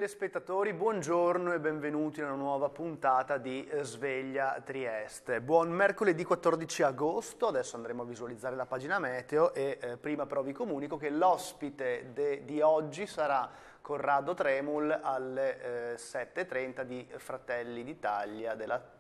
telespettatori, buongiorno e benvenuti in una nuova puntata di Sveglia Trieste. Buon mercoledì 14 agosto, adesso andremo a visualizzare la pagina meteo e prima però vi comunico che l'ospite di oggi sarà Corrado Tremul alle 7:30 di Fratelli d'Italia della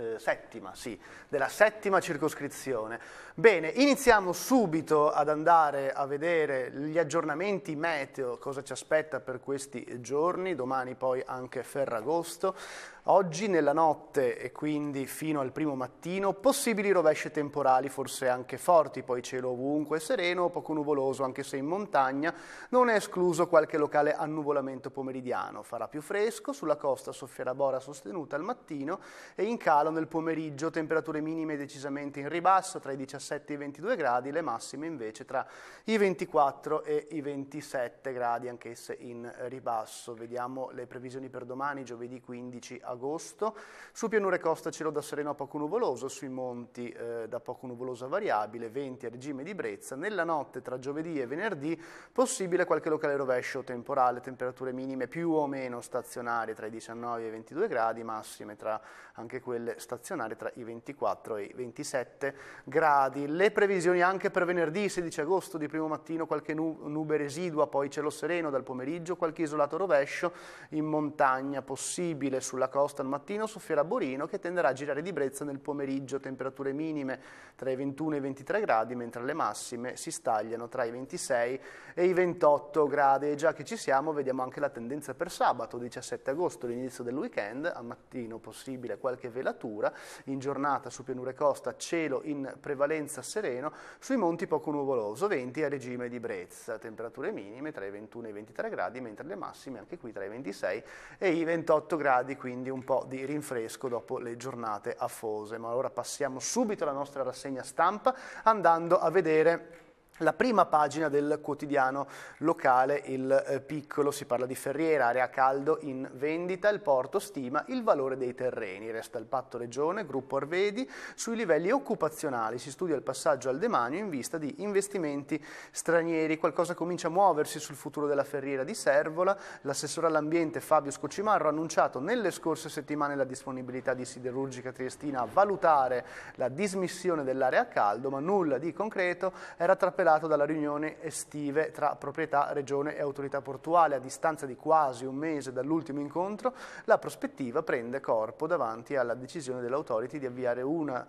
settima circoscrizione. Bene, iniziamo subito ad andare a vedere gli aggiornamenti meteo, cosa ci aspetta per questi giorni, domani poi anche Ferragosto. Oggi nella notte e quindi fino al primo mattino possibili rovesce temporali, forse anche forti, poi cielo ovunque sereno, poco nuvoloso anche se in montagna, non è escluso qualche locale annuvolamento pomeridiano. Farà più fresco, sulla costa soffierà bora sostenuta al mattino e in calo nel pomeriggio, temperature minime decisamente in ribasso tra i 17 e i 22 gradi, le massime invece tra i 24 e i 27 gradi, anch'esse in ribasso. Vediamo le previsioni per domani, giovedì 15 agosto. Su pianure costa cielo da sereno a poco nuvoloso, sui monti da poco nuvoloso a variabile, venti a regime di brezza. Nella notte tra giovedì e venerdì possibile qualche locale rovescio temporale, temperature minime più o meno stazionarie tra i 19 e i 22 gradi, massime tra anche quelle stazionarie tra i 24 e i 27 gradi. Le previsioni anche per venerdì 16 agosto di primo mattino, qualche nube residua, poi cielo sereno dal pomeriggio, qualche isolato rovescio in montagna possibile. Sulla costa al mattino soffierà Borino che tenderà a girare di brezza nel pomeriggio, temperature minime tra i 21 e i 23 gradi, mentre le massime si stagliano tra i 26 e i 28 gradi. E già che ci siamo, vediamo anche la tendenza per sabato 17 agosto, l'inizio del weekend. A mattino possibile qualche velatura, in giornata su pianure costa cielo in prevalenza sereno, sui monti poco nuvoloso, venti a regime di brezza, temperature minime tra i 21 e i 23 gradi, mentre le massime anche qui tra i 26 e i 28 gradi, quindi un po' di rinfresco dopo le giornate afose. Ma ora passiamo subito alla nostra rassegna stampa andando a vedere la prima pagina del quotidiano locale Il Piccolo. Si parla di Ferriera, area caldo in vendita, il porto stima il valore dei terreni, resta il patto regione, gruppo Arvedi, sui livelli occupazionali, si studia il passaggio al demanio in vista di investimenti stranieri. Qualcosa comincia a muoversi sul futuro della Ferriera di Servola, l'assessore all'ambiente Fabio Scocimarro ha annunciato nelle scorse settimane la disponibilità di Siderurgica Triestina a valutare la dismissione dell'area caldo, ma nulla di concreto era trapelato dalla riunione estive tra proprietà, regione e autorità portuale. A distanza di quasi un mese dall'ultimo incontro, la prospettiva prende corpo davanti alla decisione dell'autority di avviare una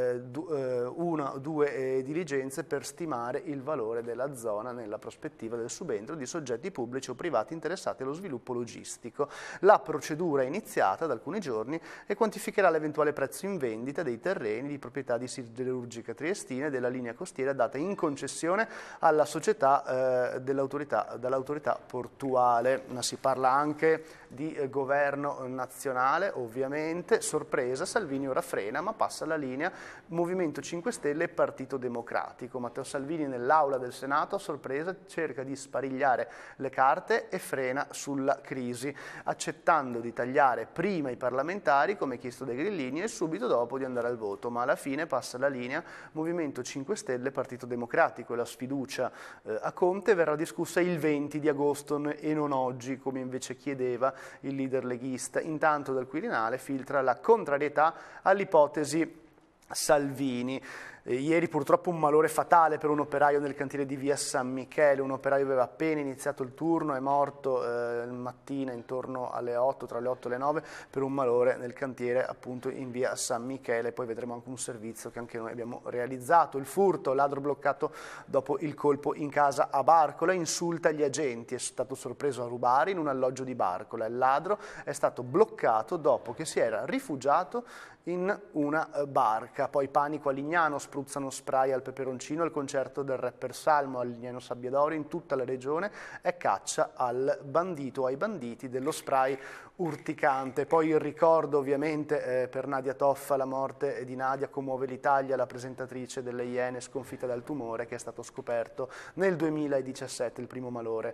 o due diligenze per stimare il valore della zona nella prospettiva del subentro di soggetti pubblici o privati interessati allo sviluppo logistico. La procedura è iniziata da alcuni giorni e quantificherà l'eventuale prezzo in vendita dei terreni di proprietà di Siderurgica Triestina e della linea costiera data in concessione alla società dall'autorità portuale. Ma si parla anche di governo nazionale, ovviamente. Sorpresa, Salvini ora frena ma passa la linea Movimento 5 Stelle e Partito Democratico. Matteo Salvini nell'aula del Senato a sorpresa cerca di sparigliare le carte e frena sulla crisi, accettando di tagliare prima i parlamentari come chiesto dai grillini e subito dopo di andare al voto, ma alla fine passa la linea Movimento 5 Stelle e Partito Democratico. La sfiducia a Conte verrà discussa il 20 di agosto e non oggi, come invece chiedeva il leader leghista. Intanto dal Quirinale filtra la contrarietà all'ipotesi Salvini. Ieri purtroppo un malore fatale per un operaio nel cantiere di via San Michele. Un operaio aveva appena iniziato il turno, è morto mattina intorno alle 8, tra le 8 e le 9, per un malore nel cantiere appunto in via San Michele. Poi vedremo anche un servizio che anche noi abbiamo realizzato. Il furto, ladro bloccato dopo il colpo in casa a Barcola, insulta gli agenti, è stato sorpreso a rubare in un alloggio di Barcola. Il ladro è stato bloccato dopo che si era rifugiato in una barca. Poi panico a Lignano, spruzzano spray al peperoncino al concerto del rapper Salmo a Lignano Sabbiadoro. In tutta la regione è caccia al bandito, ai banditi dello spray urticante. Poi il ricordo ovviamente per Nadia Toffa, la morte di Nadia commuove l'Italia, la presentatrice delle Iene sconfitta dal tumore che è stato scoperto nel 2017, il primo malore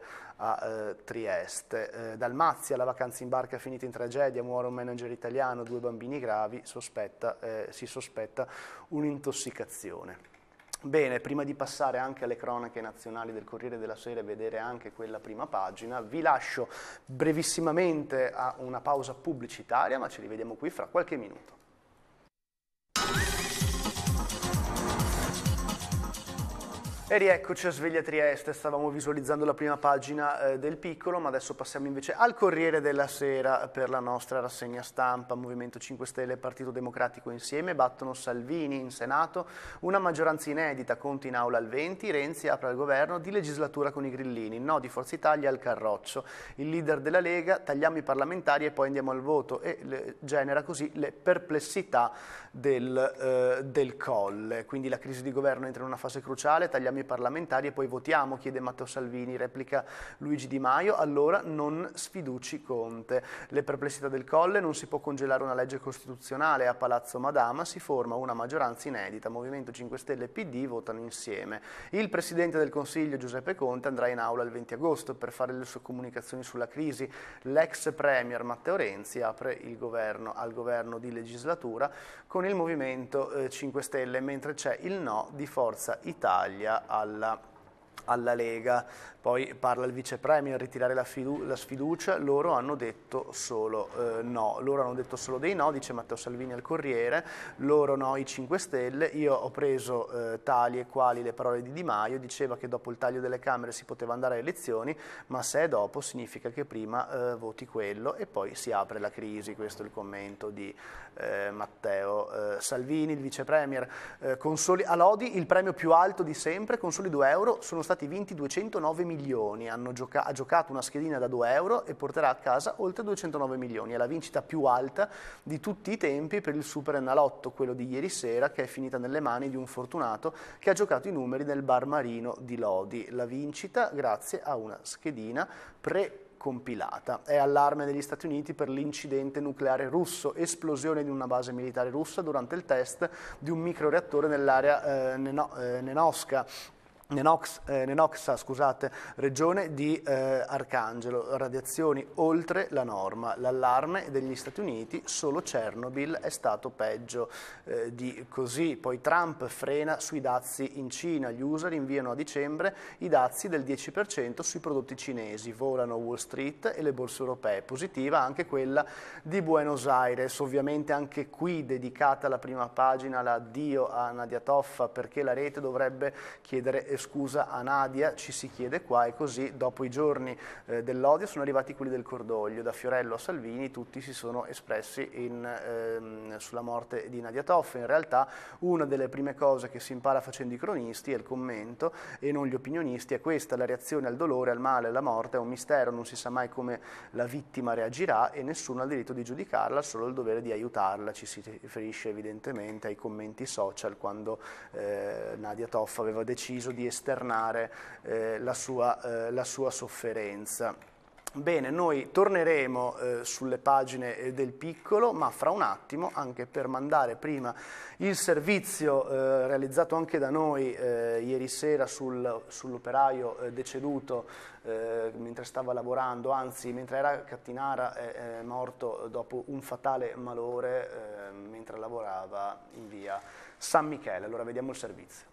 a Trieste. Dalmazia, la vacanza in barca finita in tragedia, muore un manager italiano, 2 bambini gravi, si sospetta un'intossicazione. Bene, prima di passare anche alle cronache nazionali del Corriere della Sera e vedere anche quella prima pagina, vi lascio brevissimamente a una pausa pubblicitaria, ma ci rivediamo qui fra qualche minuto. E rieccoci a Sveglia Trieste, stavamo visualizzando la prima pagina del Piccolo, ma adesso passiamo invece al Corriere della Sera per la nostra rassegna stampa. Movimento 5 Stelle e Partito Democratico insieme battono Salvini in Senato, una maggioranza inedita, Conte in aula al 20, Renzi apre al governo di legislatura con i grillini, no di Forza Italia al carroccio. Il leader della Lega, tagliamo i parlamentari e poi andiamo al voto, e genera così le perplessità del Colle. Quindi la crisi di governo entra in una fase cruciale, tagliamo i parlamentari e poi votiamo, chiede Matteo Salvini, replica Luigi Di Maio, allora non sfiduci Conte. Le perplessità del Colle, non si può congelare una legge costituzionale, a Palazzo Madama si forma una maggioranza inedita, Movimento 5 Stelle e PD votano insieme. Il Presidente del Consiglio Giuseppe Conte andrà in aula il 20 agosto per fare le sue comunicazioni sulla crisi. L'ex Premier Matteo Renzi apre il governo al governo di legislatura con il Movimento 5 Stelle, mentre c'è il no di Forza Italia alla Lega. Poi parla il vice premier, ritirare la sfiducia, loro hanno detto solo no, loro hanno detto solo dei no, dice Matteo Salvini al Corriere, loro no i 5 Stelle, io ho preso tali e quali le parole di Di Maio, diceva che dopo il taglio delle Camere si poteva andare a elezioni, ma se è dopo significa che prima voti quello e poi si apre la crisi, questo è il commento di Matteo Salvini, il vice premier. A Lodi il premio più alto di sempre, con soli 2 euro sono stati vinti 209 milioni, ha giocato una schedina da 2 euro e porterà a casa oltre 209 milioni, è la vincita più alta di tutti i tempi per il Super Enalotto, quello di ieri sera, che è finita nelle mani di un fortunato che ha giocato i numeri nel bar marino di Lodi, la vincita grazie a una schedina compilata. È allarme negli Stati Uniti per l'incidente nucleare russo, esplosione di una base militare russa durante il test di un microreattore nell'area Nenoxa, regione di Arcangelo, radiazioni oltre la norma. L'allarme degli Stati Uniti, solo Chernobyl è stato peggio di così. Poi Trump frena sui dazi in Cina, gli USA rinviano a dicembre i dazi del 10% sui prodotti cinesi, volano Wall Street e le borse europee. Positiva anche quella di Buenos Aires, ovviamente anche qui dedicata alla prima pagina l'addio a Nadia Toffa, perché la rete dovrebbe chiedere scusa a Nadia, ci si chiede qua, e così dopo i giorni dell'odio sono arrivati quelli del cordoglio, da Fiorello a Salvini tutti si sono espressi sulla morte di Nadia Toffa. In realtà una delle prime cose che si impara facendo i cronisti è il commento e non gli opinionisti, è questa: la reazione al dolore, al male, alla morte è un mistero, non si sa mai come la vittima reagirà e nessuno ha il diritto di giudicarla, solo il dovere di aiutarla. Ci si riferisce evidentemente ai commenti social quando Nadia Toffa aveva deciso di esternare la sua sofferenza. Bene, noi torneremo sulle pagine del Piccolo, ma fra un attimo, anche per mandare prima il servizio realizzato anche da noi ieri sera sull'operaio deceduto mentre stava lavorando, anzi mentre era a Cattinara, è morto dopo un fatale malore mentre lavorava in via San Michele. Allora vediamo il servizio.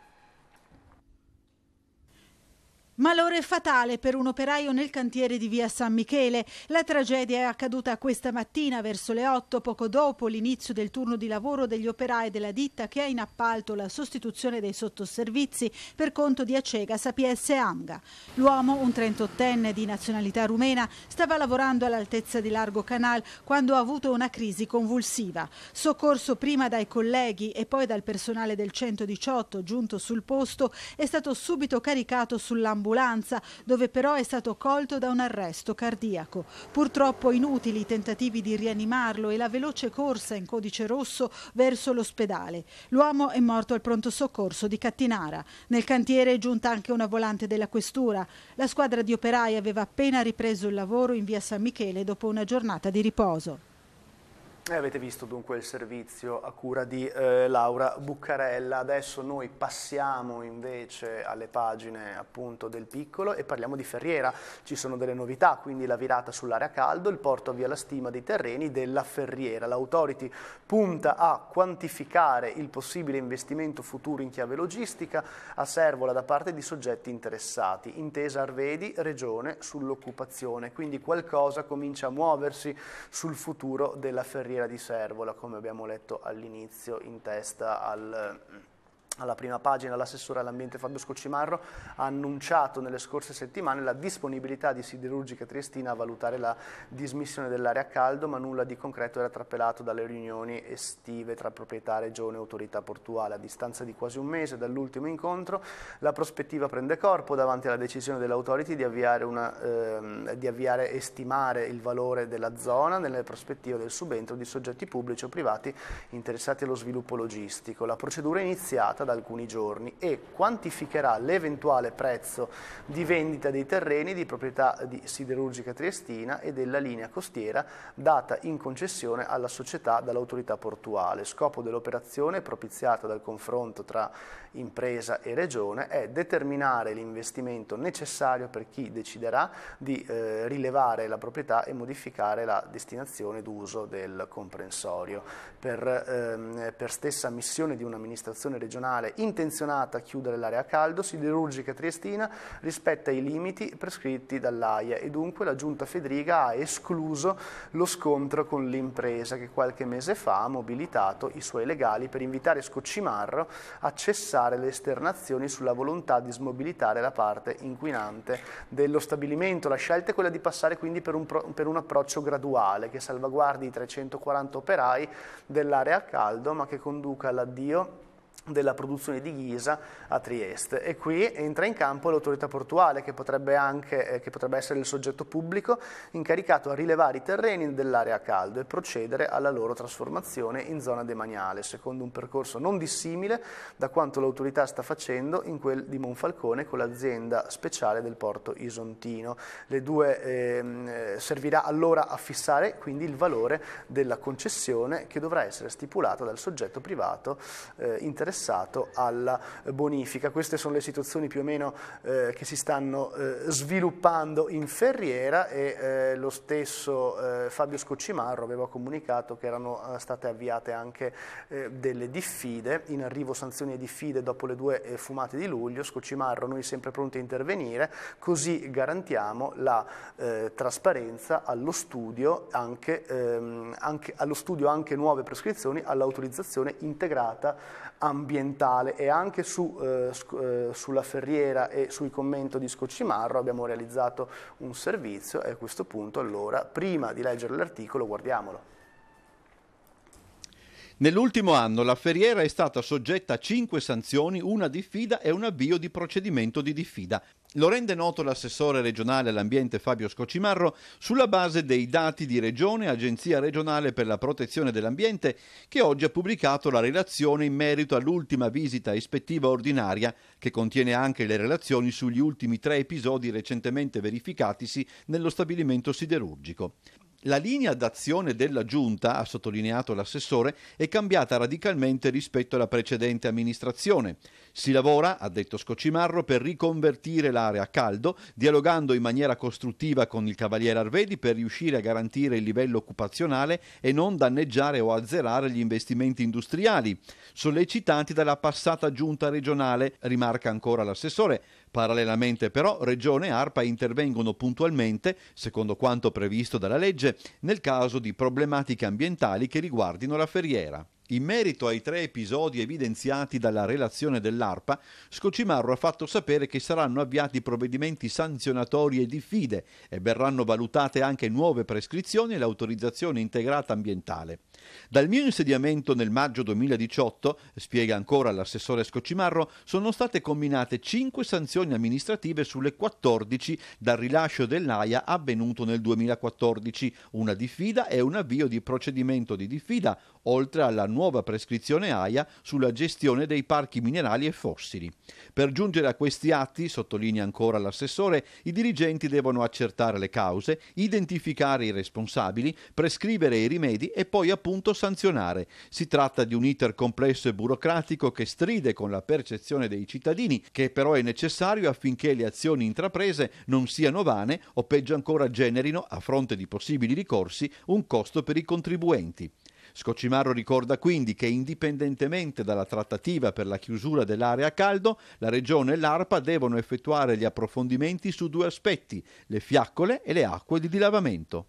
Malore fatale per un operaio nel cantiere di via San Michele. La tragedia è accaduta questa mattina verso le 8, poco dopo l'inizio del turno di lavoro degli operai della ditta che ha in appalto la sostituzione dei sottoservizi per conto di Acegas APS Amga. L'uomo, un 38enne di nazionalità rumena, stava lavorando all'altezza di Largo Canal quando ha avuto una crisi convulsiva. Soccorso prima dai colleghi e poi dal personale del 118 giunto sul posto, è stato subito caricato sull'ambulanza, dove però è stato colto da un arresto cardiaco. Purtroppo inutili i tentativi di rianimarlo e la veloce corsa in codice rosso verso l'ospedale. L'uomo è morto al pronto soccorso di Cattinara. Nel cantiere è giunta anche una volante della questura. La squadra di operai aveva appena ripreso il lavoro in via San Michele dopo una giornata di riposo. Avete visto dunque il servizio a cura di Laura Buccarella. Adesso noi passiamo invece alle pagine appunto del Piccolo e parliamo di Ferriera. Ci sono delle novità, quindi la virata sull'area caldo, il porto avvia la stima dei terreni della Ferriera. L'Authority punta a quantificare il possibile investimento futuro in chiave logistica a Servola da parte di soggetti interessati. Intesa Arvedi, Regione sull'occupazione, quindi qualcosa comincia a muoversi sul futuro della Ferriera di Servola, come abbiamo letto all'inizio in testa alla prima pagina. L'assessore all'ambiente Fabio Scocimarro ha annunciato nelle scorse settimane la disponibilità di Siderurgica Triestina a valutare la dismissione dell'area a caldo, ma nulla di concreto era trapelato dalle riunioni estive tra proprietà, regione e autorità portuale. A distanza di quasi un mese dall'ultimo incontro, la prospettiva prende corpo davanti alla decisione dell'Authority di avviare e stimare il valore della zona nelle prospettive del subentro di soggetti pubblici o privati interessati allo sviluppo logistico. La procedura è iniziata da alcuni giorni e quantificherà l'eventuale prezzo di vendita dei terreni di proprietà di Siderurgica Triestina e della linea costiera data in concessione alla società dall'autorità portuale. Scopo dell'operazione, propiziata dal confronto tra impresa e regione, è determinare l'investimento necessario per chi deciderà di rilevare la proprietà e modificare la destinazione d'uso del comprensorio. Per stessa missione di un'amministrazione regionale intenzionata a chiudere l'area a caldo, Siderurgica Triestina rispetta i limiti prescritti dall'AIA e dunque la Giunta Fedriga ha escluso lo scontro con l'impresa che qualche mese fa ha mobilitato i suoi legali per invitare Scocimarro a cessare le esternazioni sulla volontà di smobilitare la parte inquinante dello stabilimento. La scelta è quella di passare quindi per un approccio graduale che salvaguardi i 340 operai dell'area a caldo ma che conduca all'addio della produzione di ghisa a Trieste. E qui entra in campo l'autorità portuale che potrebbe essere il soggetto pubblico incaricato a rilevare i terreni dell'area a caldo e procedere alla loro trasformazione in zona demaniale, secondo un percorso non dissimile da quanto l'autorità sta facendo in quel di Monfalcone con l'azienda speciale del porto isontino. Le due servirà allora a fissare quindi il valore della concessione che dovrà essere stipulata dal soggetto privato interessato alla bonifica. Queste sono le situazioni più o meno che si stanno sviluppando in Ferriera e lo stesso Fabio Scocimarro aveva comunicato che erano state avviate anche delle diffide, in arrivo sanzioni e diffide dopo le 2 fumate di luglio. Scocimarro: noi sempre pronti a intervenire, così garantiamo la trasparenza allo studio, anche nuove prescrizioni all'autorizzazione integrata ambientale. E anche sulla Ferriera e sul commento di Scocimarro abbiamo realizzato un servizio e a questo punto allora, prima di leggere l'articolo, guardiamolo. Nell'ultimo anno la Ferriera è stata soggetta a 5 sanzioni, una diffida e un avvio di procedimento di diffida. Lo rende noto l'assessore regionale all'ambiente Fabio Scocimarro sulla base dei dati di Regione, Agenzia regionale per la protezione dell'ambiente, che oggi ha pubblicato la relazione in merito all'ultima visita ispettiva ordinaria, che contiene anche le relazioni sugli ultimi 3 episodi recentemente verificatisi nello stabilimento siderurgico. La linea d'azione della Giunta, ha sottolineato l'assessore, è cambiata radicalmente rispetto alla precedente amministrazione. Si lavora, ha detto Scocimarro, per riconvertire l'area a caldo, dialogando in maniera costruttiva con il Cavaliere Arvedi per riuscire a garantire il livello occupazionale e non danneggiare o azzerare gli investimenti industriali, sollecitati dalla passata Giunta regionale, rimarca ancora l'assessore. Parallelamente però Regione e ARPA intervengono puntualmente, secondo quanto previsto dalla legge, nel caso di problematiche ambientali che riguardino la Ferriera. In merito ai 3 episodi evidenziati dalla relazione dell'ARPA, Scocimarro ha fatto sapere che saranno avviati provvedimenti sanzionatori e diffide e verranno valutate anche nuove prescrizioni e l'autorizzazione integrata ambientale. Dal mio insediamento nel maggio 2018, spiega ancora l'assessore Scocimarro, sono state comminate 5 sanzioni amministrative sulle 14 dal rilascio dell'AIA avvenuto nel 2014, una diffida e un avvio di procedimento di diffida, oltre alla nuova prescrizione AIA sulla gestione dei parchi minerali e fossili. Per giungere a questi atti, sottolinea ancora l'assessore, i dirigenti devono accertare le cause, identificare i responsabili, prescrivere i rimedi e poi appunto sanzionare. Si tratta di un iter complesso e burocratico che stride con la percezione dei cittadini, che però è necessario affinché le azioni intraprese non siano vane o peggio ancora generino, a fronte di possibili ricorsi, un costo per i contribuenti. Scocimarro ricorda quindi che indipendentemente dalla trattativa per la chiusura dell'area a caldo, la Regione e l'ARPA devono effettuare gli approfondimenti su due aspetti, le fiaccole e le acque di dilavamento.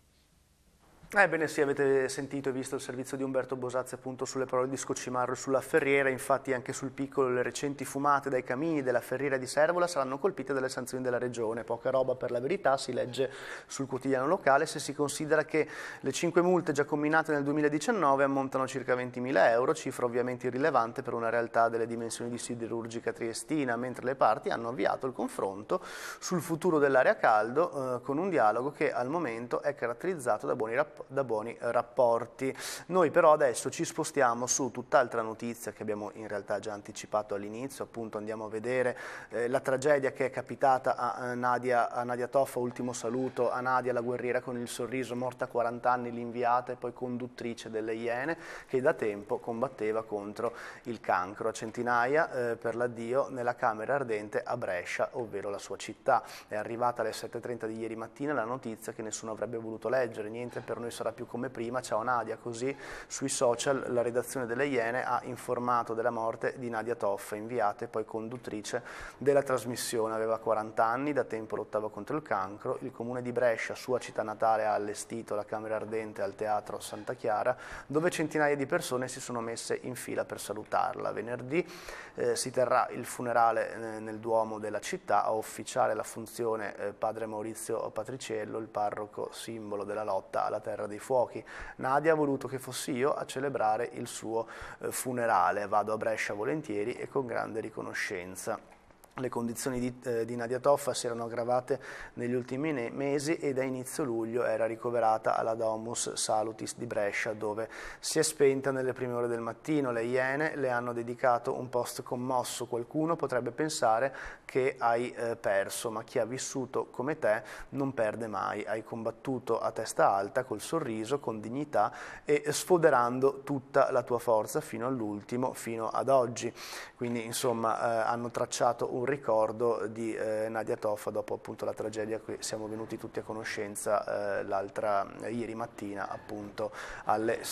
Ebbene sì, avete sentito e visto il servizio di Umberto Bosazzi appunto sulle parole di Scocimarro e sulla Ferriera. Infatti anche sul piccolo le recenti fumate dai camini della Ferriera di Servola saranno colpite dalle sanzioni della Regione. Poca roba per la verità, si legge sul quotidiano locale, se si considera che le 5 multe già comminate nel 2019 ammontano a circa 20.000 euro, cifra ovviamente irrilevante per una realtà delle dimensioni di Siderurgica Triestina, mentre le parti hanno avviato il confronto sul futuro dell'area a caldo con un dialogo che al momento è caratterizzato da buoni rapporti. Noi però adesso ci spostiamo su tutt'altra notizia che abbiamo in realtà già anticipato all'inizio, appunto andiamo a vedere la tragedia che è capitata a Nadia Toffa. Ultimo saluto a Nadia, la guerriera con il sorriso, morta a 40 anni, l'inviata e poi conduttrice delle Iene, che da tempo combatteva contro il cancro. A centinaia per l'addio nella Camera Ardente a Brescia, ovvero la sua città. È arrivata alle 7:30 di ieri mattina la notizia che nessuno avrebbe voluto leggere, niente per noi sarà più come prima, ciao Nadia. Così sui social la redazione delle Iene ha informato della morte di Nadia Toffa, inviata e poi conduttrice della trasmissione. Aveva 40 anni, da tempo lottava contro il cancro. Il comune di Brescia, sua città natale, ha allestito la Camera Ardente al Teatro Santa Chiara, dove centinaia di persone si sono messe in fila per salutarla. Venerdì si terrà il funerale nel Duomo della città. A ufficiare la funzione padre Maurizio Patriciello, il parroco simbolo della lotta alla terra dei fuochi. Nadia ha voluto che fossi io a celebrare il suo funerale. Vado a Brescia volentieri e con grande riconoscenza. Le condizioni di Nadia Toffa si erano aggravate negli ultimi mesi e da inizio luglio era ricoverata alla Domus Salutis di Brescia, dove si è spenta nelle prime ore del mattino. Le Iene le hanno dedicato un post commosso. Qualcuno potrebbe pensare che hai perso, ma chi ha vissuto come te non perde mai. Hai combattuto a testa alta, col sorriso, con dignità e sfoderando tutta la tua forza fino all'ultimo, fino ad oggi. Quindi insomma hanno tracciato un ricordo di Nadia Toffa dopo appunto la tragedia a cui siamo venuti tutti a conoscenza ieri mattina appunto alle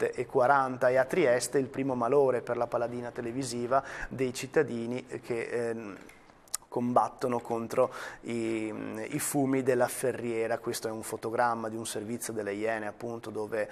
7:40. E a Trieste il primo malore per la paladina televisiva dei cittadini che combattono contro i fumi della Ferriera. Questo è un fotogramma di un servizio delle Iene appunto dove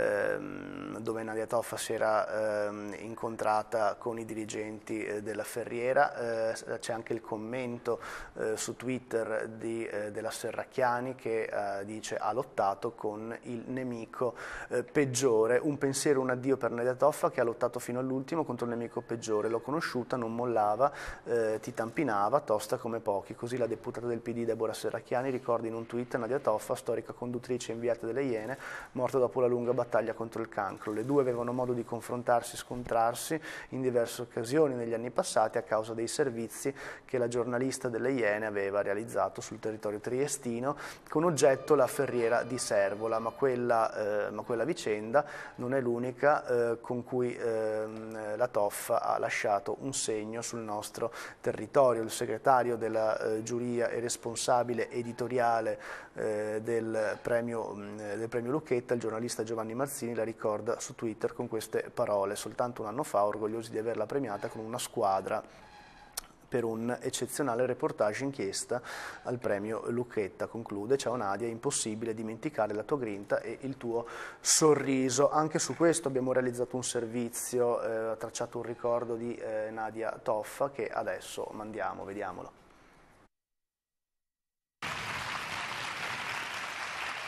Nadia Toffa si era incontrata con i dirigenti della Ferriera. C'è anche il commento su Twitter della Serracchiani che dice: ha lottato con il nemico peggiore. Un pensiero, un addio per Nadia Toffa che ha lottato fino all'ultimo contro il nemico peggiore. L'ho conosciuta, non mollava, ti tampinava, tosta come pochi. Così la deputata del PD Deborah Serracchiani ricorda in un tweet Nadia Toffa, storica conduttrice inviata delle Iene, morta dopo la lunga battaglia contro il cancro. Le due avevano modo di confrontarsi e scontrarsi in diverse occasioni negli anni passati a causa dei servizi che la giornalista delle Iene aveva realizzato sul territorio triestino con oggetto la Ferriera di Servola, ma quella vicenda non è l'unica con cui la Toffa ha lasciato un segno sul nostro territorio. Il segretario della giuria e responsabile editoriale del premio Lucchetta, il giornalista Giovanni Marzini, la ricorda su Twitter con queste parole: soltanto un anno fa orgogliosi di averla premiata con una squadra per un eccezionale reportage inchiesta al premio Lucchetta. Conclude: ciao Nadia, è impossibile dimenticare la tua grinta e il tuo sorriso. Anche su questo abbiamo realizzato un servizio, tracciato un ricordo di Nadia Toffa che adesso mandiamo, vediamolo.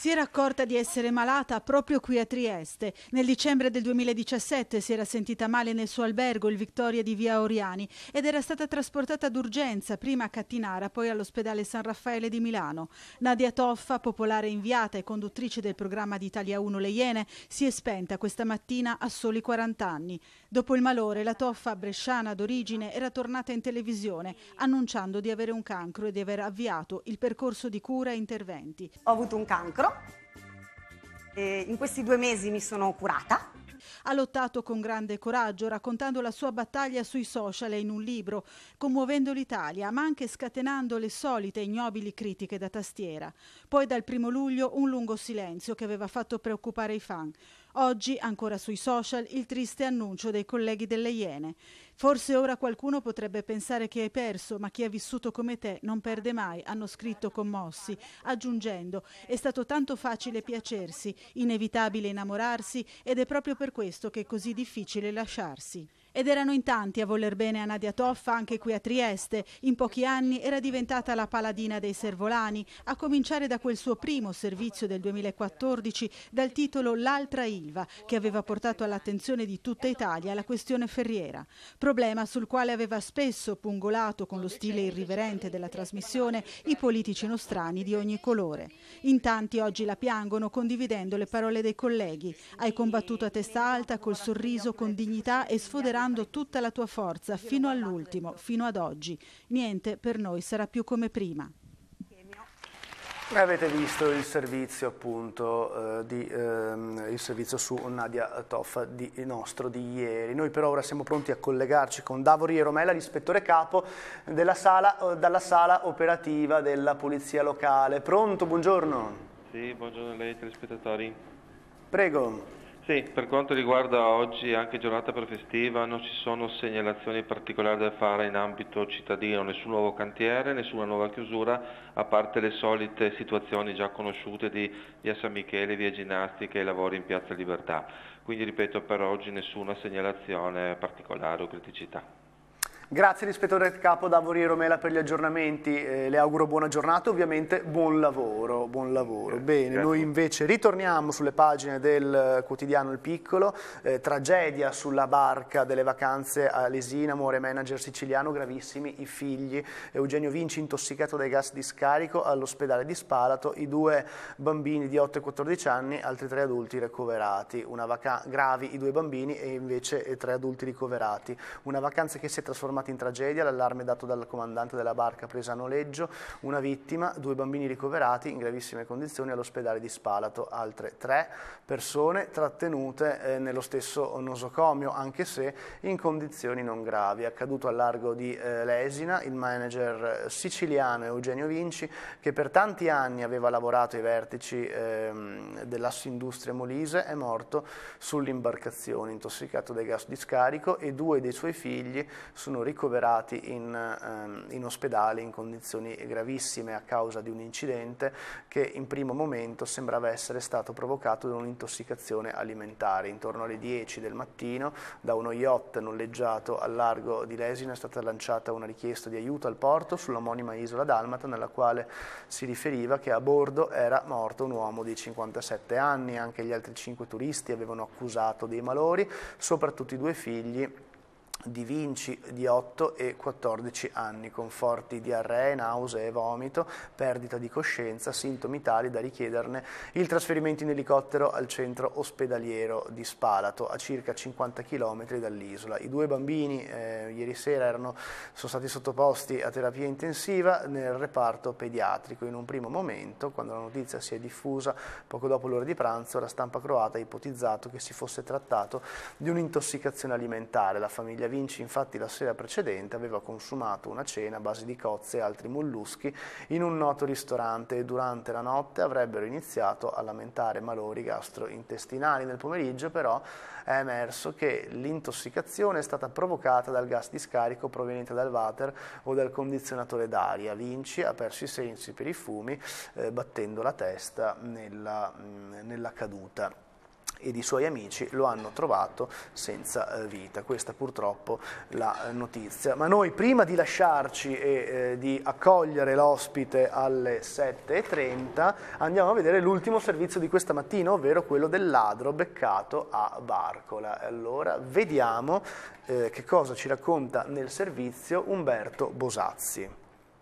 Si era accorta di essere malata proprio qui a Trieste. Nel dicembre del 2017 si era sentita male nel suo albergo, il Victoria di via Oriani, ed era stata trasportata d'urgenza, prima a Cattinara, poi all'ospedale San Raffaele di Milano. Nadia Toffa, popolare inviata e conduttrice del programma di Italia 1 Le Iene, si è spenta questa mattina a soli 40 anni. Dopo il malore, la Toffa, bresciana d'origine, era tornata in televisione annunciando di avere un cancro e di aver avviato il percorso di cura e interventi. Ho avuto un cancro. In questi 2 mesi mi sono curata. Ha lottato con grande coraggio, raccontando la sua battaglia sui social e in un libro, commuovendo l'Italia, ma anche scatenando le solite ignobili critiche da tastiera. Poi dal 1° luglio un lungo silenzio che aveva fatto preoccupare i fan. Oggi, ancora sui social, il triste annuncio dei colleghi delle Iene. Forse ora qualcuno potrebbe pensare che hai perso, ma chi ha vissuto come te non perde mai, hanno scritto commossi, aggiungendo: è stato tanto facile piacersi, inevitabile innamorarsi ed è proprio per questo che è così difficile lasciarsi. Ed erano in tanti a voler bene a Nadia Toffa anche qui a Trieste. In pochi anni era diventata la paladina dei servolani, a cominciare da quel suo primo servizio del 2014 dal titolo L'altra Ilva, che aveva portato all'attenzione di tutta Italia la questione Ferriera. Problema sul quale aveva spesso pungolato con lo stile irriverente della trasmissione i politici nostrani di ogni colore. In tanti oggi la piangono condividendo le parole dei colleghi. Hai combattuto a testa alta, col sorriso, con dignità e sfoderando tutta la tua forza fino all'ultimo, fino ad oggi. Niente per noi sarà più come prima. Avete visto il servizio appunto il servizio su Nadia Toffa nostro di ieri. Noi però ora siamo pronti a collegarci con Davori Romella, l'ispettore capo dalla sala operativa della Polizia Locale. Pronto? Buongiorno. Sì, buongiorno a lei telespettatori. Prego. Sì, per quanto riguarda oggi, anche giornata prefestiva, non ci sono segnalazioni particolari da fare in ambito cittadino, nessun nuovo cantiere, nessuna nuova chiusura, a parte le solite situazioni già conosciute di via San Michele, via Ginnastica e lavori in piazza Libertà. Quindi ripeto, per oggi nessuna segnalazione particolare o criticità. Grazie all'ispettore capo Davori Romella per gli aggiornamenti, le auguro buona giornata, ovviamente buon lavoro. Bene, grazie. Noi invece ritorniamo sulle pagine del quotidiano Il Piccolo, tragedia sulla barca delle vacanze a Lesina, muore manager siciliano, gravissimi i figli, Eugenio Vinci intossicato dai gas di scarico all'ospedale di Spalato, i 2 bambini di 8 e 14 anni, altri 3 adulti ricoverati, gravi i 2 bambini e invece 3 adulti ricoverati, una vacanza che si è trasformata in tragedia, l'allarme dato dal comandante della barca presa a noleggio, una vittima, 2 bambini ricoverati in gravissime condizioni all'ospedale di Spalato, altre 3 persone trattenute nello stesso nosocomio, anche se in condizioni non gravi. È accaduto al largo di Lesina, il manager siciliano Eugenio Vinci, che per tanti anni aveva lavorato ai vertici dell'Assindustria Molise, è morto sull'imbarcazione, intossicato dai gas di scarico, e 2 dei suoi figli sono ricoverati in ospedale in condizioni gravissime a causa di un incidente che in primo momento sembrava essere stato provocato da un'intossicazione alimentare. Intorno alle 10 del mattino da uno yacht noleggiato al largo di Lesina è stata lanciata una richiesta di aiuto al porto sull'omonima isola dalmata, nella quale si riferiva che a bordo era morto un uomo di 57 anni. Anche gli altri 5 turisti avevano accusato dei malori, soprattutto i 2 figli di Vinci di 8 e 14 anni, con forti diarree, nausee, vomito, perdita di coscienza, sintomi tali da richiederne il trasferimento in elicottero al centro ospedaliero di Spalato, a circa 50 km dall'isola. I 2 bambini ieri sera sono stati sottoposti a terapia intensiva nel reparto pediatrico. In un primo momento, quando la notizia si è diffusa poco dopo l'ora di pranzo, la stampa croata ha ipotizzato che si fosse trattato di un'intossicazione alimentare. La famiglia Vinci infatti la sera precedente aveva consumato una cena a base di cozze e altri molluschi in un noto ristorante e durante la notte avrebbero iniziato a lamentare malori gastrointestinali. Nel pomeriggio però è emerso che l'intossicazione è stata provocata dal gas di scarico proveniente dal water o dal condizionatore d'aria. Vinci ha perso i sensi per i fumi battendo la testa nella caduta. ed i suoi amici lo hanno trovato senza vita. Questa purtroppo la notizia. Ma noi prima di lasciarci e di accogliere l'ospite alle 7:30 andiamo a vedere l'ultimo servizio di questa mattina, ovvero quello del ladro beccato a Barcola. Allora vediamo che cosa ci racconta nel servizio Umberto Bosazzi.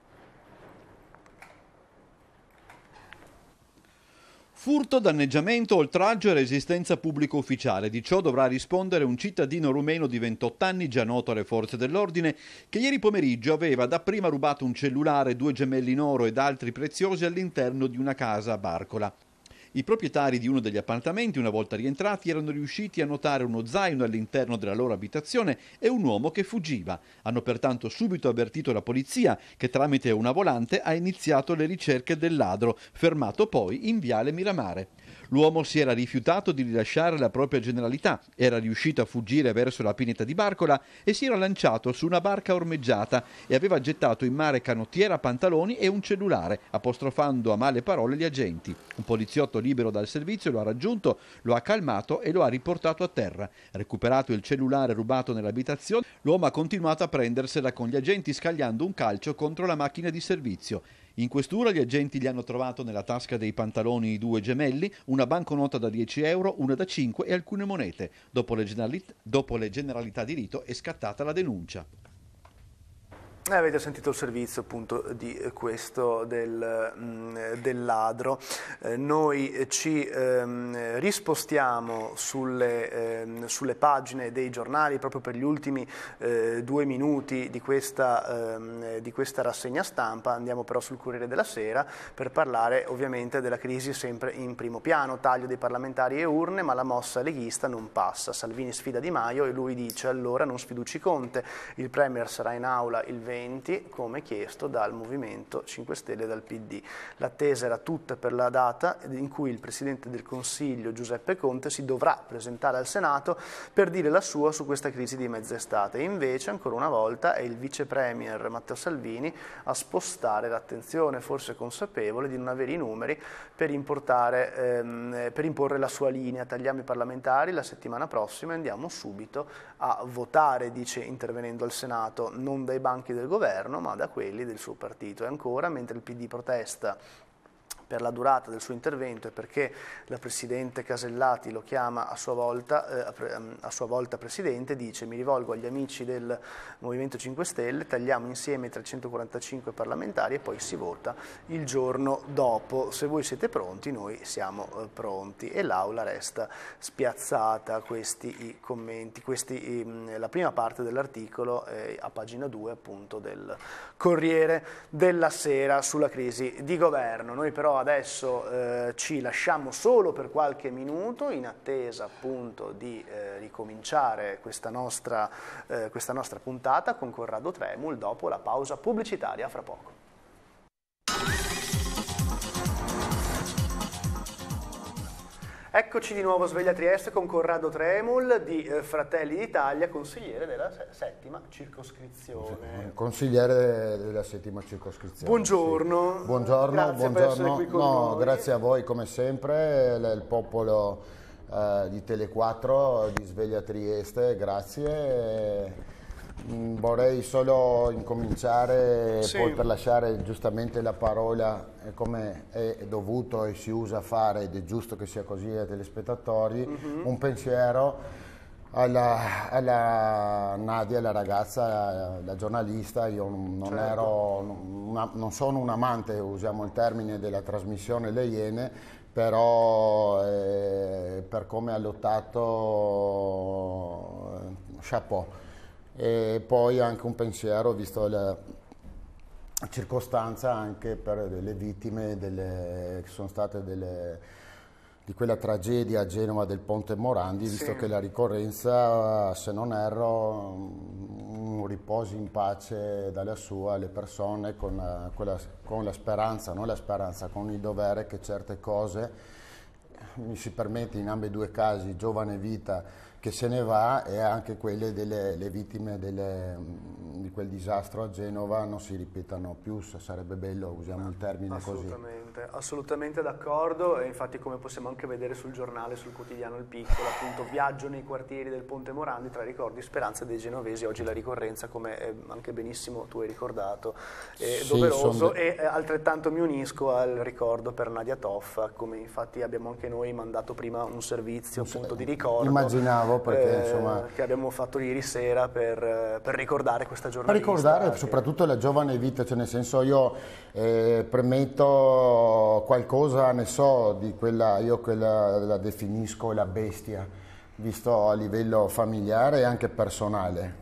Furto, danneggiamento, oltraggio e resistenza pubblico ufficiale. Di ciò dovrà rispondere un cittadino rumeno di 28 anni, già noto alle forze dell'ordine, che ieri pomeriggio aveva dapprima rubato un cellulare, 2 gemelli in oro ed altri preziosi all'interno di una casa a Barcola. I proprietari di uno degli appartamenti, una volta rientrati, erano riusciti a notare uno zaino all'interno della loro abitazione e un uomo che fuggiva. Hanno pertanto subito avvertito la polizia, che tramite una volante ha iniziato le ricerche del ladro, fermato poi in viale Miramare. L'uomo si era rifiutato di rilasciare la propria generalità, era riuscito a fuggire verso la pineta di Barcola e si era lanciato su una barca ormeggiata e aveva gettato in mare canottiera, pantaloni e un cellulare, apostrofando a male parole gli agenti. Un poliziotto libero dal servizio lo ha raggiunto, lo ha calmato e lo ha riportato a terra. Recuperato il cellulare rubato nell'abitazione, l'uomo ha continuato a prendersela con gli agenti scagliando un calcio contro la macchina di servizio. In questura gli agenti gli hanno trovato nella tasca dei pantaloni 2 gemelli, una banconota da 10 euro, una da 5 e alcune monete. Dopo le generalità di rito è scattata la denuncia. Avete sentito il servizio appunto di questo del ladro. Noi ci rispostiamo sulle pagine dei giornali proprio per gli ultimi 2 minuti di questa rassegna stampa. Andiamo però sul Corriere della Sera per parlare ovviamente della crisi sempre in primo piano. Taglio dei parlamentari e urne, ma la mossa leghista non passa. Salvini sfida Di Maio e lui dice: allora non sfiduci Conte, il Premier sarà in aula il 20 come chiesto dal Movimento 5 Stelle e dal PD. L'attesa era tutta per la data in cui il Presidente del Consiglio Giuseppe Conte si dovrà presentare al Senato per dire la sua su questa crisi di mezz'estate. E invece ancora una volta è il Vice Premier Matteo Salvini a spostare l'attenzione, forse consapevole di non avere i numeri per imporre la sua linea. Tagliamo i parlamentari la settimana prossima e andiamo subito a votare, dice intervenendo al Senato, non dai banchi del governo ma da quelli del suo partito. E ancora, mentre il PD protesta per la durata del suo intervento e perché la Presidente Casellati lo chiama a sua volta Presidente, dice: mi rivolgo agli amici del Movimento 5 Stelle, tagliamo insieme i 345 parlamentari e poi si vota il giorno dopo. Se voi siete pronti, noi siamo pronti. E l'Aula resta spiazzata. Questi i commenti, la prima parte dell'articolo a pagina 2 appunto del Corriere della Sera sulla crisi di governo. Noi però adesso ci lasciamo solo per qualche minuto in attesa appunto di ricominciare questa nostra puntata con Corrado Tremul dopo la pausa pubblicitaria. Fra poco. Eccoci di nuovo sveglia Trieste con Corrado Tremul di Fratelli d'Italia, consigliere della 7ª circoscrizione. Consigliere della 7ª circoscrizione. Buongiorno. Sì. Buongiorno. Grazie per essere qui con noi. Grazie a voi come sempre, il popolo di Tele4 di Sveglia Trieste, grazie. Vorrei solo incominciare poi per lasciare giustamente la parola come è dovuto e si usa fare ed è giusto che sia così ai telespettatori, un pensiero alla Nadia, la ragazza, la giornalista. Io non sono un amante, usiamo il termine, della trasmissione Le Iene, però per come ha lottato, chapeau. E poi anche un pensiero, visto la circostanza, anche per delle vittime che sono state di quella tragedia a Genova del Ponte Morandi, visto che la ricorrenza, se non erro, un riposo in pace dalle sue alle persone con la speranza, non la speranza, con il dovere che certe cose, mi si permette in ambedue casi, giovane vita che se ne va e anche quelle delle vittime di quel disastro a Genova non si ripetano più. Sarebbe bello, usiamo il termine così. assolutamente d'accordo, e infatti come possiamo anche vedere sul giornale, sul quotidiano Il Piccolo, appunto viaggio nei quartieri del Ponte Morandi tra ricordi, speranze dei genovesi, oggi la ricorrenza, come anche benissimo tu hai ricordato, è doveroso, e altrettanto mi unisco al ricordo per Nadia Toffa, come infatti abbiamo anche noi mandato prima un servizio appunto di ricordo. Immaginavo, perché insomma, che abbiamo fatto ieri sera per ricordare questa giornata. Per ricordare soprattutto la giovane vita, cioè nel senso, io premetto qualcosa, ne so, di quella, io quella la definisco la bestia, visto a livello familiare e anche personale.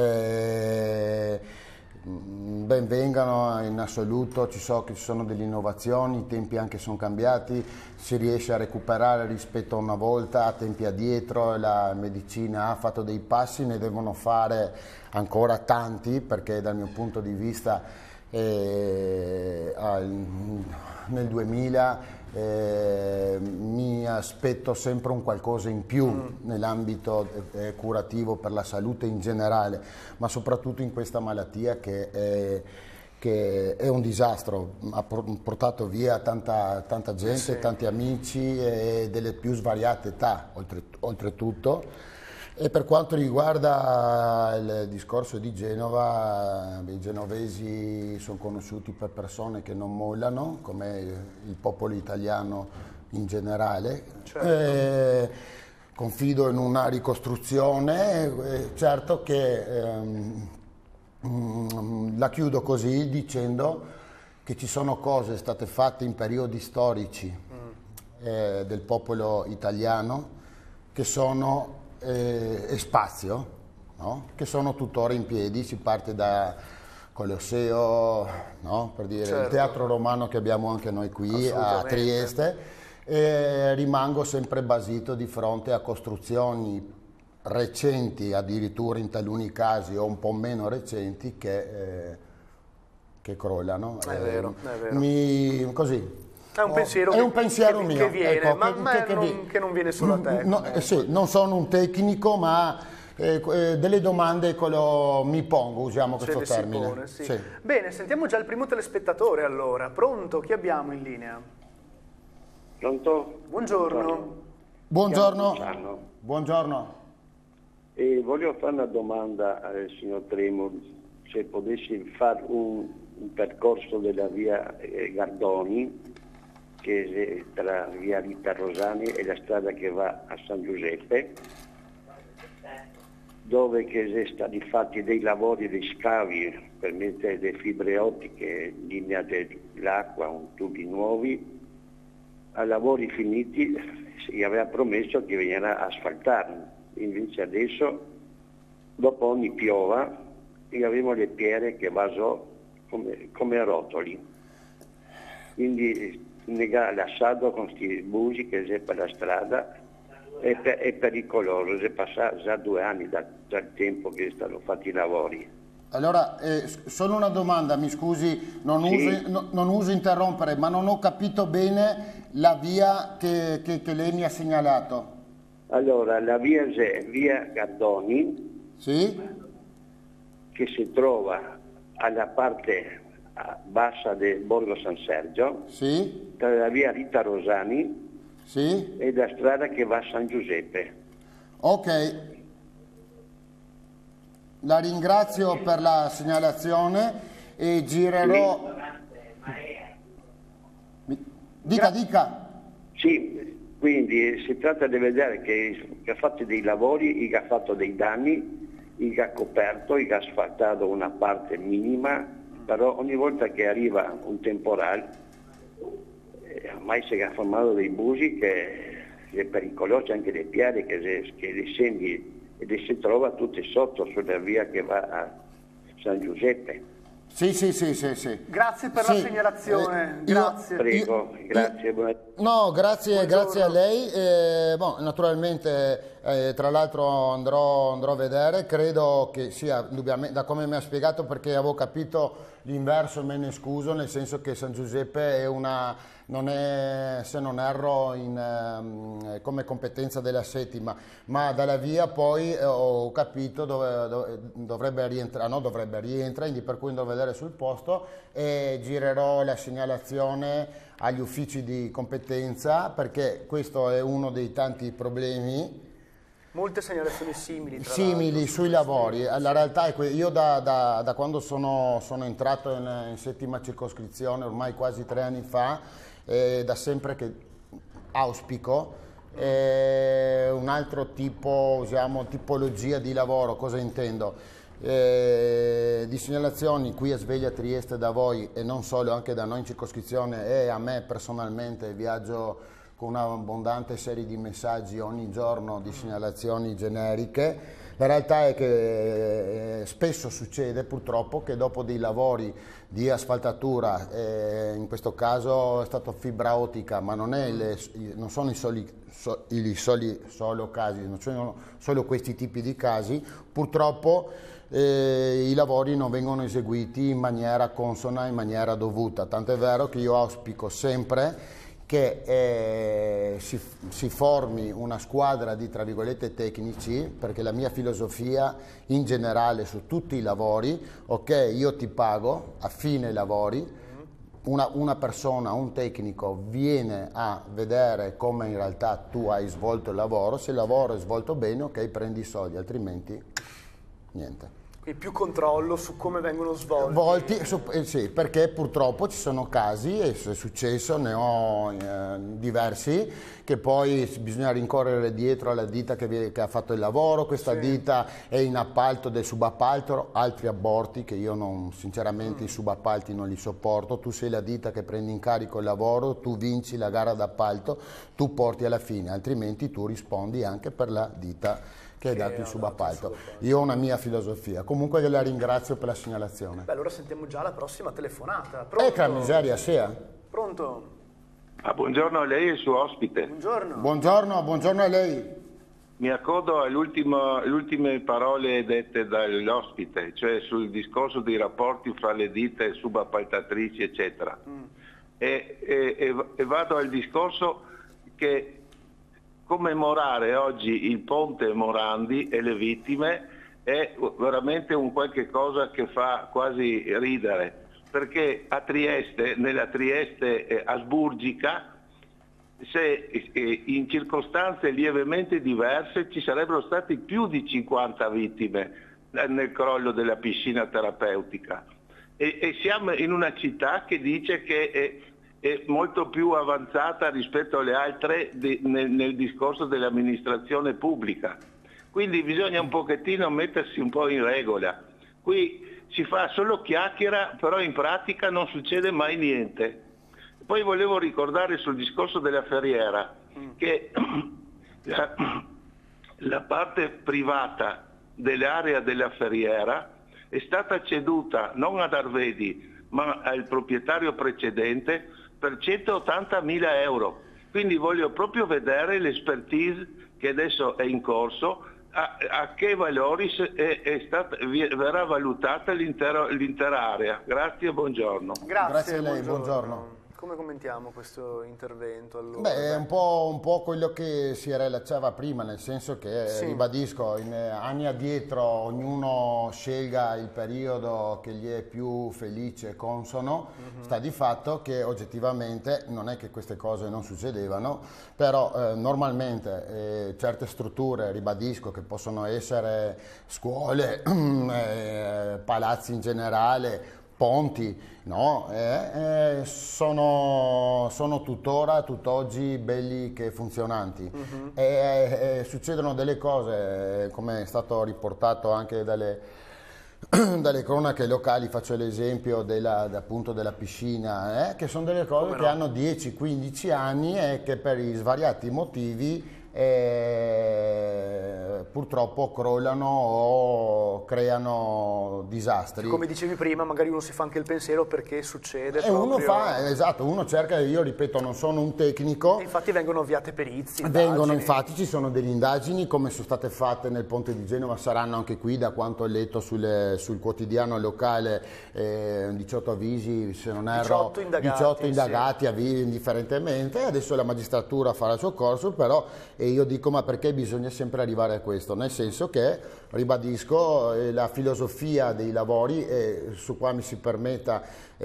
Ben vengano in assoluto, so che ci sono delle innovazioni, i tempi anche sono cambiati, si riesce a recuperare rispetto a una volta, a tempi addietro, la medicina ha fatto dei passi, ne devono fare ancora tanti, perché dal mio punto di vista nel 2000 mi aspetto sempre un qualcosa in più nell'ambito curativo per la salute in generale, ma soprattutto in questa malattia che è un disastro, ha portato via tanta gente, tanti amici e delle più svariate età oltretutto. E per quanto riguarda il discorso di Genova, i genovesi sono conosciuti per persone che non mollano, come il popolo italiano in generale. Certo. Confido in una ricostruzione, certo che la chiudo così dicendo che ci sono cose state fatte in periodi storici del popolo italiano che sono spazio, no? Che sono tuttora in piedi. Si parte da Colosseo, no? Per dire, certo, il teatro romano che abbiamo anche noi qui a Trieste, e rimango sempre basito di fronte a costruzioni recenti, addirittura in taluni casi, o un po' meno recenti, che crollano. È vero, è vero. Così. È un pensiero, mio che viene, ecco, che non viene solo a te. Sì, non sono un tecnico, ma delle domande mi pongo, usiamo questo termine. Pone, sì. Sì. Bene, sentiamo già il primo telespettatore allora. Pronto? Chi abbiamo in linea? Pronto? Buongiorno. Buongiorno. Buongiorno. Voglio fare una domanda al signor Tremo, se potessi fare un percorso della via Gardoni, che è tra via Rita Rosani e la strada che va a San Giuseppe, dove che sono stati fatti dei lavori di scavi per mettere le fibre ottiche in linea dell'acqua, tubi nuovi. A lavori finiti si aveva promesso che veniva asfaltato, invece adesso dopo ogni piova abbiamo le pierre che vanno come rotoli, quindi lasciato con questi busi che c'è per la strada è pericoloso. È passato già 2 anni dal tempo che sono fatti i lavori. Allora, solo una domanda, mi scusi, non uso interrompere, ma non ho capito bene la via che lei mi ha segnalato. Allora, la via è via Gardoni, sì, che si trova alla parte bassa del Borgo San Sergio, sì, tra la via Rita Rosani, sì, e la strada che va a San Giuseppe. Ok, la ringrazio per la segnalazione e girerò. Dica. Sì, quindi si tratta di vedere che ha fatto dei lavori, che ha fatto dei danni, che ha coperto, che ha asfaltato una parte minima, però ogni volta che arriva un temporale ormai si è formato dei busi che è pericoloso, anche le piade che le scendi e si trova tutte sotto sulla via che va a San Giuseppe. Sì. Grazie per la segnalazione. Grazie. Prego, grazie. No, grazie a lei. Naturalmente Tra l'altro andrò a vedere, credo che sia indubbiamente, da come mi ha spiegato, perché avevo capito l'inverso, me ne scuso, nel senso che San Giuseppe è non è, se non erro, come competenza della settima, ma dalla via poi ho capito dovrebbe rientrare, per cui andrò a vedere sul posto e girerò la segnalazione agli uffici di competenza, perché questo è uno dei tanti problemi. Molte segnalazioni simili sui lavori. La realtà è che io da quando sono entrato in settima circoscrizione, ormai quasi 3 anni fa, da sempre che auspico un altro tipologia di lavoro. Cosa intendo? Di segnalazioni qui a Sveglia, Trieste, da voi e non solo, anche da noi in circoscrizione, e a me personalmente viaggio con un'abbondante serie di messaggi ogni giorno di segnalazioni generiche. La realtà è che spesso succede purtroppo che dopo dei lavori di asfaltatura, in questo caso è stato fibra ottica, ma non sono i soli casi, non sono solo questi tipi di casi, purtroppo i lavori non vengono eseguiti in maniera consona, in maniera dovuta. Tant'è vero che io auspico sempre che si formi una squadra di, tra virgolette, tecnici, perché la mia filosofia in generale su tutti i lavori, ok, io ti pago a fine lavori, una persona, un tecnico viene a vedere come in realtà tu hai svolto il lavoro, se il lavoro è svolto bene, ok, prendi i soldi, altrimenti niente. Quindi più controllo su come vengono svolti. Sì, perché purtroppo ci sono casi, e è successo, ne ho diversi, che poi bisogna rincorrere dietro alla ditta che ha fatto il lavoro, questa ditta è in appalto del subappalto, altri aborti che io sinceramente i subappalti non li sopporto. Tu sei la ditta che prendi in carico il lavoro, tu vinci la gara d'appalto, tu porti alla fine, altrimenti tu rispondi anche per la ditta che hai dato il subappalto. Io ho una mia filosofia. Comunque la ringrazio per la segnalazione. Beh, allora sentiamo già la prossima telefonata. Pronto? Che miseria sia. Pronto? Buongiorno a lei e il suo ospite. Buongiorno a lei. Mi accodo alle ultime parole dette dall'ospite, cioè sul discorso dei rapporti fra le ditte subappaltatrici, eccetera. E vado al discorso che commemorare oggi il ponte Morandi e le vittime è veramente un qualche cosa che fa quasi ridere, perché a Trieste, nella Trieste asburgica, se in circostanze lievemente diverse ci sarebbero stati più di 50 vittime nel crollo della piscina terapeutica, e siamo in una città che dice che è molto più avanzata rispetto alle altre nel discorso dell'amministrazione pubblica. Quindi bisogna un pochettino mettersi un po' in regola. Qui si fa solo chiacchiera, però in pratica non succede mai niente. Poi volevo ricordare sul discorso della Ferriera che la parte privata dell'area della Ferriera è stata ceduta non ad Arvedi ma al proprietario precedente per 180.000 euro. Quindi voglio proprio vedere l'expertise che adesso è in corso, a che valori verrà valutata l'intera area. Grazie e buongiorno. Grazie a lei, buongiorno. Come commentiamo questo intervento? Allora? Beh, è un po' quello che si rilacciava prima, nel senso che, ribadisco, in anni addietro ognuno scelga il periodo che gli è più felice e consono. Sta di fatto che oggettivamente non è che queste cose non succedevano, però normalmente certe strutture, ribadisco, che possono essere scuole, palazzi in generale, ponti, no? Sono tutt'oggi belli che funzionanti. Succedono delle cose, come è stato riportato anche dalle cronache locali, faccio l'esempio appunto della piscina, che sono delle cose che hanno 10-15 anni e che per i svariati motivi purtroppo crollano o creano disastri. Come dicevi prima, magari uno si fa anche il pensiero perché succede. E uno fa, esatto, uno cerca, io ripeto, non sono un tecnico. E infatti vengono avviate perizie. Infatti ci sono delle indagini, come sono state fatte nel Ponte di Genova, saranno anche qui, da quanto ho letto sul quotidiano locale, 18 avvisi, se non erro, 18 indagati avvisi indifferentemente. Adesso la magistratura farà il suo corso, però io dico, ma perché bisogna sempre arrivare a questo? Nel senso che, ribadisco, la filosofia dei lavori, su qua mi si permetta,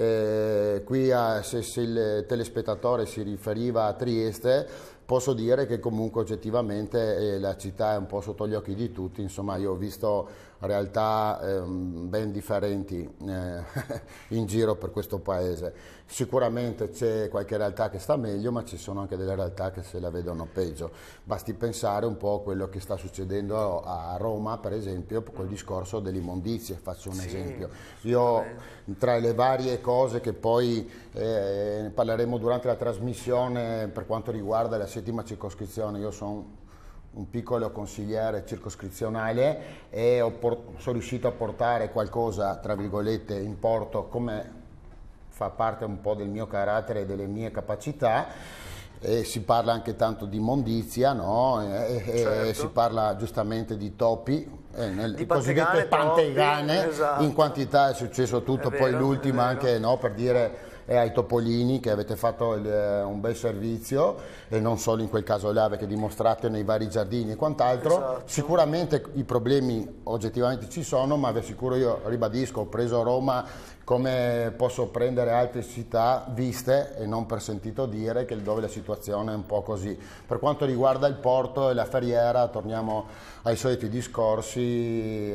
qui se il telespettatore si riferiva a Trieste, posso dire che comunque oggettivamente la città è un po' sotto gli occhi di tutti. Insomma, io ho visto realtà ben differenti in giro per questo paese. Sicuramente c'è qualche realtà che sta meglio, ma ci sono anche delle realtà che se la vedono peggio. Basti pensare un po' a quello che sta succedendo a Roma, per esempio, col discorso delle immondizie. Faccio un esempio. Io, tra le varie cose che poi ne parleremo durante la trasmissione per quanto riguarda la 7ª circoscrizione, io sono un piccolo consigliere circoscrizionale e sono riuscito a portare qualcosa, tra virgolette, in porto, come fa parte un po' del mio carattere e delle mie capacità. E si parla anche tanto di immondizia, no? Certo. Si parla giustamente di topi, di cosiddette pantegane, esatto. In quantità è successo tutto, poi l'ultima anche, no, per dire, ai topolini, che avete fatto un bel servizio, e non solo in quel caso là, perché dimostrate nei vari giardini e quant'altro. Esatto. Sicuramente i problemi oggettivamente ci sono, ma vi assicuro, io ribadisco, ho preso Roma come posso prendere altre città viste e non per sentito dire, che dove la situazione è un po' così. Per quanto riguarda il porto e la ferriera, torniamo ai soliti discorsi.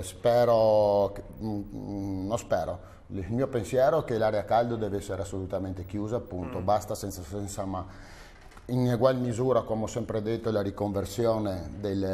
Il mio pensiero è che l'area caldo deve essere assolutamente chiusa, appunto, basta, senza ma in egual misura, come ho sempre detto, la riconversione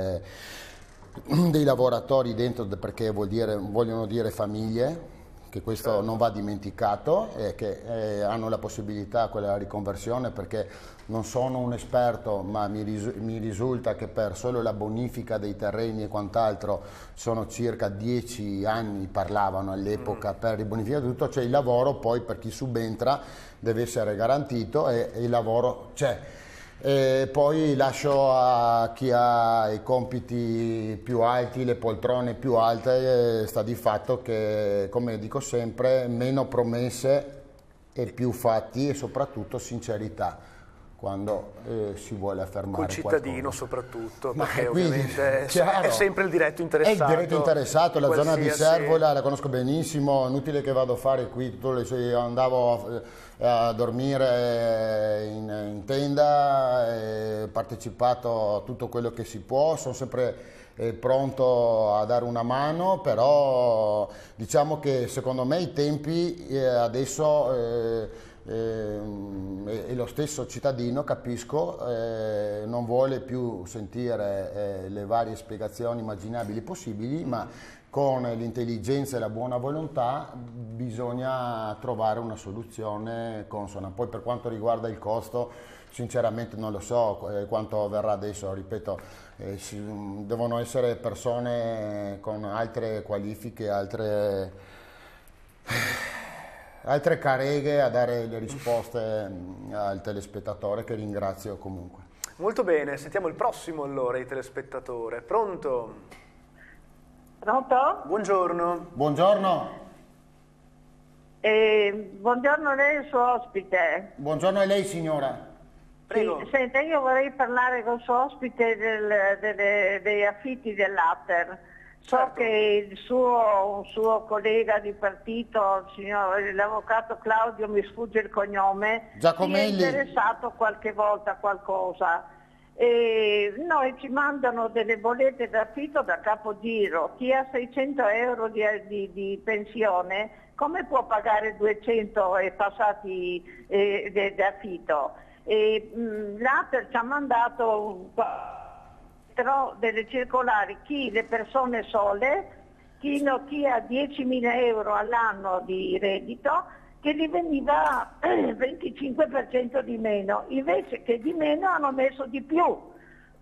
dei lavoratori dentro, perché vogliono dire famiglie, che questo non va dimenticato, e che hanno la possibilità quella riconversione, perché non sono un esperto, ma mi risulta che per solo la bonifica dei terreni e quant'altro sono circa 10 anni, parlavano all'epoca, per ribonificare tutto. Cioè il lavoro poi per chi subentra deve essere garantito, e il lavoro c'è. E poi lascio a chi ha i compiti più alti, le poltrone più alte, sta di fatto che, come dico sempre, meno promesse e più fatti, e soprattutto sincerità quando si vuole affermare col cittadino qualcosa. Soprattutto, Ma perché quindi, ovviamente chiaro, è sempre il diretto interessato. È il diretto interessato, la zona di Servola la conosco benissimo, inutile che vado a fare qui, andavo a dormire in tenda, partecipato a tutto quello che si può, sono sempre pronto a dare una mano, però diciamo che secondo me i tempi adesso, e lo stesso cittadino, capisco, non vuole più sentire le varie spiegazioni immaginabili possibili, ma con l'intelligenza e la buona volontà bisogna trovare una soluzione consona. Poi per quanto riguarda il costo, sinceramente non lo so quanto verrà adesso, ripeto, devono essere persone con altre qualifiche, altre careghe a dare le risposte al telespettatore, che ringrazio comunque. Molto bene, sentiamo il prossimo allora, il telespettatore. Pronto? Pronto? Buongiorno. Buongiorno. Buongiorno a lei e il suo ospite. Buongiorno a lei, signora. Prego. Sì, senta, io vorrei parlare con il suo ospite dei affitti dell'Atter. So Certo. che un suo collega di partito, l'avvocato Claudio, mi sfugge il cognome, Giacomelli, si è interessato qualche volta a qualcosa. E noi ci mandano delle bollette d'affitto da capogiro. Chi ha 600 euro di pensione, come può pagare 200 e passati di affitto? L'Ater ci ha mandato delle circolari, le persone sole, chi ha 10.000 euro all'anno di reddito, che gli veniva 25% di meno, invece che di meno hanno messo di più.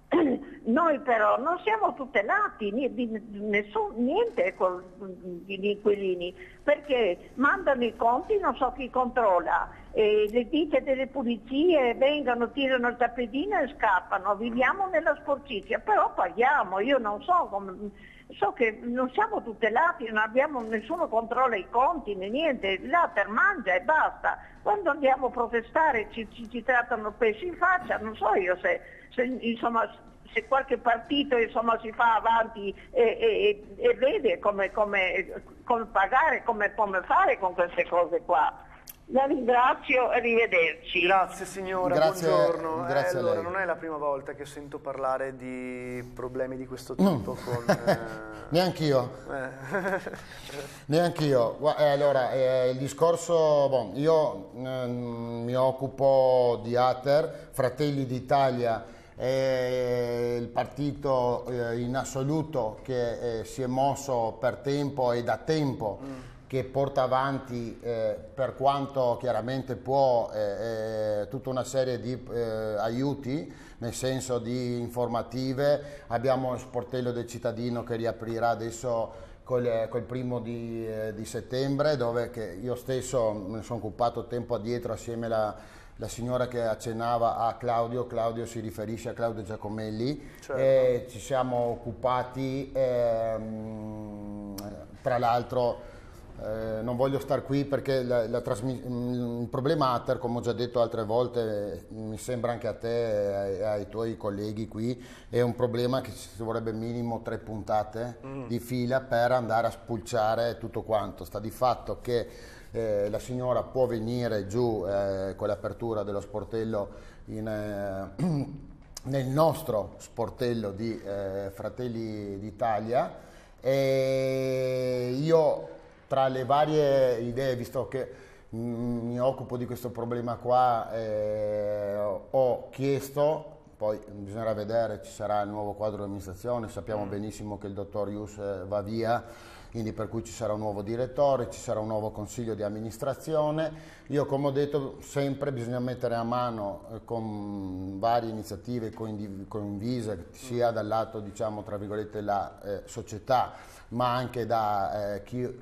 Noi però non siamo tutelati niente con gli inquilini, perché mandano i conti, non so chi controlla, e le ditte delle pulizie vengono, tirano il tappetino e scappano. Viviamo nella sporcizia, però paghiamo. Io non so come, so che non siamo tutelati, non abbiamo, nessuno controlla i conti né niente, l'Ater mangia e basta. Quando andiamo a protestare ci trattano pesci in faccia, non so io se qualche partito si fa avanti e vede come pagare, come fare con queste cose qua. La ringrazio, arrivederci. Grazie signora, Grazie, buongiorno. grazie a allora, lei. non è la prima volta che sento parlare di problemi di questo tipo con... Neanch'io. Neanch'io. Allora, il discorso, io mi occupo di Ater, Fratelli d'Italia è il partito in assoluto che si è mosso per tempo e da tempo, che porta avanti per quanto chiaramente può tutta una serie di aiuti, nel senso di informative. Abbiamo lo sportello del cittadino che riaprirà adesso col primo di settembre, dove che io stesso me ne sono occupato tempo addietro assieme alla signora che accennava a Claudio si riferisce a Claudio Giacomelli, certo. E ci siamo occupati tra l'altro. Non voglio star qui perché il problema Ater, come ho già detto altre volte, mi sembra anche a te e ai tuoi colleghi qui, è un problema che ci vorrebbe minimo 3 puntate di fila per andare a spulciare tutto quanto. Sta di fatto che la signora può venire giù con l'apertura dello sportello nel nostro sportello di Fratelli d'Italia, e io, tra le varie idee, visto che mi occupo di questo problema qua, ho chiesto, poi bisognerà vedere, ci sarà il nuovo quadro di amministrazione, sappiamo benissimo che il dottor Ius va via, quindi per cui ci sarà un nuovo direttore, ci sarà un nuovo consiglio di amministrazione. Io, come ho detto, sempre bisogna mettere a mano con varie iniziative condivise, sia dal lato, diciamo, tra virgolette, la società, ma anche da chi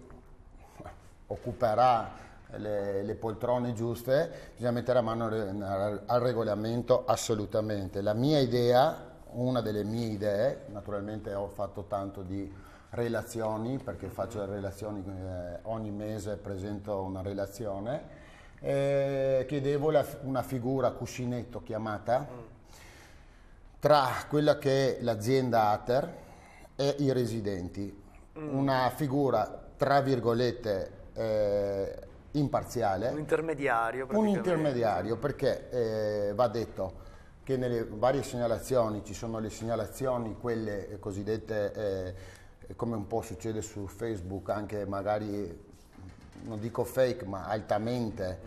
occuperà le poltrone giuste, bisogna mettere a mano al regolamento assolutamente. La mia idea, una delle mie idee, naturalmente ho fatto tanto di relazioni, perché faccio le relazioni, ogni mese presento una relazione, chiedevo una figura cuscinetto chiamata tra quella che è l'azienda Ater e i residenti, una figura tra virgolette imparziale, un intermediario, perché va detto che nelle varie segnalazioni ci sono le segnalazioni, quelle cosiddette, come un po' succede su Facebook, anche magari, non dico fake, ma altamente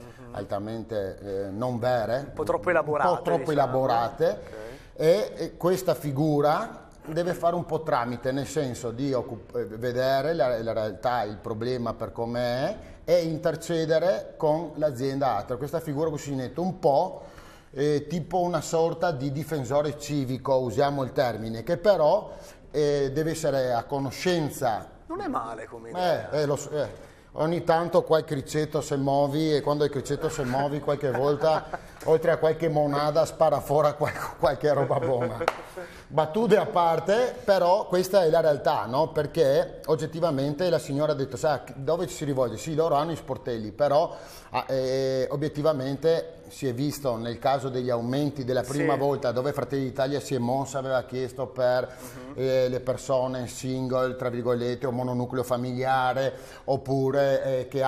non vere, un po' troppo elaborate, okay. E questa figura deve fare un po' tramite, nel senso di vedere la realtà, il problema per com'è, e intercedere con l'azienda Ater. Questa figura cuscinetto un po' tipo una sorta di difensore civico, usiamo il termine, che però deve essere a conoscenza. Non è male come idea. Ogni tanto qualche criceto se muovi, e quando il criceto se muovi qualche volta, oltre a qualche monada, spara fuori qualche roba buona. Battute a parte, però questa è la realtà, no? Perché oggettivamente la signora ha detto, sa, dove ci si rivolge? Sì, loro hanno i sportelli, però obiettivamente si è visto nel caso degli aumenti della prima volta, dove Fratelli d'Italia si è mossa, aveva chiesto per le persone single, tra virgolette, o mononucleo familiare, oppure che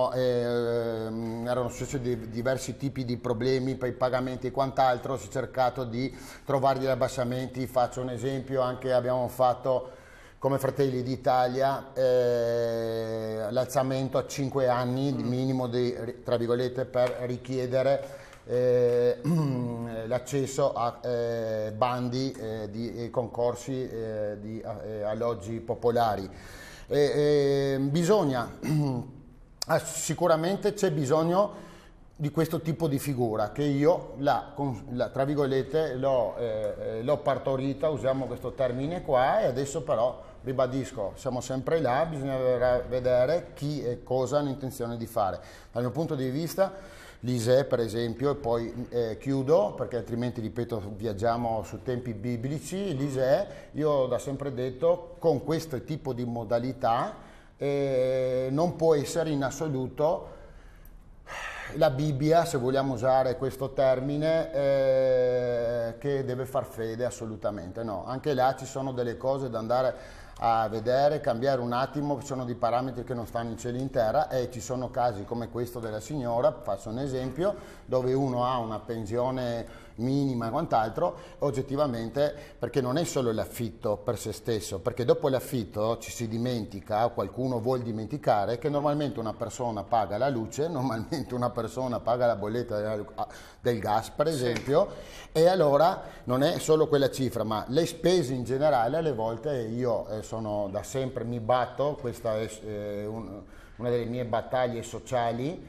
erano successi diversi tipi di problemi per i pagamenti e quant'altro, si è cercato di trovare degli abbassamenti. Faccio un esempio, anche abbiamo fatto come Fratelli d'Italia l'alzamento a 5 anni di minimo tra virgolette, per richiedere l'accesso a bandi di concorsi di alloggi popolari. Bisogna sicuramente c'è bisogno di questo tipo di figura che io, tra virgolette, l'ho partorita, usiamo questo termine qua, e adesso però, ribadisco, siamo sempre là, bisogna vedere chi e cosa hanno intenzione di fare. Dal mio punto di vista, l'ISEE per esempio, e poi chiudo perché altrimenti, ripeto, viaggiamo su tempi biblici. L'ISEE, io ho da sempre detto, con questo tipo di modalità non può essere in assoluto la Bibbia, se vogliamo usare questo termine, che deve far fede, assolutamente no. Anche là ci sono delle cose da andare a vedere, cambiare un attimo, ci sono dei parametri che non stanno in cielo in terra, e ci sono casi come questo della signora, faccio un esempio, dove uno ha una pensione minima e quant'altro, oggettivamente, perché non è solo l'affitto per se stesso, perché dopo l'affitto ci si dimentica, o qualcuno vuol dimenticare, che normalmente una persona paga la luce, normalmente una persona paga la bolletta del gas per esempio, e allora non è solo quella cifra, ma le spese in generale. Alle volte io sono da sempre, mi batto, questa è una delle mie battaglie sociali,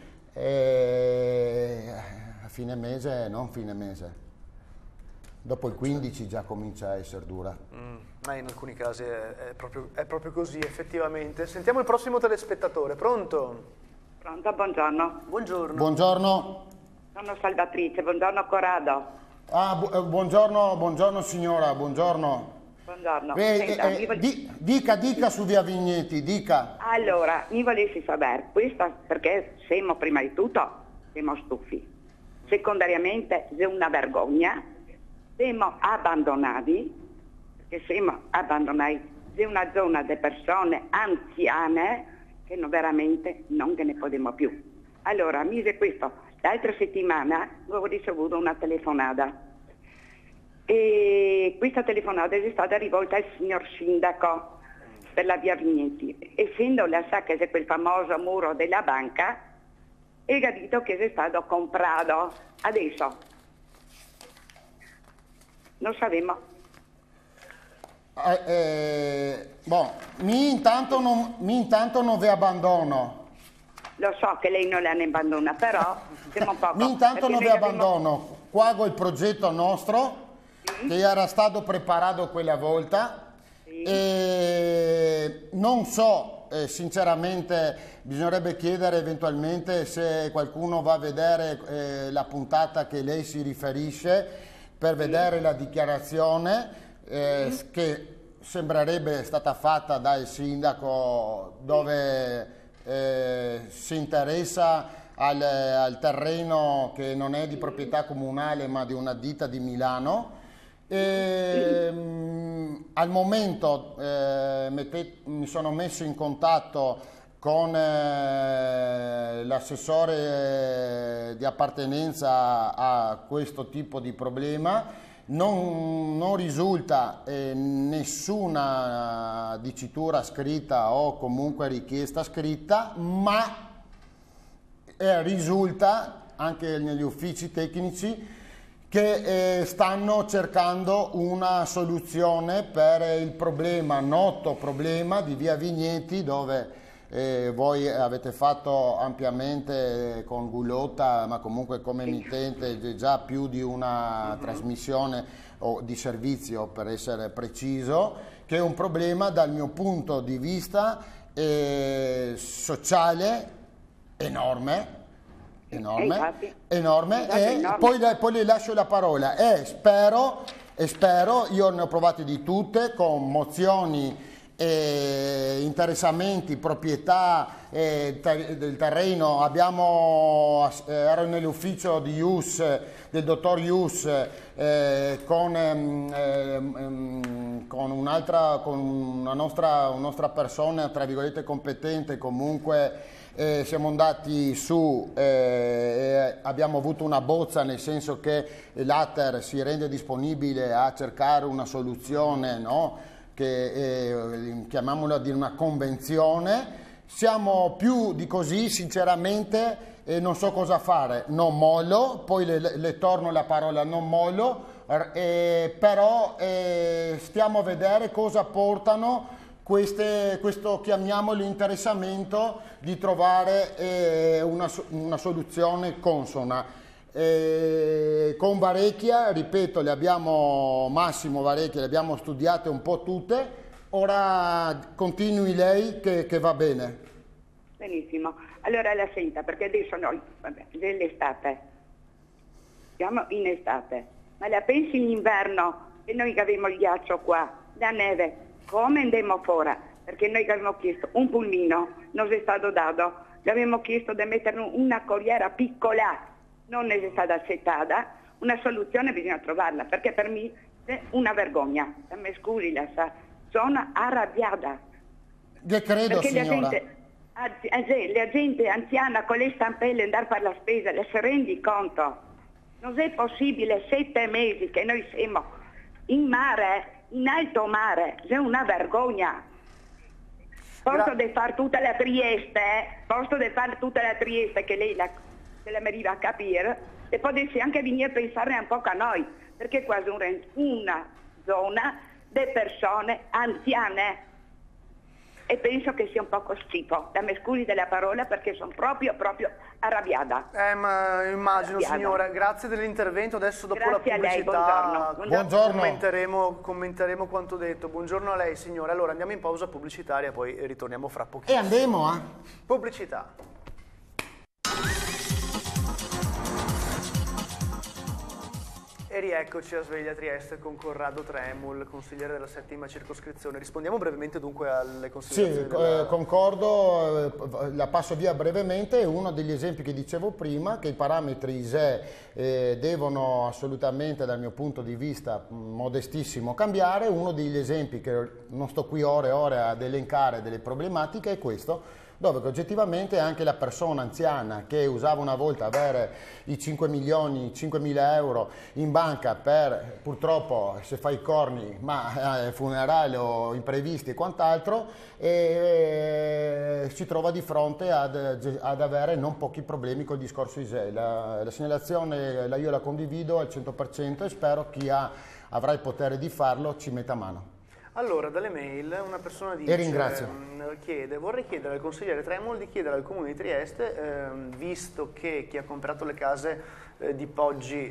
a fine mese, non fine mese, dopo il 15 già comincia a essere dura. In alcuni casi è proprio così, effettivamente. Sentiamo il prossimo telespettatore. Pronto? Pronto, buongiorno. Buongiorno. Buongiorno. Sono Salvatrice, buongiorno Corrado. Buongiorno signora, buongiorno. Buongiorno. Dica su Via Vigneti, dica. Allora, mi volessi sapere, questa perché siamo prima di tutto, siamo stufi. Secondariamente è una vergogna, siamo abbandonati, perché siamo abbandonati di una zona di persone anziane che veramente non ne possiamo più. Allora, mi dice questo, l'altra settimana ho ricevuto una telefonata, e questa telefonata è stata rivolta al signor sindaco per la Via Vigneti. Essendo la sa che c'è quel famoso muro della banca, e capito che è stato comprato. Adesso non sappiamo. Mi intanto non vi abbandono. Lo so che lei non la ne abbandona, però siamo un po'. Intanto non vi abbandono. Qua ho il progetto nostro, che era stato preparato quella volta, e non so, sinceramente bisognerebbe chiedere eventualmente se qualcuno va a vedere la puntata che lei si riferisce, per vedere la dichiarazione che sembrerebbe stata fatta dal sindaco, dove si interessa al terreno che non è di proprietà comunale ma di una ditta di Milano. Al momento mi sono messo in contatto con l'assessore di appartenenza a questo tipo di problema. Non risulta nessuna dicitura scritta o comunque richiesta scritta, ma risulta anche negli uffici tecnici che stanno cercando una soluzione per il problema, noto problema di Via Vigneti, dove voi avete fatto ampiamente con Gulotta, ma comunque come emittente, già più di una trasmissione o di servizio, per essere preciso, che è un problema dal mio punto di vista sociale enorme, e poi le lascio la parola e spero, io ne ho provate di tutte, con mozioni, interessamenti, proprietà del terreno. Ero nell'ufficio di Ius, del dottor Ius, con una nostra persona, tra virgolette, competente. Comunque siamo andati su, abbiamo avuto una bozza, nel senso che l'ATER si rende disponibile a cercare una soluzione, no? Che chiamiamola di una convenzione. Siamo più di così, sinceramente, non so cosa fare. Non mollo, poi le torno la parola, non mollo, però stiamo a vedere cosa portano questo chiamiamolo interessamento di trovare una soluzione consona. Con Varecchia, ripeto, Massimo Varecchia, le abbiamo studiate un po' tutte, ora continui lei che va bene. Benissimo, allora la senta, perché adesso noi, dell'estate, siamo in estate, ma la pensi in inverno, e noi che abbiamo il ghiaccio qua, la neve, come andiamo fuori? Perché noi che abbiamo chiesto un pulmino, non è stato dato, le abbiamo chiesto di mettere una corriera piccola, non è stata accettata, una soluzione bisogna trovarla, perché per me è una vergogna. Mi scusi, sono arrabbiata. Che credo, perché signora. La gente anziana con le stampelle andare a fare la spesa, le si rendi conto? Non è possibile 7 mesi che noi siamo in mare, in alto mare, è una vergogna. Posto di fare tutta la Trieste, che lei se la merita a capire, e potessi anche venire a pensare un po' a noi, perché qua è una zona di persone anziane e penso che sia un poco schifo. Mi scusi della parola perché sono proprio arrabbiata. Ma immagino, signora. Grazie dell'intervento. Adesso dopo Grazie la pubblicità buongiorno. commenteremo quanto detto. Buongiorno a lei, signora. Allora andiamo in pausa pubblicitaria, poi ritorniamo fra pochissimo. E andiamo a pubblicità. E rieccoci a Sveglia Trieste con Corrado Tremul, consigliere della 7ª circoscrizione. Rispondiamo brevemente dunque alle considerazioni. Sì, concordo, la passo via brevemente. Uno degli esempi che dicevo prima, che i parametri ISEE devono assolutamente, dal mio punto di vista modestissimo, cambiare. Uno degli esempi, che non sto qui ore e ore ad elencare delle problematiche, è questo, dove oggettivamente anche la persona anziana che usava una volta avere i 5.000 euro in banca per, purtroppo se fa i corni, ma funerale o imprevisti e quant'altro, si trova di fronte ad avere non pochi problemi col discorso ISEE. La segnalazione io la condivido al 100% e spero chi avrà il potere di farlo ci metta mano. Allora, dalle mail una persona dice, vorrei chiedere al consigliere Tremul di chiedere al Comune di Trieste, visto che chi ha comprato le case di Poggi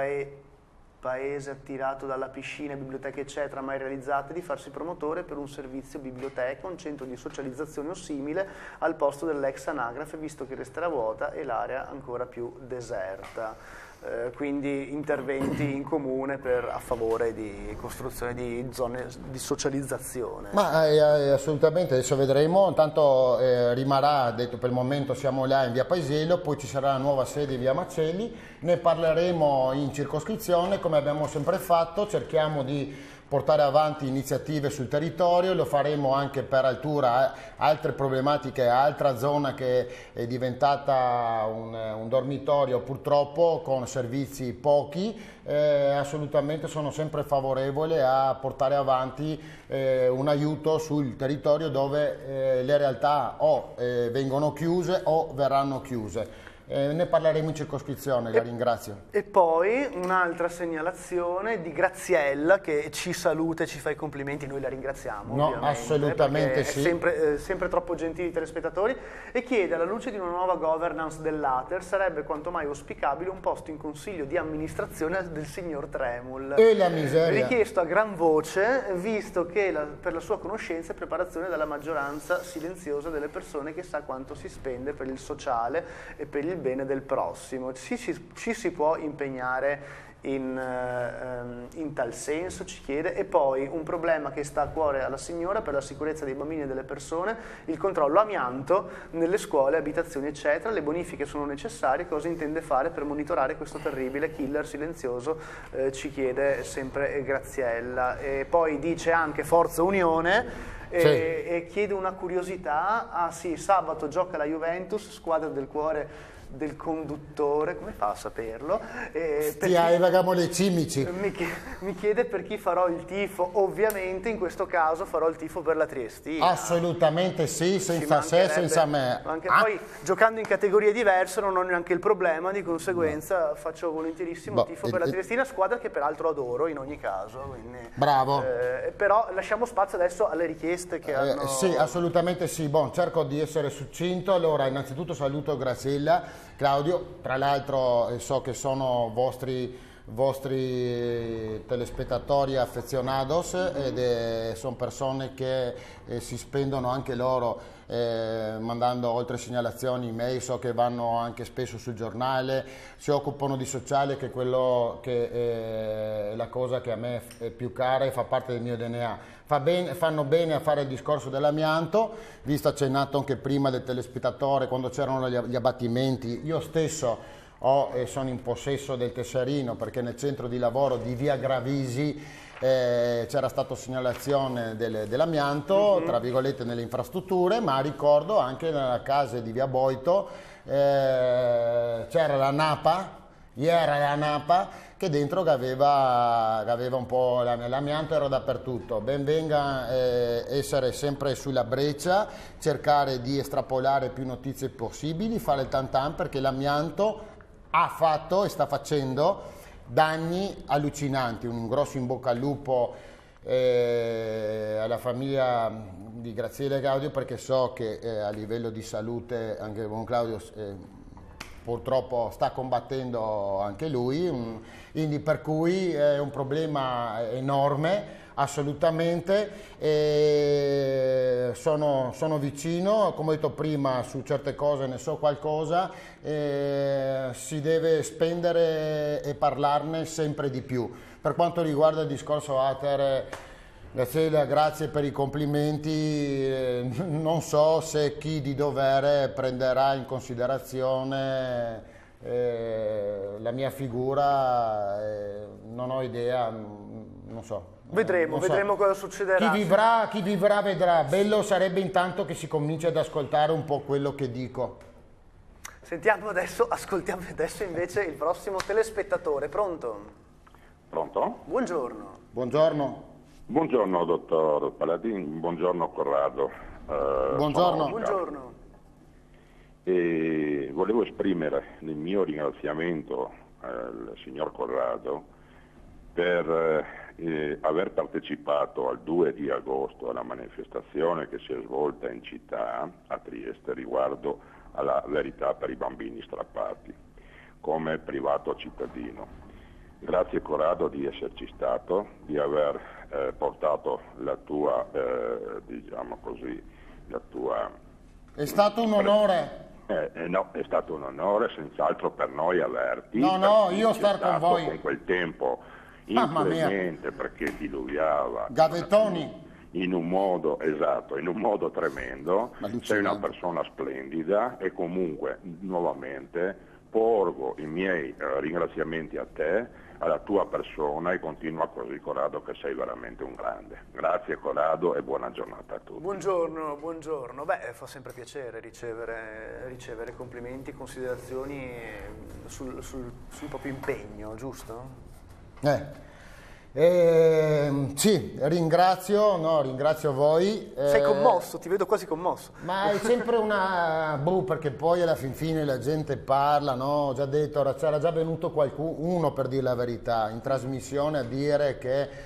paese attirato dalla piscina, biblioteche eccetera, mai realizzate, di farsi promotore per un servizio biblioteca, un centro di socializzazione o simile al posto dell'ex anagrafe, visto che resterà vuota e l'area ancora più deserta. Quindi interventi in comune a favore di costruzione di zone di socializzazione. Ma assolutamente, adesso vedremo. Intanto rimarrà, detto, per il momento siamo là in via Paesiello, poi ci sarà la nuova sede in via Macelli, ne parleremo in circoscrizione come abbiamo sempre fatto, cerchiamo di portare avanti iniziative sul territorio, lo faremo anche per Altura, altre problematiche, altra zona che è diventata un dormitorio purtroppo con servizi pochi, assolutamente sono sempre favorevole a portare avanti un aiuto sul territorio dove le realtà o vengono chiuse o verranno chiuse. Ne parleremo in circoscrizione, la ringrazio. E poi un'altra segnalazione di Graziella che ci saluta e ci fa i complimenti, noi la ringraziamo. No, assolutamente sì. Sempre troppo gentili telespettatori, e chiede, alla luce di una nuova governance dell'Ater, sarebbe quanto mai auspicabile un posto in consiglio di amministrazione del signor Tremul. E la miseria. Richiesto a gran voce, visto che per la sua conoscenza e preparazione dalla maggioranza silenziosa delle persone che sa quanto si spende per il sociale e per il bene del prossimo. Ci si può impegnare in tal senso, ci chiede. E poi un problema che sta a cuore alla signora per la sicurezza dei bambini e delle persone, il controllo amianto nelle scuole, abitazioni eccetera, le bonifiche sono necessarie, cosa intende fare per monitorare questo terribile killer silenzioso, ci chiede sempre Graziella. E poi dice anche Forza Unione. E chiede una curiosità, sì, sabato gioca la Juventus, squadra del cuore del conduttore, come fa a saperlo? Le cimici. Mi chiede per chi farò il tifo. Ovviamente in questo caso farò il tifo per la Triestina. Assolutamente sì, senza se, senza me. Anche poi giocando in categorie diverse non ho neanche il problema, di conseguenza faccio volentierissimo tifo per la Triestina, squadra che peraltro adoro in ogni caso. Quindi, bravo. Però lasciamo spazio adesso alle richieste che hanno... Sì, assolutamente sì. Cerco di essere succinto. Allora, innanzitutto saluto Graziella, Claudio, tra l'altro so che sono vostri telespettatori affezionados ed sono persone che si spendono anche loro mandando oltre segnalazioni, email, so che vanno anche spesso sul giornale, si occupano di sociale, che è quello che è la cosa che a me è più cara e fa parte del mio DNA. Fanno bene a fare il discorso dell'amianto, visto accennato anche prima del telespettatore quando c'erano gli abbattimenti. Io stesso sono in possesso del tesserino, perché nel centro di lavoro di via Gravisi c'era stata segnalazione dell'amianto, tra virgolette, nelle infrastrutture, ma ricordo anche nella casa di via Boito c'era la Napa, che dentro che aveva un po' l'amianto, era dappertutto. Ben venga essere sempre sulla breccia, cercare di estrapolare più notizie possibili, fare il tantan, perché l'amianto ha fatto e sta facendo danni allucinanti. Un grosso in bocca al lupo alla famiglia di Graziella e Claudio, perché so che a livello di salute anche con Claudio purtroppo sta combattendo anche lui, quindi per cui è un problema enorme, assolutamente. Sono vicino, come ho detto prima, su certe cose ne so qualcosa, si deve spendere e parlarne sempre di più. Per quanto riguarda il discorso Ater, Graziella, grazie per i complimenti, non so se chi di dovere prenderà in considerazione la mia figura, non ho idea, non so. Vedremo cosa succederà. Chi vivrà vedrà. Bello sarebbe intanto che si cominci ad ascoltare un po' quello che dico. Ascoltiamo adesso invece il prossimo telespettatore. Pronto? Pronto? Buongiorno. Buongiorno. Buongiorno dottor Paladin, buongiorno Corrado. Buongiorno. Buongiorno. E volevo esprimere il mio ringraziamento al signor Corrado per aver partecipato al 2 di agosto alla manifestazione che si è svolta in città, a Trieste, riguardo alla verità per i bambini strappati, come privato cittadino. Grazie Corrado di esserci stato, di aver portato la tua, diciamo così, la tua... È stato un onore. No, è stato un onore senz'altro per noi averti. No, io star con voi. Con quel tempo inclemente, perché diluviava. Gavettoni. In un modo, esatto, in un modo tremendo. Sei una persona splendida e comunque, nuovamente, porgo i miei ringraziamenti a te, alla tua persona, e continua così Corrado, che sei veramente un grande. Grazie Corrado e buona giornata a tutti. Buongiorno. Beh, fa sempre piacere ricevere complimenti e considerazioni sul proprio impegno, giusto? Sì, ringrazio voi. Sei commosso, ti vedo quasi commosso. Ma è sempre perché poi alla fin fine la gente parla, no? Ho già detto, c'era già venuto qualcuno, per dire la verità, in trasmissione a dire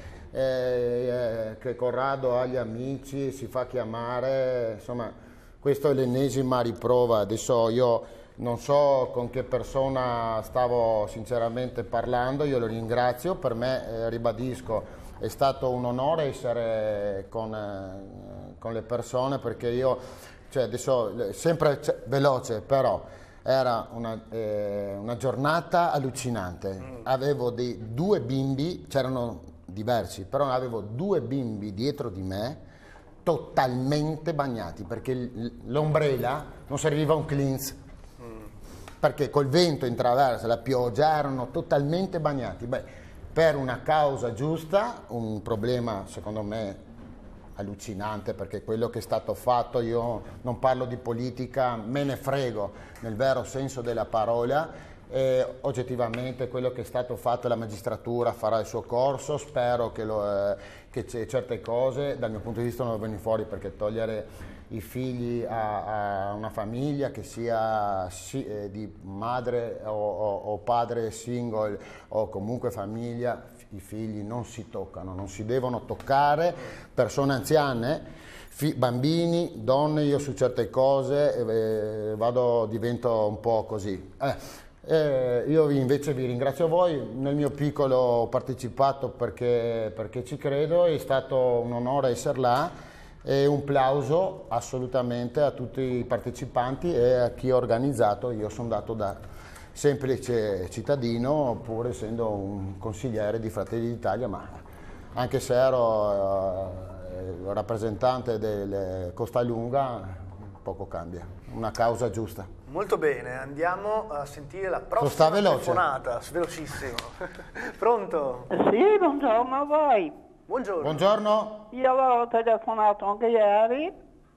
che Corrado ha gli amici, si fa chiamare, insomma, questa è l'ennesima riprova. Adesso io non so con che persona stavo sinceramente parlando, io lo ringrazio, per me, ribadisco, è stato un onore essere con le persone, perché io, adesso sempre veloce, però era una giornata allucinante. Avevo due bimbi, c'erano diversi, però avevo 2 bimbi dietro di me totalmente bagnati, perché l'ombrella non serviva un cleans, perché col vento in traversa, la pioggia, erano totalmente bagnati. Per una causa giusta, un problema secondo me allucinante, perché quello che è stato fatto, io non parlo di politica, me ne frego nel vero senso della parola. Oggettivamente quello che è stato fatto, la magistratura farà il suo corso, spero che certe cose dal mio punto di vista non vengono fuori, perché togliere i figli a una famiglia che sia di madre o padre single o comunque famiglia, i figli non si toccano, non si devono toccare, persone anziane, bambini, donne. Io su certe cose divento un po' così. Io invece vi ringrazio voi, nel mio piccolo ho partecipato perché ci credo, è stato un onore essere là e un plauso assolutamente a tutti i partecipanti e a chi ha organizzato. Io sono dato da semplice cittadino, pur essendo un consigliere di Fratelli d'Italia, ma anche se ero rappresentante del Costa Lunga, poco cambia, una causa giusta. Molto bene, andiamo a sentire la prossima telefonata, velocissimo. Pronto? Sì, buongiorno a voi. Buongiorno. Buongiorno. Io avevo telefonato anche ieri,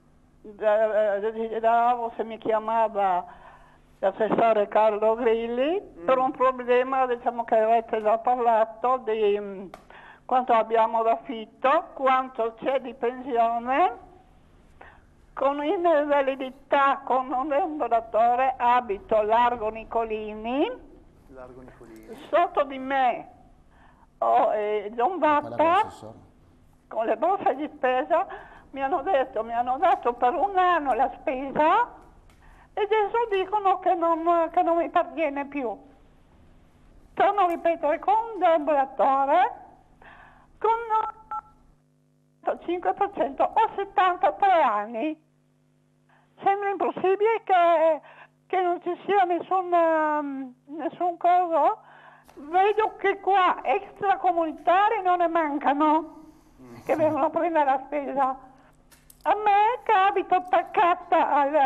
desideravo se mi chiamava l'assessore Carlo Grilli per un problema, diciamo, che avete già parlato di quanto abbiamo d'affitto, quanto c'è di pensione. Con i invalidità, con un lavoratore, abito Largo Nicolini. Sotto di me ho John Vappa, con le borse di spesa, mi hanno dato per un anno la spesa e adesso dicono che non mi perviene più. Torno a ripetere, con un lavoratore, con il 5%, ho 73 anni. Sembra impossibile che non ci sia nessun coso. Vedo che qua extracomunitari non ne mancano, che vengono a prendere la spesa. A me, che abito attaccata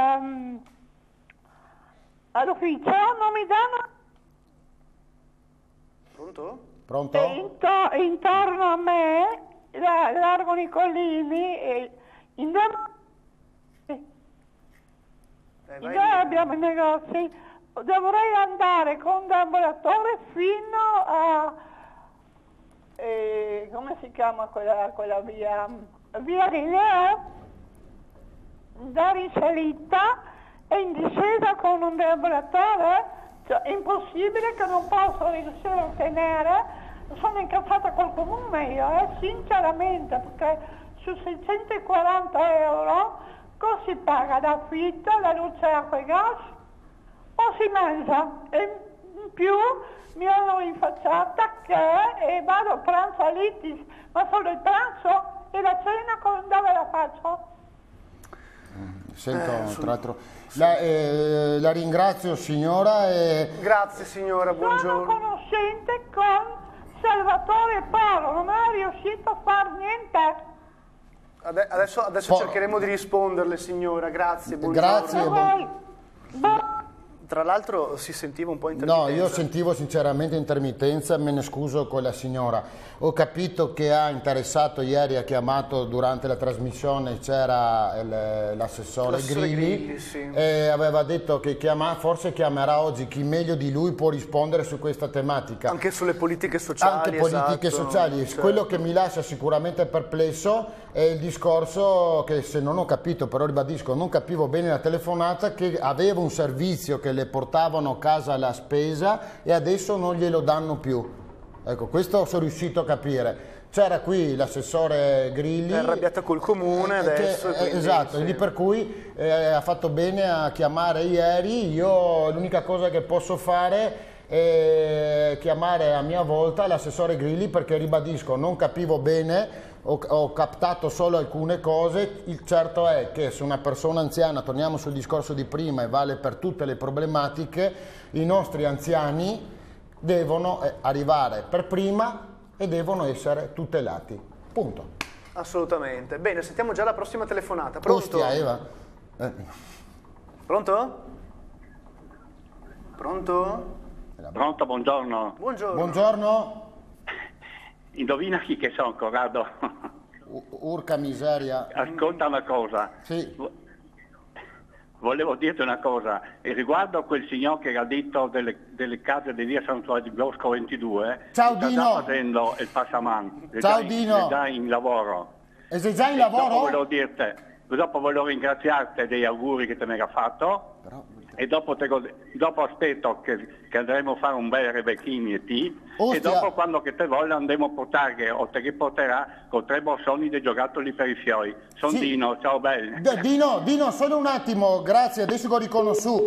all'ufficio, non mi danno. Pronto? Pronto? E intorno a me, Largo Nicolini, noi abbiamo i negozi. Dovrei andare con un laboratorio fino a come si chiama quella via Rilea, andare in salita e in discesa con un laboratorio. Cioè, è impossibile, che non posso riuscire a ottenere. Sono incazzata col comune io, sinceramente, perché su 640 euro cosa si paga d'affitto, la luce, acqua e gas, o si mangia? E in più mi hanno rinfacciata che vado a pranzo all'Itis, ma solo il pranzo e la cena dove la faccio? Sento tra l'altro la ringrazio, signora. Grazie signora, buongiorno. Sono conoscente con Salvatore Paro, non è riuscito a far niente. Adesso cercheremo di risponderle, signora. Grazie, buongiorno. Grazie. Tra l'altro si sentiva un po' intermittenza. No, io sentivo sinceramente intermittenza, me ne scuso con la signora. Ho capito che ha interessato ieri, ha chiamato durante la trasmissione, c'era l'assessore Grilli, sì. E aveva detto che forse chiamerà oggi chi meglio di lui può rispondere su questa tematica. Anche sulle politiche sociali. Anche politiche sociali. Certo. Quello che mi lascia sicuramente perplesso è il discorso che, se non ho capito, però ribadisco, non capivo bene la telefonata, che aveva un servizio che le portavano a casa la spesa e adesso non glielo danno più. Ecco, questo sono riuscito a capire. C'era qui l'assessore Grilli. È arrabbiata col comune adesso. Esatto, sì. Per cui ha fatto bene a chiamare ieri. Io l'unica cosa che posso fare è chiamare a mia volta l'assessore Grilli, perché ribadisco, non capivo bene. Ho captato solo alcune cose. Il certo è che se una persona anziana, torniamo sul discorso di prima e vale per tutte le problematiche, i nostri anziani devono arrivare per prima e devono essere tutelati. Punto. Assolutamente. Bene, sentiamo già la prossima telefonata. Pronto? Ostia, Eva. Pronto? Pronto? Pronto, buongiorno. Buongiorno. Buongiorno. Indovina chi che sono, Corrado? Urca miseria. Ascolta una cosa. Sì. Volevo dirti una cosa, e riguardo a quel signor che ha detto delle case di via Santuario di Bosco 22, ciao sta Dino, già facendo il passaman, ciao Dino, è già in lavoro. E sei già in lavoro? Dopo volevo ringraziarti degli auguri che te ne era fatto. E dopo aspetto che andremo a fare un bel Rebecchini e ti, e dopo quando che te voglio andremo a portare o te che porterà con 3 borsoni di giocattoli per i fiori. Sono sì. Dino, ciao belli. Dino, solo un attimo, grazie, adesso che riconosco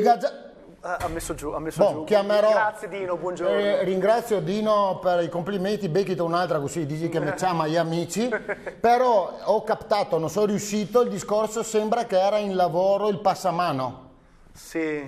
ha messo giù. Chiamerò. Grazie Dino, buongiorno. Ringrazio Dino per i complimenti, becchiti un'altra così, dici che mi chiama gli amici, però ho captato, non sono riuscito, il discorso sembra che era in lavoro il passamano. Sì.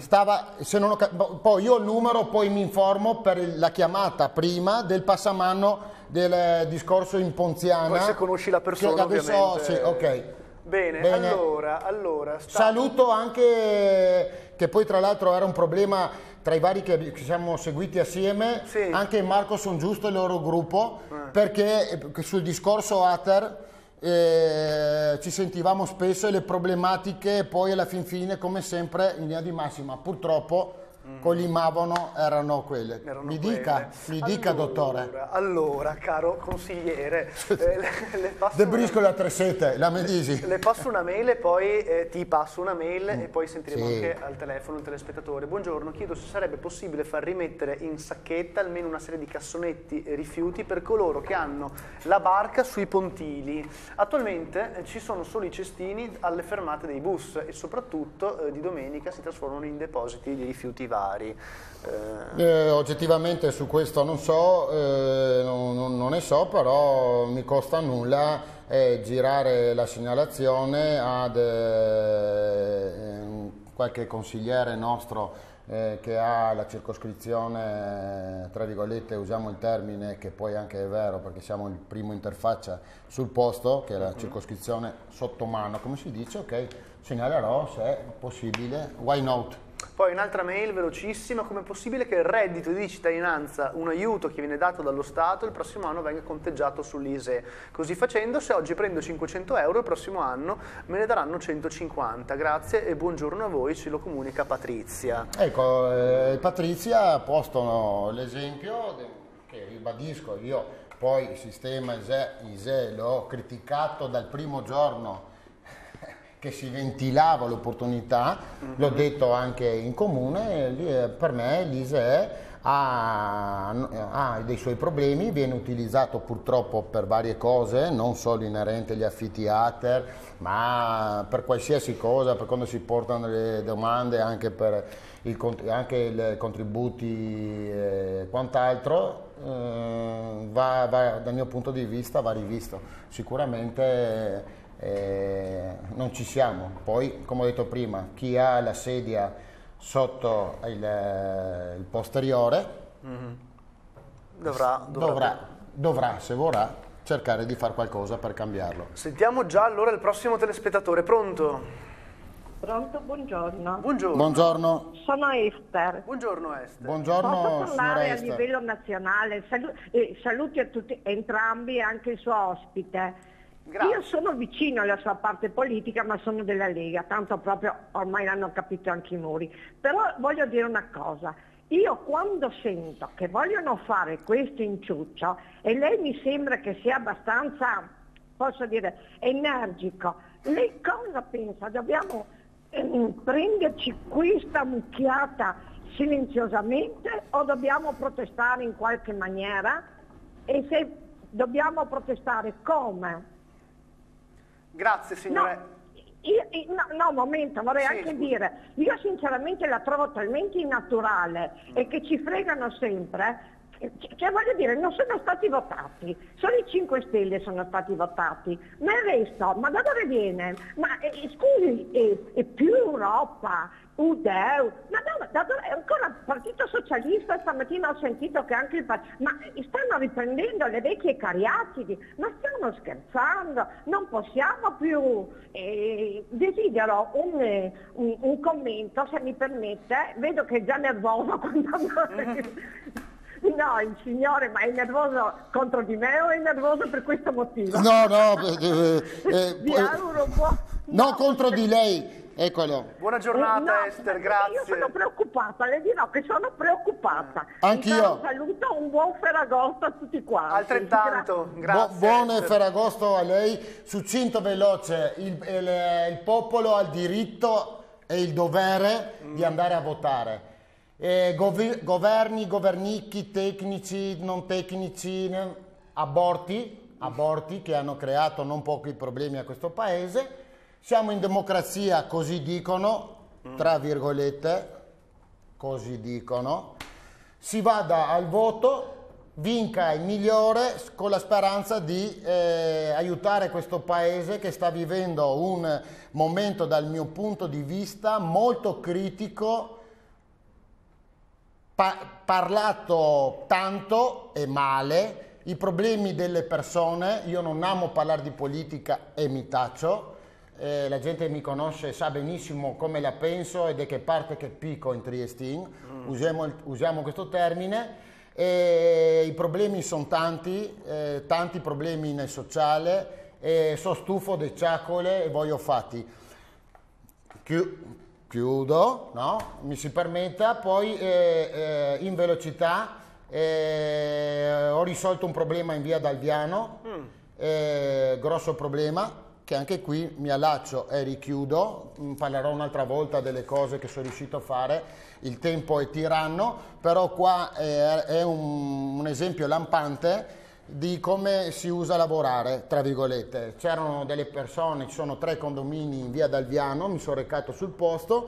Poi io ho il numero, poi mi informo per la chiamata prima del passamano del discorso in Ponziana. Poi se conosci la persona adesso, ovviamente. Sì, ok. Bene. Allora saluto anche, che poi tra l'altro era un problema tra i vari che ci siamo seguiti assieme, sì. Anche Marco Songiusto e il loro gruppo, perché sul discorso Ater ci sentivamo spesso e le problematiche poi alla fin fine, come sempre, in linea di massima purtroppo con l'Imavono erano quelle. Mi dica dottore. Allora, caro consigliere, De Brisco la Tresete, la Medisi. Le passo una mail e poi ti passo una mail e poi sentiremo anche al telefono il telespettatore. Buongiorno, chiedo se sarebbe possibile far rimettere in sacchetta almeno una serie di cassonetti e rifiuti per coloro che hanno la barca sui pontili. Attualmente ci sono solo i cestini alle fermate dei bus e soprattutto di domenica si trasformano in depositi di rifiuti vari. Oggettivamente su questo non so, non ne so, però mi costa nulla girare la segnalazione ad qualche consigliere nostro che ha la circoscrizione, tra virgolette, usiamo il termine che poi anche è vero perché siamo il primo interfaccia sul posto, che è la circoscrizione sotto mano, come si dice, ok, segnalerò se è possibile, why not? Poi un'altra mail velocissima: come è possibile che il reddito di cittadinanza, un aiuto che viene dato dallo Stato, il prossimo anno venga conteggiato sull'ISEE? Così facendo, se oggi prendo 500 euro, il prossimo anno me ne daranno 150. Grazie e buongiorno a voi, ce lo comunica Patrizia. Ecco, Patrizia ha posto l'esempio che ribadisco io, poi il sistema ISEE l'ho criticato dal primo giorno che si ventilava l'opportunità, l'ho detto anche in comune, per me l'ISEE ha dei suoi problemi, viene utilizzato purtroppo per varie cose, non solo inerente agli affitti Ater, ma per qualsiasi cosa, per quando si portano le domande, anche per i contributi e quant'altro, dal mio punto di vista va rivisto. Sicuramente non ci siamo. Poi, come ho detto prima, chi ha la sedia sotto il posteriore dovrà, se vorrà, cercare di fare qualcosa per cambiarlo. Sentiamo già allora il prossimo telespettatore. Pronto? Pronto, buongiorno. Buongiorno. Sono Esther. Buongiorno Esther. Buongiorno. Posso parlare a Esther. livello nazionale? Saluti a tutti, entrambi e anche il suo ospite. Grazie. Io sono vicino alla sua parte politica, ma sono della Lega, tanto proprio ormai l'hanno capito anche i muri. Però voglio dire una cosa, io quando sento che vogliono fare questo inciuccio, e lei mi sembra che sia abbastanza, posso dire, energico, lei cosa pensa? Dobbiamo prenderci questa mucchiata silenziosamente o dobbiamo protestare in qualche maniera? E se dobbiamo protestare come? Grazie signore. No, un momento, vorrei anche dire, io sinceramente la trovo talmente innaturale e che ci fregano sempre, cioè voglio dire, non sono stati votati, solo i 5 Stelle sono stati votati, ma il resto, ma da dove viene? Ma scusi, è più Europa, UDEU, ma da dove, ancora il Partito Socialista, stamattina ho sentito che anche ma stanno riprendendo le vecchie cariatidi, ma stiamo scherzando, non possiamo più. Desidero un commento, se mi permette, vedo che è già nervoso quando No, il signore, ma è nervoso contro di me o è nervoso per questo motivo? No, Vi auguro un po'. no, contro di lei. Eccolo. Buona giornata Esther, grazie. Io sono preoccupata, le dirò che sono preoccupata. Anch'io. Un saluto, un buon Ferragosto a tutti quanti. Altrettanto, grazie. Buon Ferragosto a lei. Succinto, veloce. Il popolo ha il diritto e il dovere di andare a votare. Governi, governicchi, tecnici, non tecnici, aborti che hanno creato non pochi problemi a questo paese. Siamo in democrazia, così dicono, tra virgolette, così dicono. Si vada al voto, vinca il migliore, con la speranza di aiutare questo paese che sta vivendo un momento, dal mio punto di vista, molto critico, parlato tanto e male, i problemi delle persone. Io non amo parlare di politica e mi taccio. La gente che mi conosce sa benissimo come la penso e da che parte che picco in Triestin, usiamo questo termine. I problemi sono tanti problemi nel sociale, sono stufo dei ciacole e voglio fatti. Chiudo, no? Mi si permetta, poi in velocità ho risolto un problema in via Dalviano, grosso problema, che anche qui mi allaccio e richiudo, parlerò un'altra volta delle cose che sono riuscito a fare, il tempo è tiranno, però qua è un esempio lampante di come si usa lavorare, tra virgolette. C'erano delle persone, ci sono 3 condomini in via Dalviano, mi sono recato sul posto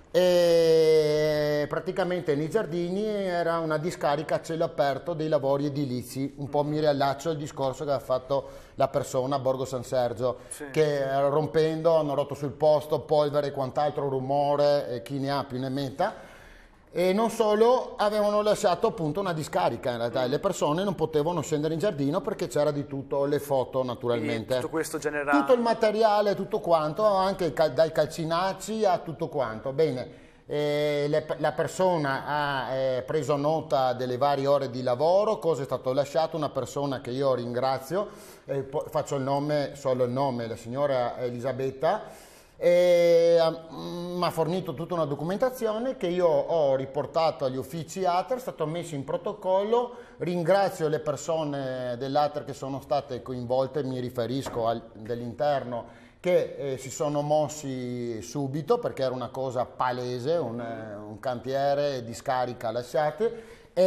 e praticamente nei giardini era una discarica a cielo aperto dei lavori edilizi. Un po' mi riallaccio al discorso che ha fatto la persona a Borgo San Sergio, che rompendo hanno rotto sul posto, polvere e quant'altro, rumore, e chi ne ha più ne metta. E non solo, avevano lasciato appunto una discarica in realtà, e le persone non potevano scendere in giardino perché c'era di tutto, le foto naturalmente, tutto questo genera... tutto il materiale, tutto quanto, anche dai calcinacci a tutto quanto. Bene, la persona ha preso nota delle varie ore di lavoro, cosa è stato lasciato, una persona che io ringrazio, faccio il nome, solo il nome, la signora Elisabetta, mi ha fornito tutta una documentazione che io ho riportato agli uffici ATER, è stato messo in protocollo. Ringrazio le persone dell'ATER che sono state coinvolte, mi riferisco dell'interno, che si sono mossi subito perché era una cosa palese, un cantiere di scarica lasciate,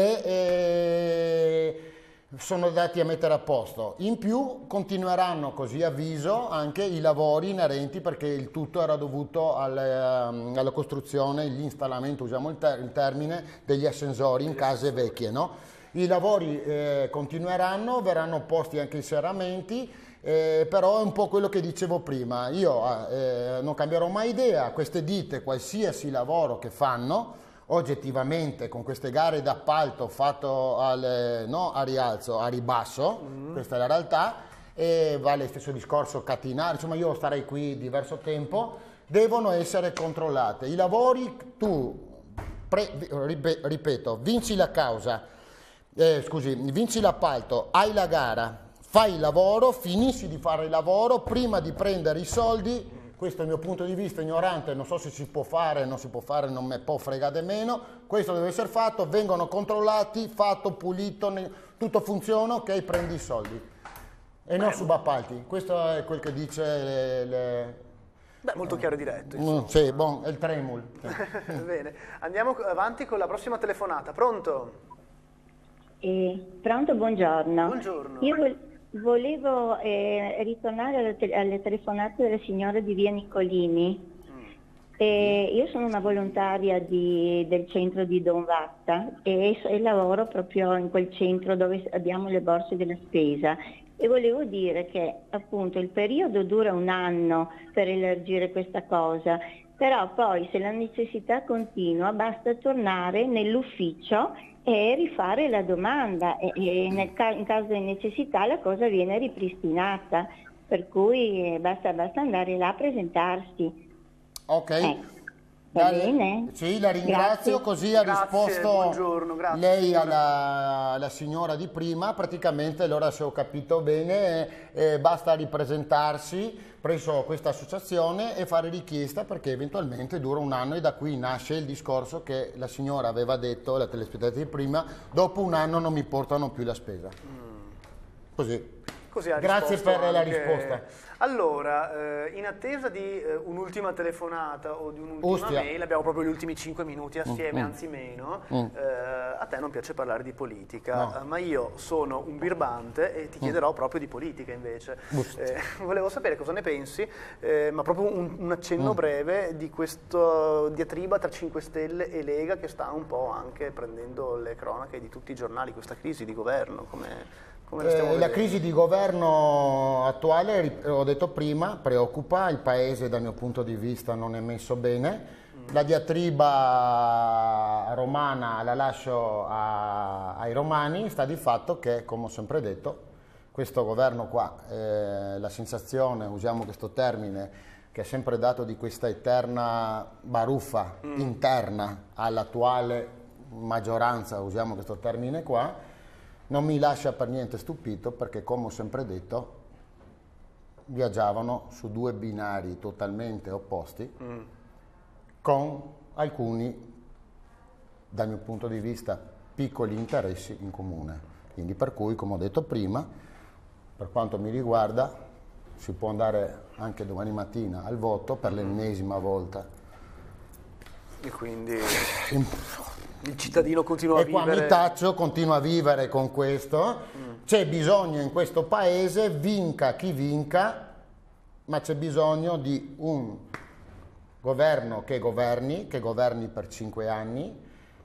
e sono andati a mettere a posto. In più continueranno, così avviso, anche i lavori inerenti, perché il tutto era dovuto alla costruzione, l'installamento, usiamo il termine, degli ascensori in case vecchie, no? I lavori continueranno, verranno posti anche i serramenti, però è un po' quello che dicevo prima. Io non cambierò mai idea, queste ditte, qualsiasi lavoro che fanno, oggettivamente con queste gare d'appalto fatto a rialzo, a ribasso, questa è la realtà, e vale il stesso discorso catinare, insomma io starei qui diverso tempo, devono essere controllate. I lavori, ripeto, vinci la causa, vinci l'appalto, hai la gara, fai il lavoro, finisci di fare il lavoro, prima di prendere i soldi. Questo è il mio punto di vista ignorante, non so se si può fare, non si può fare, non me può fregare meno. Questo deve essere fatto, vengono controllati, fatto, pulito, tutto funziona, ok, prendi i soldi. E non subappalti, questo è quel che dice molto chiaro e diretto. Sì, è il tremul. Bene, andiamo avanti con la prossima telefonata. Pronto? Pronto, buongiorno. Buongiorno. Io volevo ritornare alle telefonate della signora di via Nicolini. Io sono una volontaria del centro di Don Vatta e lavoro proprio in quel centro dove abbiamo le borse della spesa, e volevo dire che appunto il periodo dura 1 anno per elargire questa cosa, però poi se la necessità continua basta tornare nell'ufficio e rifare la domanda, e in caso di necessità la cosa viene ripristinata, per cui basta andare là a presentarsi. Ok, Va bene? Sì, la ringrazio, così ha risposto buongiorno, grazie, lei alla signora di prima. Praticamente, allora, se ho capito bene, basta ripresentarsi presso questa associazione e fare richiesta, perché eventualmente dura un anno, e da qui nasce il discorso che la signora aveva detto, la telespettatrice di prima: dopo un anno non mi portano più la spesa. Così. Grazie per la risposta. Allora, in attesa di un'ultima telefonata o di un'ultima mail, abbiamo proprio gli ultimi 5 minuti assieme, anzi meno. A te non piace parlare di politica, ma io sono un birbante e ti chiederò proprio di politica invece. Volevo sapere cosa ne pensi, ma proprio un accenno breve di questo diatriba tra 5 Stelle e Lega che sta un po' anche prendendo le cronache di tutti i giornali, questa crisi di governo. Come la crisi di governo attuale, ho detto prima, preoccupa, il paese dal mio punto di vista non è messo bene. La diatriba romana la lascio ai romani, sta di fatto che, come ho sempre detto, questo governo qua, la sensazione, usiamo questo termine, che è sempre dato di questa eterna baruffa interna all'attuale maggioranza, usiamo questo termine qua, non mi lascia per niente stupito, perché, come ho sempre detto, viaggiavano su 2 binari totalmente opposti, con alcuni, dal mio punto di vista, piccoli interessi in comune. Quindi, per cui, come ho detto prima, per quanto mi riguarda, si può andare anche domani mattina al voto per l'ennesima volta. E quindi il cittadino continua a vivere. E qua mi taccio, continua a vivere con questo. C'è bisogno in questo paese, vinca chi vinca, ma c'è bisogno di un governo che governi per 5 anni,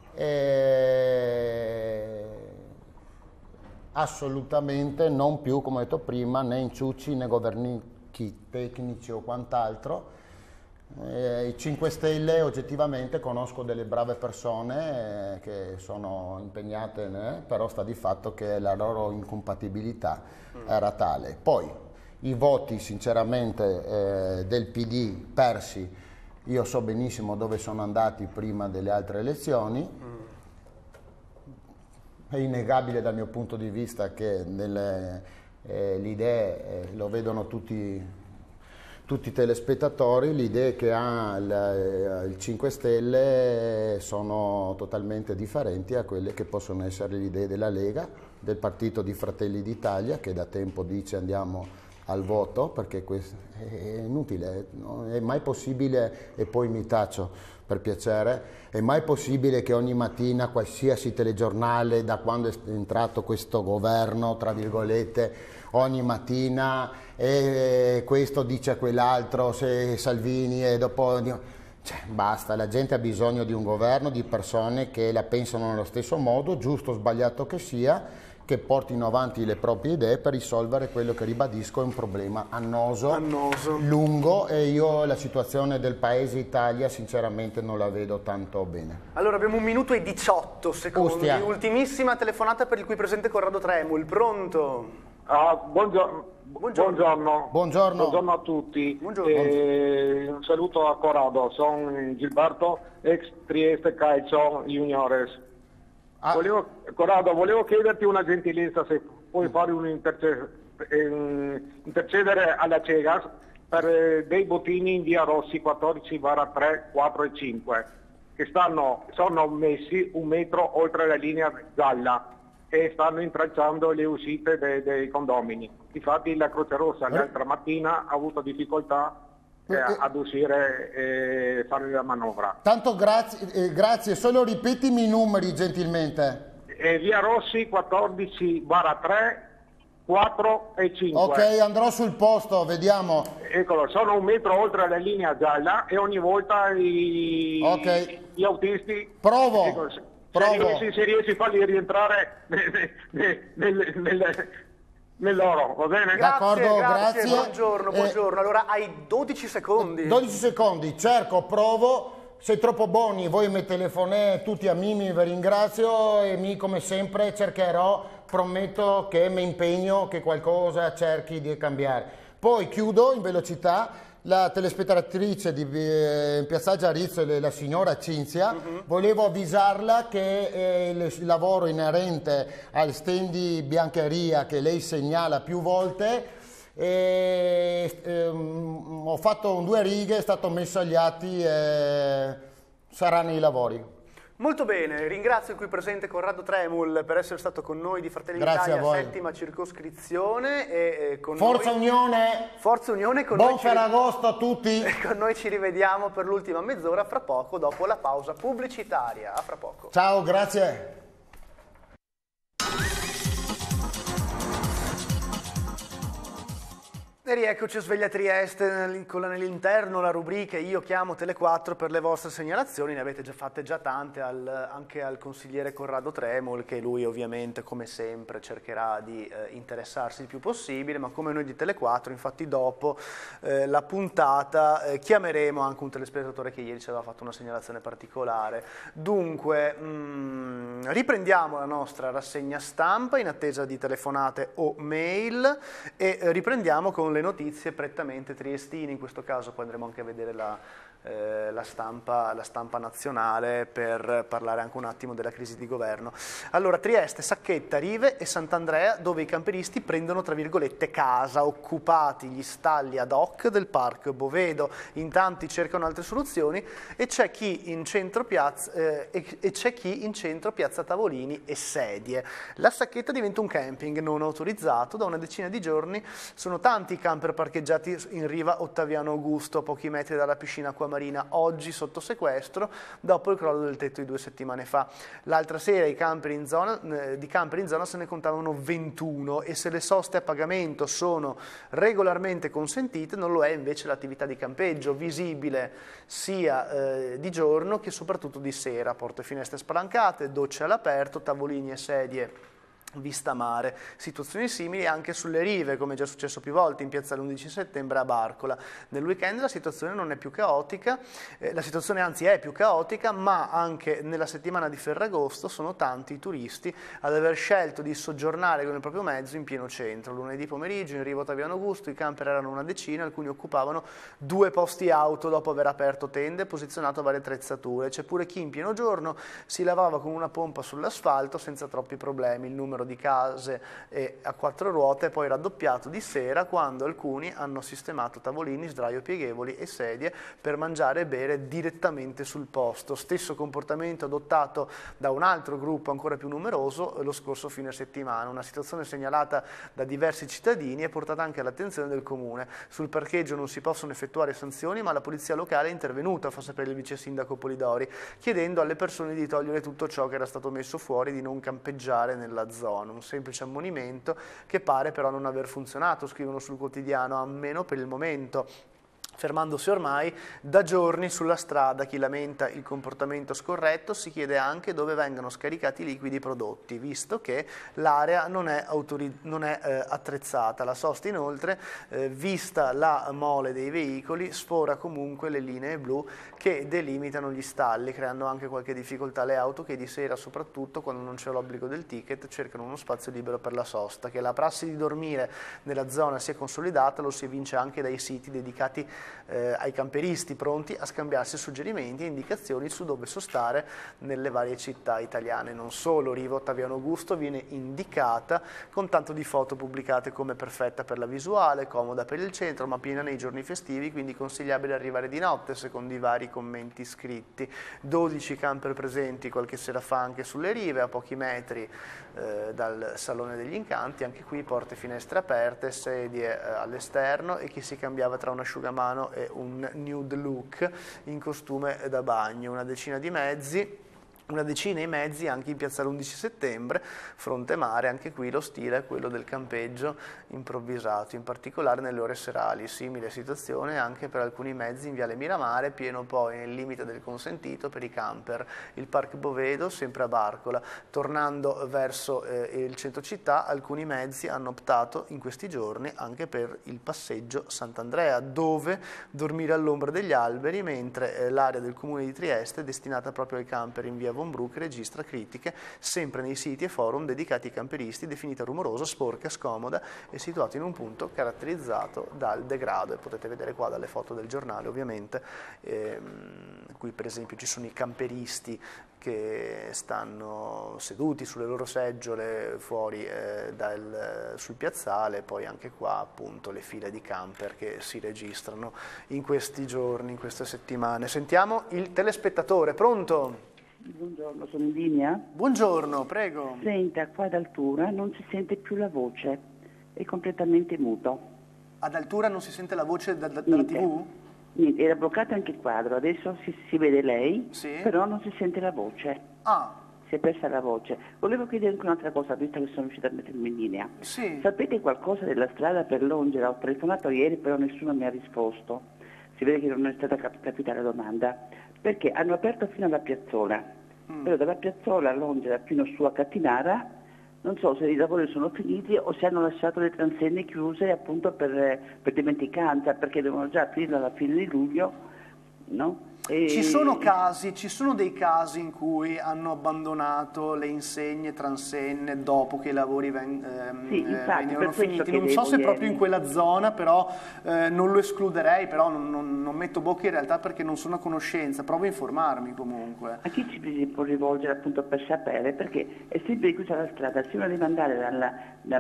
assolutamente non più, come ho detto prima, né inciucci né governichi tecnici o quant'altro. I 5 Stelle oggettivamente conosco delle brave persone che sono impegnate, però sta di fatto che la loro incompatibilità era tale. Poi i voti sinceramente del PD persi, io so benissimo dove sono andati prima delle altre elezioni. È innegabile dal mio punto di vista che le idee lo vedono tutti i telespettatori, le idee che ha il 5 Stelle sono totalmente differenti a quelle che possono essere le idee della Lega, del partito di Fratelli d'Italia, che da tempo dice andiamo al voto, perché è inutile, non è mai possibile, e poi mi taccio per piacere, è mai possibile che ogni mattina qualsiasi telegiornale, da quando è entrato questo governo, tra virgolette, ogni mattina questo dice a quell'altro, se Salvini e dopo... Cioè, basta, la gente ha bisogno di un governo, di persone che la pensano nello stesso modo, giusto o sbagliato che sia, che portino avanti le proprie idee per risolvere quello che, ribadisco, è un problema annoso, lungo, e io la situazione del paese Italia sinceramente non la vedo tanto bene. Allora abbiamo 1 minuto e 18 secondi, ultimissima telefonata per il qui presente Corrado Tremul, pronto? Buongiorno a tutti. Un saluto a Corrado, sono Gilberto, ex Trieste Calcio Juniores. Corrado, volevo chiederti una gentilezza, se puoi fare intercedere alla Cegas per dei bottini in via Rossi 14/3, 4 e 5 che sono messi 1 metro oltre la linea gialla e stanno intralciando le uscite dei condomini. Infatti la Croce Rossa l'altra mattina ha avuto difficoltà ad uscire e fare la manovra. Tanto grazie, solo ripetimi i numeri gentilmente. Via Rossi 14/3, 4 e 5. Ok, andrò sul posto, vediamo. Eccolo, sono 1 metro oltre la linea gialla e ogni volta gli autisti... Provo. Se riesci a farli rientrare nell'oro, va bene? Grazie. Buongiorno. Allora hai 12 secondi. 12 secondi, cerco, provo. Sei troppo buoni, voi mi telefonate tutti a Mimi, vi ringrazio e come sempre cercherò, prometto che mi impegno che qualcosa cerchi di cambiare. Poi chiudo in velocità, la telespettatrice di Piazzale Arizzo, la signora Cinzia, volevo avvisarla che il lavoro inerente al stand di biancheria che lei segnala più volte, ho fatto 2 righe, è stato messo agli atti e saranno i lavori. Molto bene, ringrazio il qui presente Corrado Tremul per essere stato con noi di Fratelli d'Italia, 7ª circoscrizione. E con Forza noi... Unione! Forza Unione! Con Buon noi Ferragosto a tutti! Con noi ci rivediamo per l'ultima mezz'ora fra poco, dopo la pausa pubblicitaria. A fra poco. Ciao, grazie! E rieccoci a Sveglia Trieste con nell'interno la rubrica Io chiamo Tele4 per le vostre segnalazioni, ne avete già fatte tante anche al consigliere Corrado Tremul, che lui ovviamente come sempre cercherà di interessarsi il più possibile, ma come noi di Tele4 infatti dopo la puntata chiameremo anche un telespettatore che ieri ci aveva fatto una segnalazione particolare. Dunque riprendiamo la nostra rassegna stampa in attesa di telefonate o mail e riprendiamo con le notizie prettamente triestine, in questo caso poi andremo anche a vedere la stampa nazionale per parlare anche un attimo della crisi di governo. Allora, Trieste, Sacchetta, Rive e Sant'Andrea, dove i camperisti prendono tra virgolette casa, occupati gli stalli ad hoc del Parco Bovedo. In tanti cercano altre soluzioni e c'è chi in centro piazza tavolini e sedie. La Sacchetta diventa un camping non autorizzato, da una decina di giorni sono tanti i camper parcheggiati in riva Ottaviano Augusto, a pochi metri dalla piscina acquamarina, oggi sotto sequestro dopo il crollo del tetto di 2 settimane fa. L'altra sera di camper in zona se ne contavano 21 e se le soste a pagamento sono regolarmente consentite, non lo è invece l'attività di campeggio, visibile sia di giorno che soprattutto di sera, porte e finestre spalancate, docce all'aperto, tavolini e sedie vista mare. Situazioni simili anche sulle rive, come è già successo più volte in piazza l'11 settembre a Barcola. Nel weekend la situazione non è più caotica, la situazione anzi è più caotica, ma anche nella settimana di Ferragosto sono tanti i turisti ad aver scelto di soggiornare con il proprio mezzo in pieno centro. Lunedì pomeriggio in riva Ottaviano Augusto i camper erano una decina, alcuni occupavano 2 posti auto dopo aver aperto tende e posizionato varie attrezzature. C'è pure chi in pieno giorno si lavava con una pompa sull'asfalto senza troppi problemi. Il numero di case a 4 ruote è poi raddoppiato di sera, quando alcuni hanno sistemato tavolini, sdraio pieghevoli e sedie per mangiare e bere direttamente sul posto. Stesso comportamento adottato da un altro gruppo ancora più numeroso lo scorso fine settimana. Una situazione segnalata da diversi cittadini e portata anche all'attenzione del comune. Sul parcheggio non si possono effettuare sanzioni, ma la polizia locale è intervenuta, fa sapere il vice sindaco Polidori, chiedendo alle persone di togliere tutto ciò che era stato messo fuori, di non campeggiare nella zona. Un semplice ammonimento che pare però non aver funzionato, scrivono sul quotidiano, almeno per il momento, fermandosi ormai da giorni sulla strada. Chi lamenta il comportamento scorretto si chiede anche dove vengano scaricati i liquidi prodotti, visto che l'area non è attrezzata. La sosta inoltre, vista la mole dei veicoli, sfora comunque le linee blu che delimitano gli stalli, creando anche qualche difficoltà alle auto che di sera, soprattutto quando non c'è l'obbligo del ticket, cercano uno spazio libero per la sosta. Che la prassi di dormire nella zona sia consolidata lo si evince anche dai siti dedicati ai camperisti, pronti a scambiarsi suggerimenti e indicazioni su dove sostare nelle varie città italiane. Non solo, riva Ottaviano Augusto viene indicata con tanto di foto pubblicate come perfetta per la visuale, comoda per il centro, ma piena nei giorni festivi, quindi consigliabile arrivare di notte, secondo i vari commenti scritti. 12 camper presenti qualche sera fa anche sulle rive, a pochi metri dal Salone degli Incanti, anche qui porte e finestre aperte, sedie all'esterno e chi si cambiava tra un asciugamano e un nude look in costume da bagno. Una decina i mezzi anche in piazza l'11 settembre, fronte mare, anche qui lo stile è quello del campeggio improvvisato, in particolare nelle ore serali. Simile situazione anche per alcuni mezzi in viale Miramare, pieno poi nel limite del consentito per i camper. Il Parco Bovedo, sempre a Barcola. Tornando verso il centro città, alcuni mezzi hanno optato in questi giorni anche per il passeggio Sant'Andrea, dove dormire all'ombra degli alberi, mentre l'area del comune di Trieste è destinata proprio ai camper in via Von Broek registra critiche sempre nei siti e forum dedicati ai camperisti, definita rumorosa, sporca, scomoda e situato in un punto caratterizzato dal degrado. E potete vedere qua dalle foto del giornale, ovviamente, qui per esempio ci sono i camperisti che stanno seduti sulle loro seggiole fuori sul piazzale, poi anche qua appunto le file di camper che si registrano in questi giorni, in queste settimane. Sentiamo il telespettatore, pronto? Buongiorno, sono in linea? Buongiorno, prego. Senta, qua ad Altura non si sente più la voce, è completamente muto. Ad Altura non si sente la voce dalla TV? Niente, era bloccato anche il quadro, adesso si vede lei, sì, però non si sente la voce. Ah. Si è persa la voce. Volevo chiedere anche un'altra cosa, visto che sono riuscita a mettermi in linea. Sì. Sapete qualcosa della strada per Longera? Ho telefonato ieri, però nessuno mi ha risposto. Si vede che non è stata capita la domanda. Perché hanno aperto fino alla Piazzola, però dalla Piazzola a Longera fino su a Catinara, non so se i lavori sono finiti o se hanno lasciato le transenne chiuse appunto per dimenticanza, perché devono già finire alla fine di luglio, no? Ci sono dei casi in cui hanno abbandonato le insegne transenne dopo che i lavori venivano finiti. Non so se proprio in quella zona, però non lo escluderei, però non metto bocca in realtà perché non sono a conoscenza, provo a informarmi comunque. A chi ci si può rivolgere appunto per sapere? Perché è sempre chiusa la strada, se uno deve andare da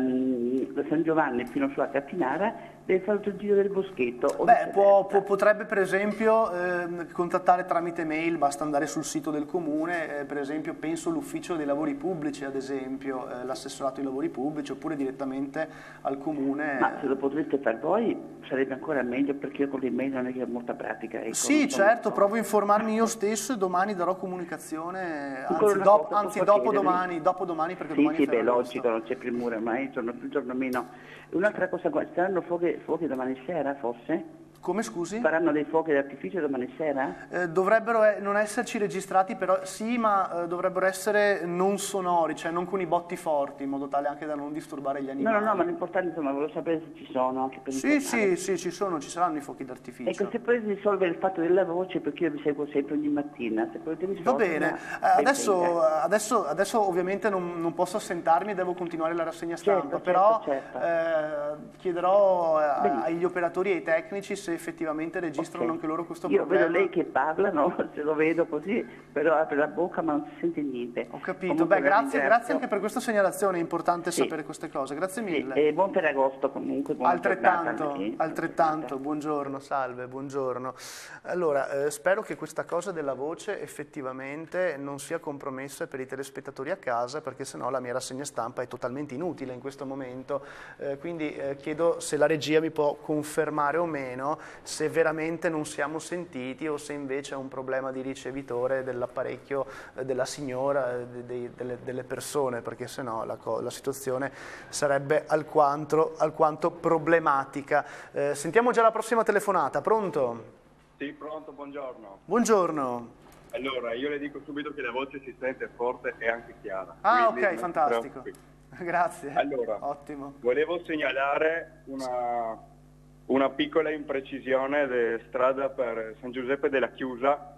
San Giovanni fino su a Catinara deve fare tutto il giro del boschetto. Potrebbe per esempio contattare tramite mail, basta andare sul sito del comune, per esempio penso l'ufficio dei lavori pubblici, ad esempio l'assessorato ai lavori pubblici, oppure direttamente al comune. Ma se lo potreste fare voi sarebbe ancora meglio, perché io con le mail non è che ho molta pratica. Ecco, sì, certo, provo a informarmi io stesso e domani darò comunicazione, anzi dopodomani perché domani sì, beh, logico, non c'è premura, ormai il giorno meno. Un'altra cosa, saranno fuochi domani sera forse? Come, scusi? Faranno dei fuochi d'artificio domani sera? Dovrebbero non esserci registrati, però sì, ma dovrebbero essere non sonori, cioè non con i botti forti, in modo tale anche da non disturbare gli animali. No, ma l'importante, insomma, volevo sapere se ci sono anche per sì, ci saranno i fuochi d'artificio. Ecco, se poi risolvere il fatto della voce, perché io vi seguo sempre ogni mattina, se potete risolvere. Va bene, adesso ovviamente non posso assentarmi, devo continuare la rassegna stampa, però chiederò agli operatori e ai tecnici se effettivamente registrano anche loro questo problema. Io vedo lei che parla, no? Se lo vedo così, però apre la bocca ma non si sente niente. Ho capito. Comunque, grazie anche per questa segnalazione, è importante sapere queste cose. Grazie mille. E buon Ferragosto comunque. Altrettanto. Buongiorno, salve, buongiorno. Allora, spero che questa cosa della voce effettivamente non sia compromessa per i telespettatori a casa, perché sennò la mia rassegna stampa è totalmente inutile in questo momento. Quindi chiedo se la regia mi può confermare o meno se veramente non siamo sentiti o se invece è un problema di ricevitore dell'apparecchio della signora, delle persone, perché sennò la situazione sarebbe alquanto problematica. Sentiamo già la prossima telefonata, pronto? Sì, pronto, buongiorno. Buongiorno. Allora, io le dico subito che la voce si sente forte e anche chiara. Ah, ok, fantastico. Grazie. Allora, ottimo. Volevo segnalare una piccola imprecisione della strada per San Giuseppe della Chiusa.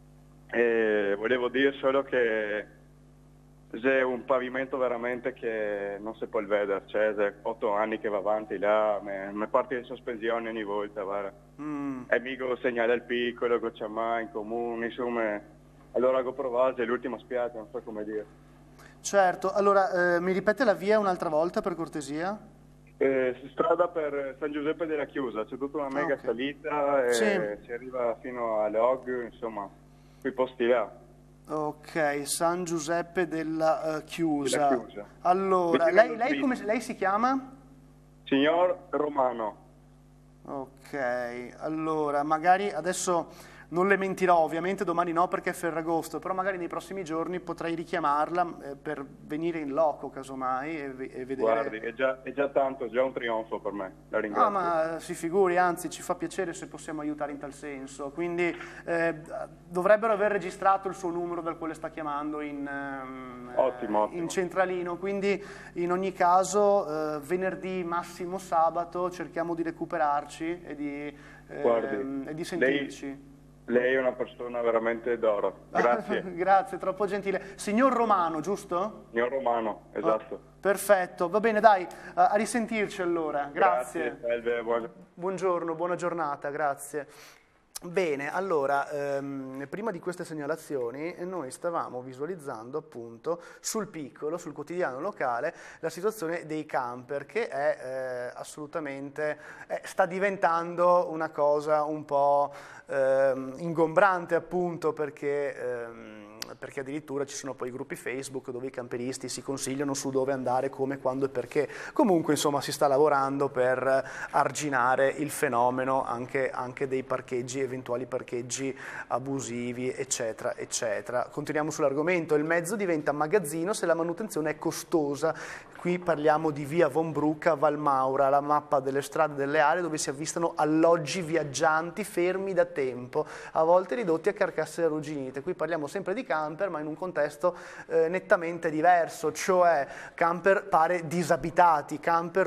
Volevo dire solo che c'è un pavimento veramente che non si può vedere, cioè è 8 anni che va avanti là, mi parte di sospensione ogni volta, guarda. E mica segnala il piccolo, che c'è mai in comune, insomma. Allora ho provato, è l'ultima spiaggia, non so come dire. Certo, allora mi ripete la via un'altra volta per cortesia? Strada per San Giuseppe della Chiusa, c'è tutta una mega salita e si arriva fino alle Og, insomma, quei posti là. Ok, San Giuseppe della Chiusa. Allora, lei si chiama? Signor Romano. Ok, allora magari adesso non le mentirò, ovviamente domani no perché è Ferragosto, però magari nei prossimi giorni potrei richiamarla per venire in loco casomai e vedere. Guardi, è già tanto, è già un trionfo per me, la ringrazio. Ma si figuri, anzi ci fa piacere se possiamo aiutare in tal senso, quindi dovrebbero aver registrato il suo numero dal quale sta chiamando in centralino, quindi in ogni caso venerdì, massimo sabato cerchiamo di recuperarci e di sentirci. Lei è una persona veramente d'oro. Grazie. Grazie, troppo gentile. Signor Romano, giusto? Signor Romano, esatto. Perfetto, va bene, dai, a risentirci allora. Grazie. Salve, buongiorno, buona giornata, grazie. Bene, allora, prima di queste segnalazioni noi stavamo visualizzando appunto sul piccolo, sul quotidiano locale, la situazione dei camper che è assolutamente, sta diventando una cosa un po' ingombrante appunto perché addirittura ci sono poi gruppi Facebook dove i camperisti si consigliano su dove andare, come, quando e perché. Comunque insomma si sta lavorando per arginare il fenomeno anche dei parcheggi, eventuali parcheggi abusivi, eccetera, eccetera. Continuiamo sull'argomento. Il mezzo diventa magazzino se la manutenzione è costosa. Qui parliamo di via Von Bruck a Valmaura, la mappa delle strade delle aree dove si avvistano alloggi viaggianti fermi da tempo, a volte ridotti a carcasse arrugginite. Qui parliamo sempre di camper, ma in un contesto nettamente diverso, cioè camper pare disabitati, camper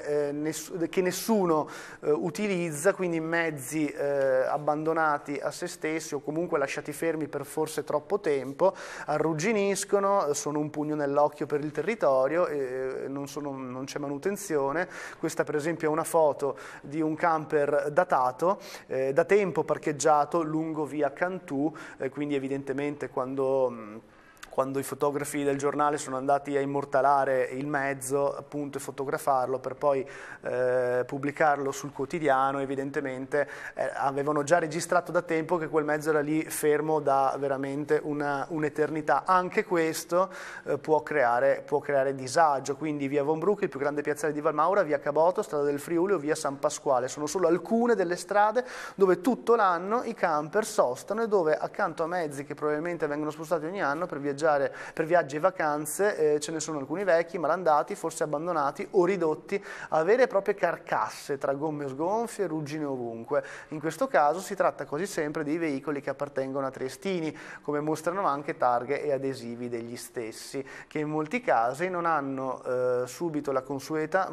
che nessuno utilizza, quindi mezzi abbandonati a se stessi o comunque lasciati fermi per forse troppo tempo, arrugginiscono, sono un pugno nell'occhio per il territorio, non c'è manutenzione. Questa per esempio è una foto di un camper datato, da tempo parcheggiato lungo via Cantù, quindi evidentemente quando i fotografi del giornale sono andati a immortalare il mezzo appunto e fotografarlo per poi pubblicarlo sul quotidiano, evidentemente avevano già registrato da tempo che quel mezzo era lì fermo da veramente un'eternità. Anche questo può creare disagio, quindi via Von Bruck, il più grande piazzale di Valmaura, via Caboto, strada del Friuli o via San Pasquale. Sono solo alcune delle strade dove tutto l'anno i camper sostano e dove accanto a mezzi che probabilmente vengono spostati ogni anno per viaggi e vacanze, ce ne sono alcuni vecchi, malandati, forse abbandonati o ridotti a vere e proprie carcasse tra gomme sgonfie e ruggine ovunque. In questo caso si tratta quasi sempre di veicoli che appartengono a triestini, come mostrano anche targhe e adesivi degli stessi, che in molti casi non hanno subito la consueta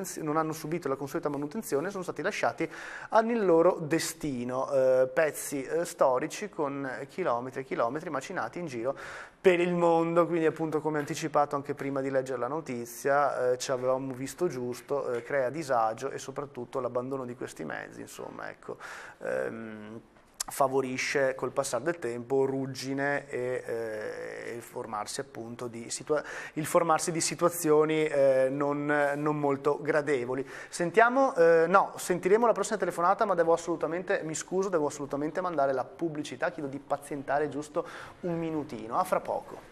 manutenzione, sono stati lasciati al loro destino, pezzi storici con chilometri e chilometri macinati in giro per il mondo. Quindi appunto, come anticipato anche prima di leggere la notizia, ci avevamo visto giusto, crea disagio e soprattutto l'abbandono di questi mezzi, insomma, ecco, favorisce col passare del tempo ruggine e il formarsi appunto di situazioni non molto gradevoli. Sentiremo la prossima telefonata, ma devo assolutamente mandare la pubblicità, chiedo di pazientare giusto un minutino, a fra poco.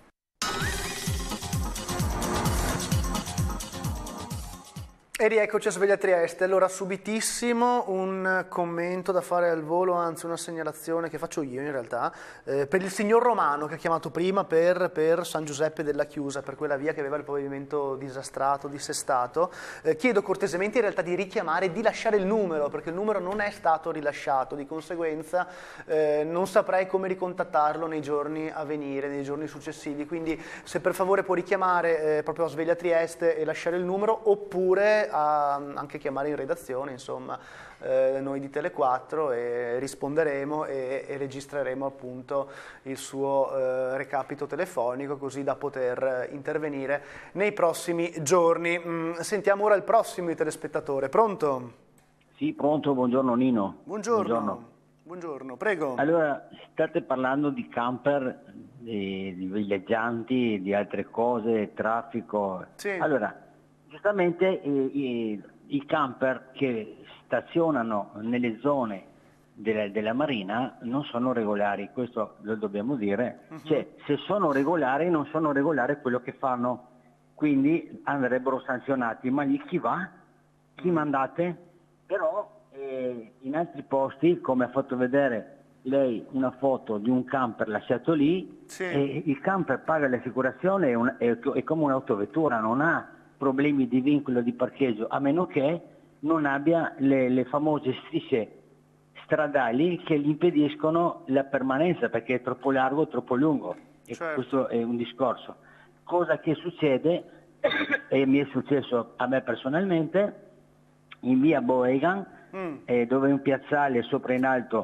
E rieccoci a Sveglia Trieste. Allora, subitissimo un commento da fare al volo, anzi una segnalazione che faccio io in realtà, per il signor Romano che ha chiamato prima per San Giuseppe della Chiusa, per quella via che aveva il pavimento disastrato, dissestato. Chiedo cortesemente in realtà di richiamare e di lasciare il numero, perché il numero non è stato rilasciato, di conseguenza non saprei come ricontattarlo nei giorni a venire, nei giorni successivi, quindi se per favore può richiamare proprio a Sveglia Trieste e lasciare il numero, oppure anche chiamare in redazione, insomma, noi di Tele4, e risponderemo e registreremo appunto il suo recapito telefonico, così da poter intervenire nei prossimi giorni. Sentiamo ora il prossimo telespettatore. Pronto? Sì, pronto, buongiorno Nino. Buongiorno, prego. Allora, state parlando di camper, di villeggianti, di altre cose, traffico. Sì. Allora, giustamente i camper che stazionano nelle zone della Marina non sono regolari, questo lo dobbiamo dire. Cioè, se sono regolari, non sono regolari quello che fanno, quindi andrebbero sanzionati. Ma lì chi va? Chi mandate? Però in altri posti, come ha fatto vedere lei una foto di un camper lasciato lì, e il camper paga l'assicurazione, è come un'autovettura, non ha problemi di vincolo di parcheggio, a meno che non abbia le famose strisce stradali che gli impediscono la permanenza, perché è troppo largo, troppo lungo. E questo è un discorso. Cosa che succede, e mi è successo a me personalmente, in via Boegan, dove è un piazzale sopra in alto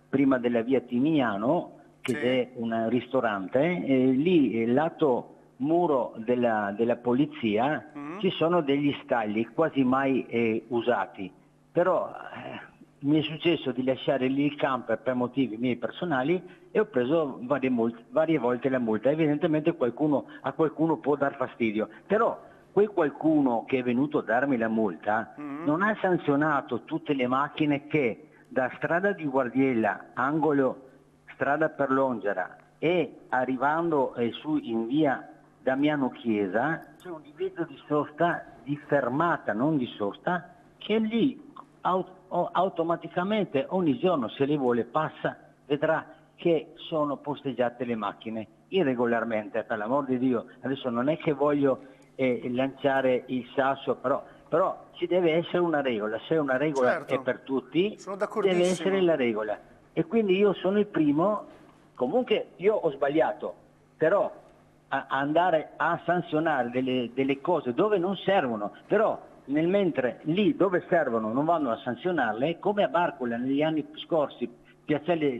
prima della via Timignano, che è un ristorante, lì lato muro della polizia ci sono degli stalli quasi mai usati, però mi è successo di lasciare lì il camper per motivi miei personali e ho preso varie volte la multa. Evidentemente a qualcuno può dar fastidio, però quel qualcuno che è venuto a darmi la multa non ha sanzionato tutte le macchine che da strada di Guardiella, angolo strada per Longera, e arrivando su in via Damiano Chiesa c'è un divieto di sosta, di fermata, non di sosta, che lì automaticamente ogni giorno, se lei vuole, passa, vedrà che sono posteggiate le macchine irregolarmente, per l'amor di Dio. Adesso non è che voglio lanciare il sasso, però ci deve essere una regola. Se una regola è per tutti, deve essere la regola. E quindi io sono il primo, comunque io ho sbagliato, però andare a sanzionare delle cose dove non servono, però nel mentre lì dove servono non vanno a sanzionarle, come a Barcola negli anni scorsi, piazzale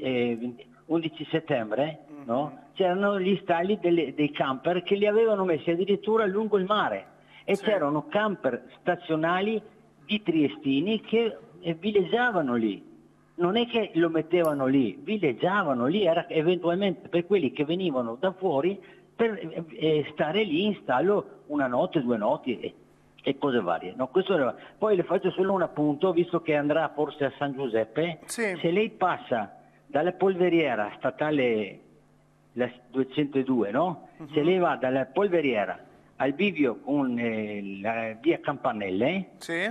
11 settembre, no? C'erano gli stalli dei camper che li avevano messi addirittura lungo il mare, e c'erano camper stazionali di triestini che villeggiavano lì. Non è che lo mettevano lì, villeggiavano lì, era eventualmente per quelli che venivano da fuori per stare lì in stallo una notte, 2 notti e cose varie. No, poi le faccio solo un appunto, visto che andrà forse a San Giuseppe. Se lei passa dalla polveriera statale la 202, no? Se lei va dalla polveriera al bivio con la via Campanelle,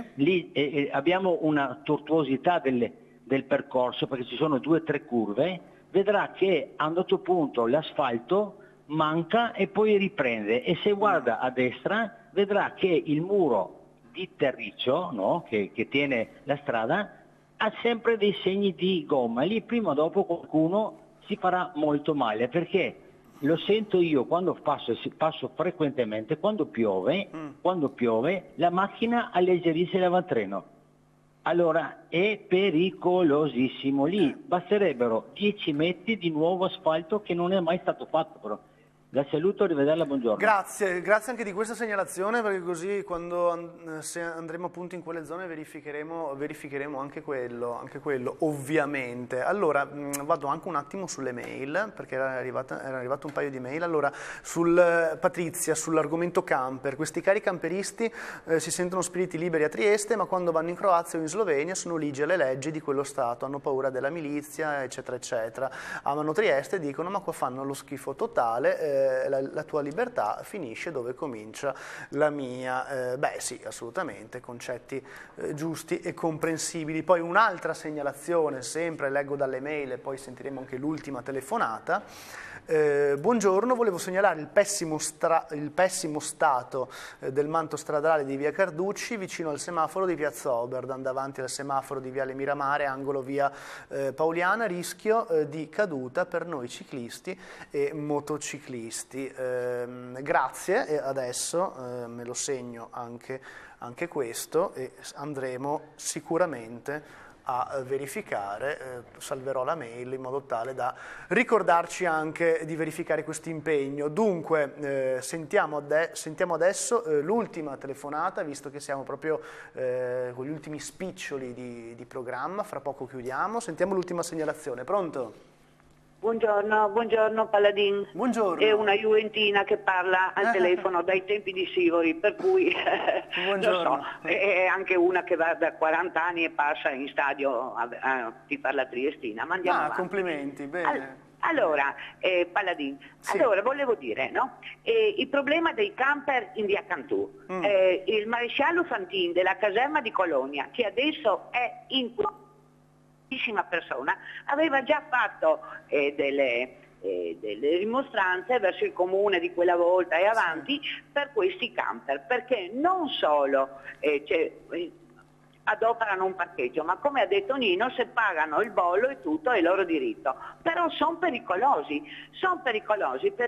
lì abbiamo una tortuosità del percorso, perché ci sono 2 o 3 curve, vedrà che a un certo punto l'asfalto manca e poi riprende, e se guarda a destra vedrà che il muro di terriccio, no? che tiene la strada, ha sempre dei segni di gomma. Lì prima o dopo qualcuno si farà molto male, perché lo sento io quando passo frequentemente, quando piove la macchina alleggerisce l'avantreno. Allora è pericolosissimo. Lì basterebbero 10 metri di nuovo asfalto, che non è mai stato fatto, però. La saluto, arrivederla, buongiorno. Grazie anche di questa segnalazione, perché così quando se andremo appunto in quelle zone verificheremo anche quello ovviamente. Allora vado anche un attimo sulle mail, perché era arrivato un paio di mail. Allora, Patrizia, sull'argomento camper: questi cari camperisti si sentono spiriti liberi a Trieste, ma quando vanno in Croazia o in Slovenia sono ligi alle leggi di quello Stato, hanno paura della milizia, eccetera eccetera. Amano Trieste e dicono: ma qua fanno lo schifo totale, la tua libertà finisce dove comincia la mia. Beh sì, assolutamente, concetti giusti e comprensibili. Poi un'altra segnalazione, sempre leggo dalle mail e poi sentiremo anche l'ultima telefonata. Buongiorno, volevo segnalare il pessimo stato del manto stradale di via Carducci vicino al semaforo di piazza Oberdan, davanti al semaforo di viale Miramare, angolo via Pauliana, rischio di caduta per noi ciclisti e motociclisti. Grazie, e adesso me lo segno anche questo, e andremo sicuramente a verificare, salverò la mail in modo tale da ricordarci anche di verificare questo impegno. Dunque sentiamo adesso l'ultima telefonata, visto che siamo proprio con gli ultimi spiccioli di programma, fra poco chiudiamo. Sentiamo l'ultima segnalazione. Pronto? Buongiorno Paladin. Buongiorno. È una juventina che parla al telefono dai tempi di Sivori, per cui non so, è anche una che va da 40 anni e passa in stadio a tifare la Triestina. Ma andiamo avanti. Complimenti, bene. Allora, Paladin, allora volevo dire, no? Il problema dei camper in via Cantù, il maresciallo Fantin della caserma di Colonia, che adesso è in persona, aveva già fatto delle rimostranze verso il comune di quella volta e avanti per questi camper, perché non solo adoperano un parcheggio, ma come ha detto Nino, se pagano il bollo e tutto è loro diritto, però sono pericolosi per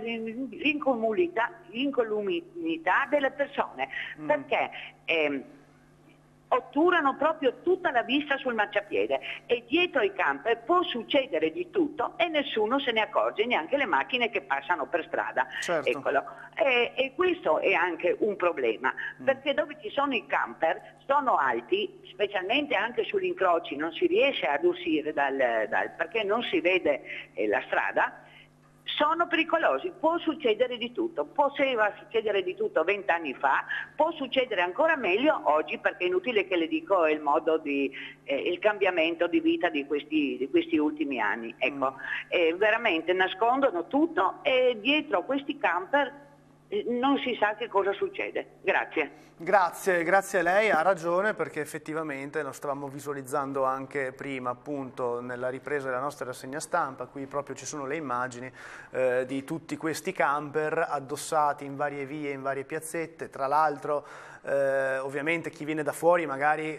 l'incolumità delle persone, perché otturano proprio tutta la vista sul marciapiede e dietro i camper può succedere di tutto e nessuno se ne accorge, neanche le macchine che passano per strada. Certo. Eccolo. E questo è anche un problema, perché dove ci sono i camper sono alti, specialmente anche sugli incroci, non si riesce ad uscire perché non si vede la strada. Sono pericolosi, può succedere di tutto, poteva succedere di tutto 20 anni fa, può succedere ancora meglio oggi, perché è inutile che le dico il modo il cambiamento di vita di questi ultimi anni. Ecco, veramente nascondono tutto e dietro questi camper non si sa che cosa succede. Grazie. Grazie a lei, ha ragione, perché effettivamente lo stavamo visualizzando anche prima, appunto nella ripresa della nostra rassegna stampa. Qui proprio ci sono le immagini di tutti questi camper addossati in varie vie, in varie piazzette. Tra l'altro ovviamente chi viene da fuori magari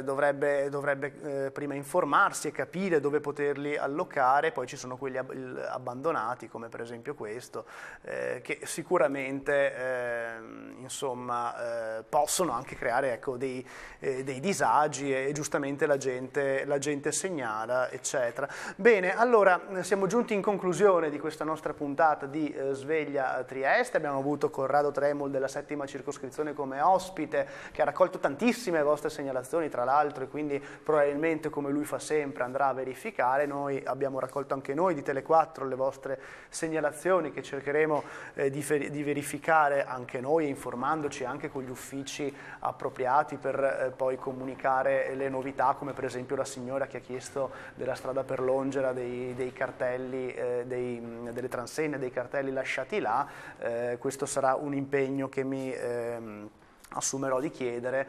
dovrebbe prima informarsi e capire dove poterli allocare. Poi ci sono quelli abbandonati, come per esempio questo, che sicuramente insomma possono anche creare, ecco, dei disagi, e giustamente la gente segnala, eccetera. Bene, allora siamo giunti in conclusione di questa nostra puntata di Sveglia Trieste. Abbiamo avuto Corrado Tremol della 7ª circoscrizione come ospite, che ha raccolto tantissime vostre segnalazioni, tra l'altro, e quindi probabilmente, come lui fa sempre, andrà a verificare. Noi abbiamo raccolto anche noi di Tele4 le vostre segnalazioni, che cercheremo di verificare anche noi, informandoci anche con gli uffici appropriati per poi comunicare le novità, come per esempio la signora che ha chiesto della strada per Longera dei cartelli, delle transegne, dei cartelli lasciati là. Questo sarà un impegno che mi assumerò di chiedere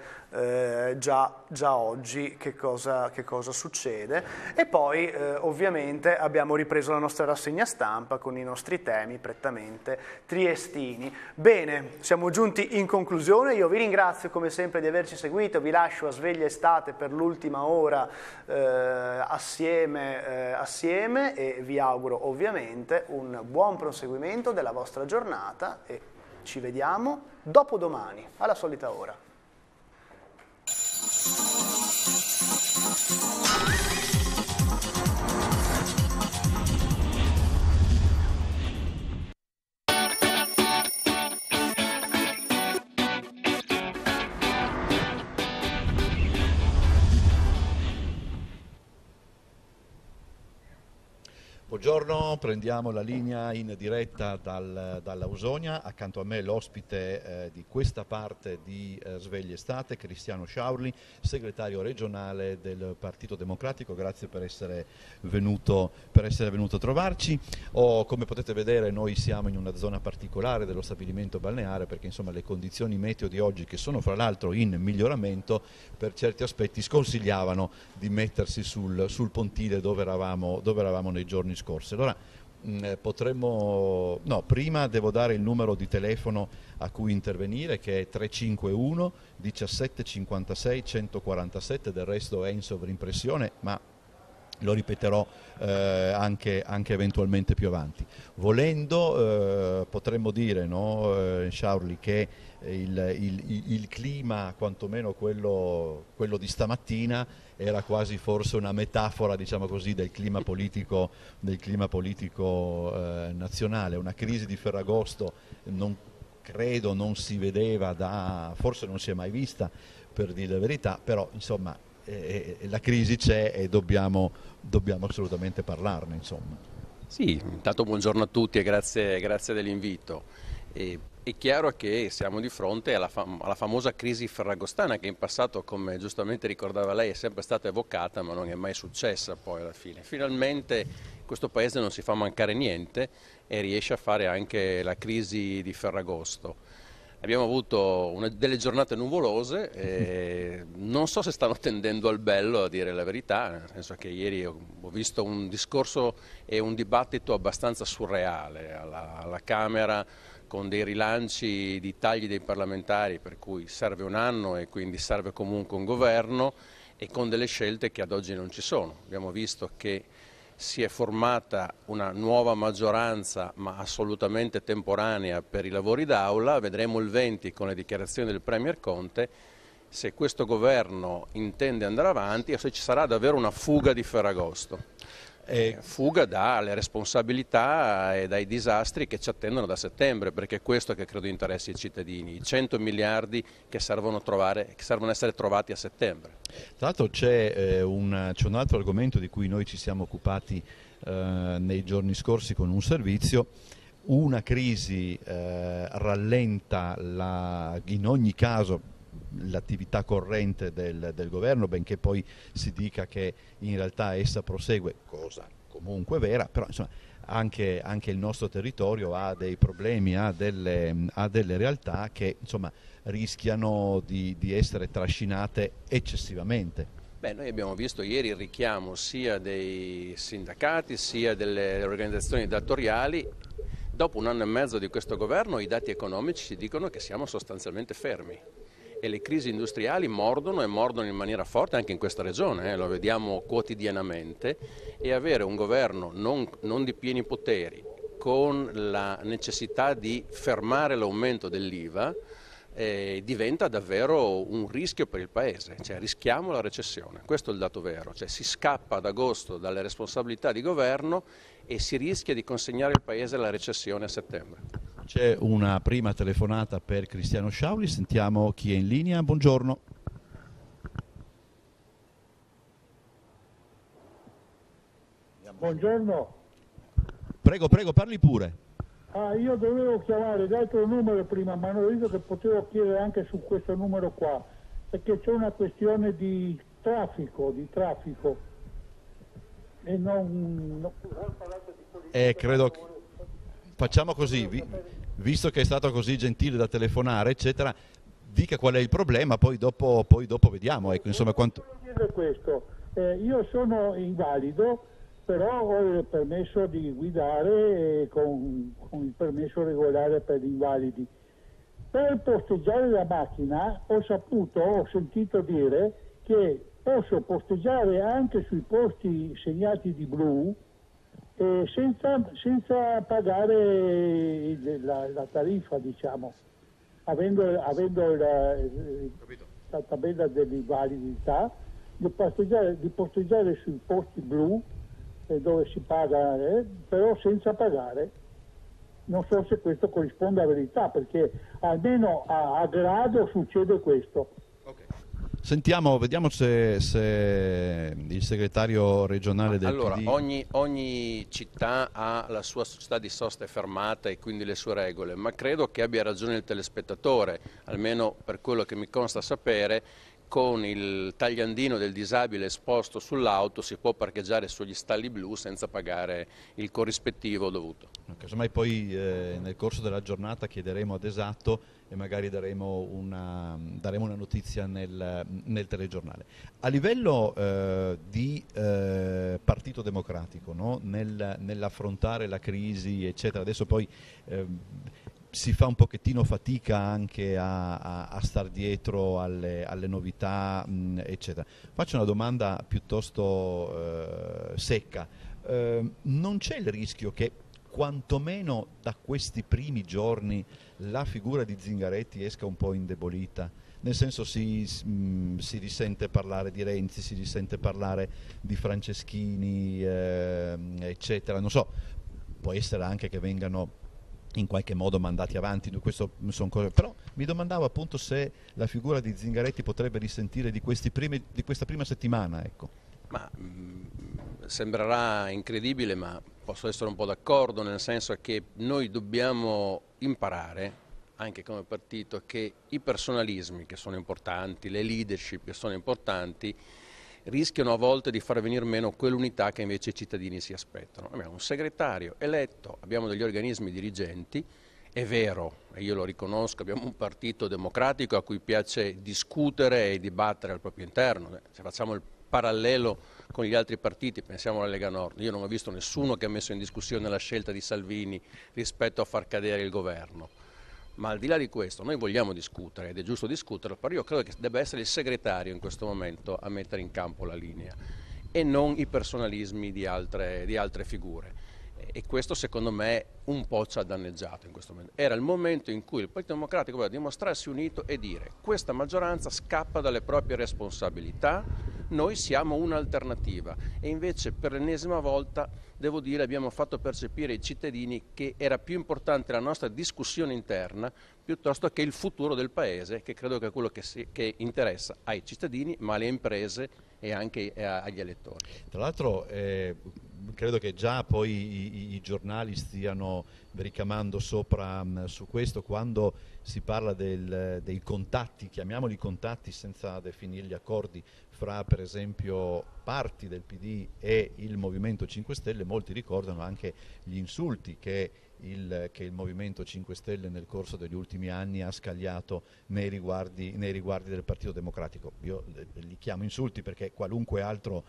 già oggi che cosa succede. E poi ovviamente abbiamo ripreso la nostra rassegna stampa con i nostri temi prettamente triestini. Bene, siamo giunti in conclusione. Io vi ringrazio come sempre di averci seguito, vi lascio a Sveglia Estate per l'ultima ora assieme e vi auguro ovviamente un buon proseguimento della vostra giornata e ci vediamo dopodomani, alla solita ora. Buongiorno, prendiamo la linea in diretta dall'Ausonia. Accanto a me l'ospite di questa parte di Sveglia Estate, Cristiano Sciaurli, segretario regionale del Partito Democratico. Grazie per essere venuto a trovarci. Come potete vedere, noi siamo in una zona particolare dello stabilimento balneare, perché insomma le condizioni meteo di oggi, che sono fra l'altro in miglioramento, per certi aspetti sconsigliavano di mettersi sul pontile dove eravamo nei giorni scorsi. Allora prima devo dare il numero di telefono a cui intervenire, che è 351 17 56 147, del resto è in sovrimpressione, ma lo ripeterò anche eventualmente più avanti. Volendo potremmo dire, no, Sciaurli, che il clima, quantomeno quello di stamattina, era quasi forse una metafora, diciamo così, del clima politico nazionale. Una crisi di Ferragosto non si vedeva forse non si è mai vista, per dire la verità, però insomma la crisi c'è e dobbiamo assolutamente parlarne, insomma. Sì, intanto buongiorno a tutti e grazie dell'invito. È chiaro che siamo di fronte alla famosa crisi ferragostana, che in passato, come giustamente ricordava lei, è sempre stata evocata, ma non è mai successa poi alla fine. Finalmente questo paese non si fa mancare niente e riesce a fare anche la crisi di Ferragosto. Abbiamo avuto delle giornate nuvolose, non so se stanno tendendo al bello, a dire la verità, nel senso che ieri ho visto un discorso e un dibattito abbastanza surreale alla Camera, con dei rilanci di tagli dei parlamentari, per cui serve un anno e quindi serve comunque un governo, e con delle scelte che ad oggi non ci sono. Abbiamo visto che si è formata una nuova maggioranza, ma assolutamente temporanea, per i lavori d'Aula. Vedremo il 20 con le dichiarazioni del Premier Conte, se questo governo intende andare avanti o se ci sarà davvero una fuga di Ferragosto. Fuga dalle responsabilità e dai disastri che ci attendono da settembre, perché è questo che credo interessi ai cittadini, i 100 miliardi che servono essere trovati a settembre. Tra l'altro c'è un altro argomento di cui noi ci siamo occupati nei giorni scorsi con un servizio. Una crisi rallenta in ogni caso l'attività corrente del governo, benché poi si dica che in realtà essa prosegue, cosa comunque vera, però insomma anche il nostro territorio ha dei problemi, ha delle realtà che insomma rischiano di essere trascinate eccessivamente. Beh, noi abbiamo visto ieri il richiamo sia dei sindacati sia delle organizzazioni datoriali. Dopo un anno e mezzo di questo governo i dati economici ci dicono che siamo sostanzialmente fermi e le crisi industriali mordono in maniera forte anche in questa regione, lo vediamo quotidianamente, e avere un governo non di pieni poteri con la necessità di fermare l'aumento dell'IVA diventa davvero un rischio per il Paese, cioè rischiamo la recessione, questo è il dato vero, cioè si scappa ad agosto dalle responsabilità di governo e si rischia di consegnare il Paese alla recessione a settembre. C'è una prima telefonata per Cristiano Sciauli, sentiamo chi è in linea, buongiorno. Buongiorno. Prego, parli pure. Io dovevo chiamare l'altro numero prima, ma hanno detto che potevo chiedere anche su questo numero qua, perché c'è una questione di traffico. E non credo che facciamo così, visto che è stato così gentile da telefonare, eccetera, dica qual è il problema, poi dopo vediamo, ecco, insomma quanto. Questo, io sono invalido, però ho il permesso di guidare con il permesso regolare per gli invalidi. Per posteggiare la macchina ho sentito dire che posso posteggiare anche sui posti segnati di blu senza pagare la tariffa, diciamo, avendo la tabella dell'invalidità, di posteggiare sui posti blu dove si paga, però senza pagare. Non so se questo corrisponde alla verità, perché almeno a grado succede questo. Sentiamo, vediamo se il segretario regionale del Allora, PD... ogni città ha la sua società di sosta e fermata e quindi le sue regole, ma credo che abbia ragione il telespettatore, almeno per quello che mi consta sapere. Con il tagliandino del disabile esposto sull'auto si può parcheggiare sugli stalli blu senza pagare il corrispettivo dovuto. Casomai poi nel corso della giornata chiederemo ad esatto e magari daremo una notizia nel telegiornale. A livello di Partito Democratico, no? Nell'affrontare la crisi, eccetera, adesso poi... si fa un pochettino fatica anche a star dietro alle novità, eccetera. Faccio una domanda piuttosto secca. Non c'è il rischio che quantomeno da questi primi giorni la figura di Zingaretti esca un po' indebolita? Nel senso si risente parlare di Renzi, si risente parlare di Franceschini, eccetera. Non so, può essere anche che vengano in qualche modo mandati avanti, questo sono cose, però mi domandavo appunto se la figura di Zingaretti potrebbe risentire di questa prima settimana, ecco. Ma sembrerà incredibile, ma posso essere un po' d'accordo, nel senso che noi dobbiamo imparare anche come partito che i personalismi che sono importanti, le leadership che sono importanti, rischiano a volte di far venire meno quell'unità che invece i cittadini si aspettano. Abbiamo un segretario eletto, abbiamo degli organismi dirigenti, è vero, e io lo riconosco, abbiamo un partito democratico a cui piace discutere e dibattere al proprio interno. Se facciamo il parallelo con gli altri partiti, pensiamo alla Lega Nord, io non ho visto nessuno che ha messo in discussione la scelta di Salvini rispetto a far cadere il governo. Ma al di là di questo noi vogliamo discutere ed è giusto discuterlo, però io credo che debba essere il segretario in questo momento a mettere in campo la linea e non i personalismi di altre figure. E questo secondo me un po' ci ha danneggiato in questo momento. Era il momento in cui il Partito Democratico voleva dimostrarsi unito e dire: questa maggioranza scappa dalle proprie responsabilità, noi siamo un'alternativa. E invece per l'ennesima volta, devo dire, abbiamo fatto percepire ai cittadini che era più importante la nostra discussione interna piuttosto che il futuro del Paese, che credo che è quello che interessa ai cittadini, ma alle imprese e anche agli elettori. Tra l'altro credo che già poi i giornali stiano ricamando sopra su questo, quando si parla dei contatti, chiamiamoli contatti senza definirli accordi, fra per esempio parti del PD e il Movimento 5 Stelle, molti ricordano anche gli insulti che il Movimento 5 Stelle nel corso degli ultimi anni ha scagliato nei riguardi del Partito Democratico. Io li chiamo insulti perché qualunque altra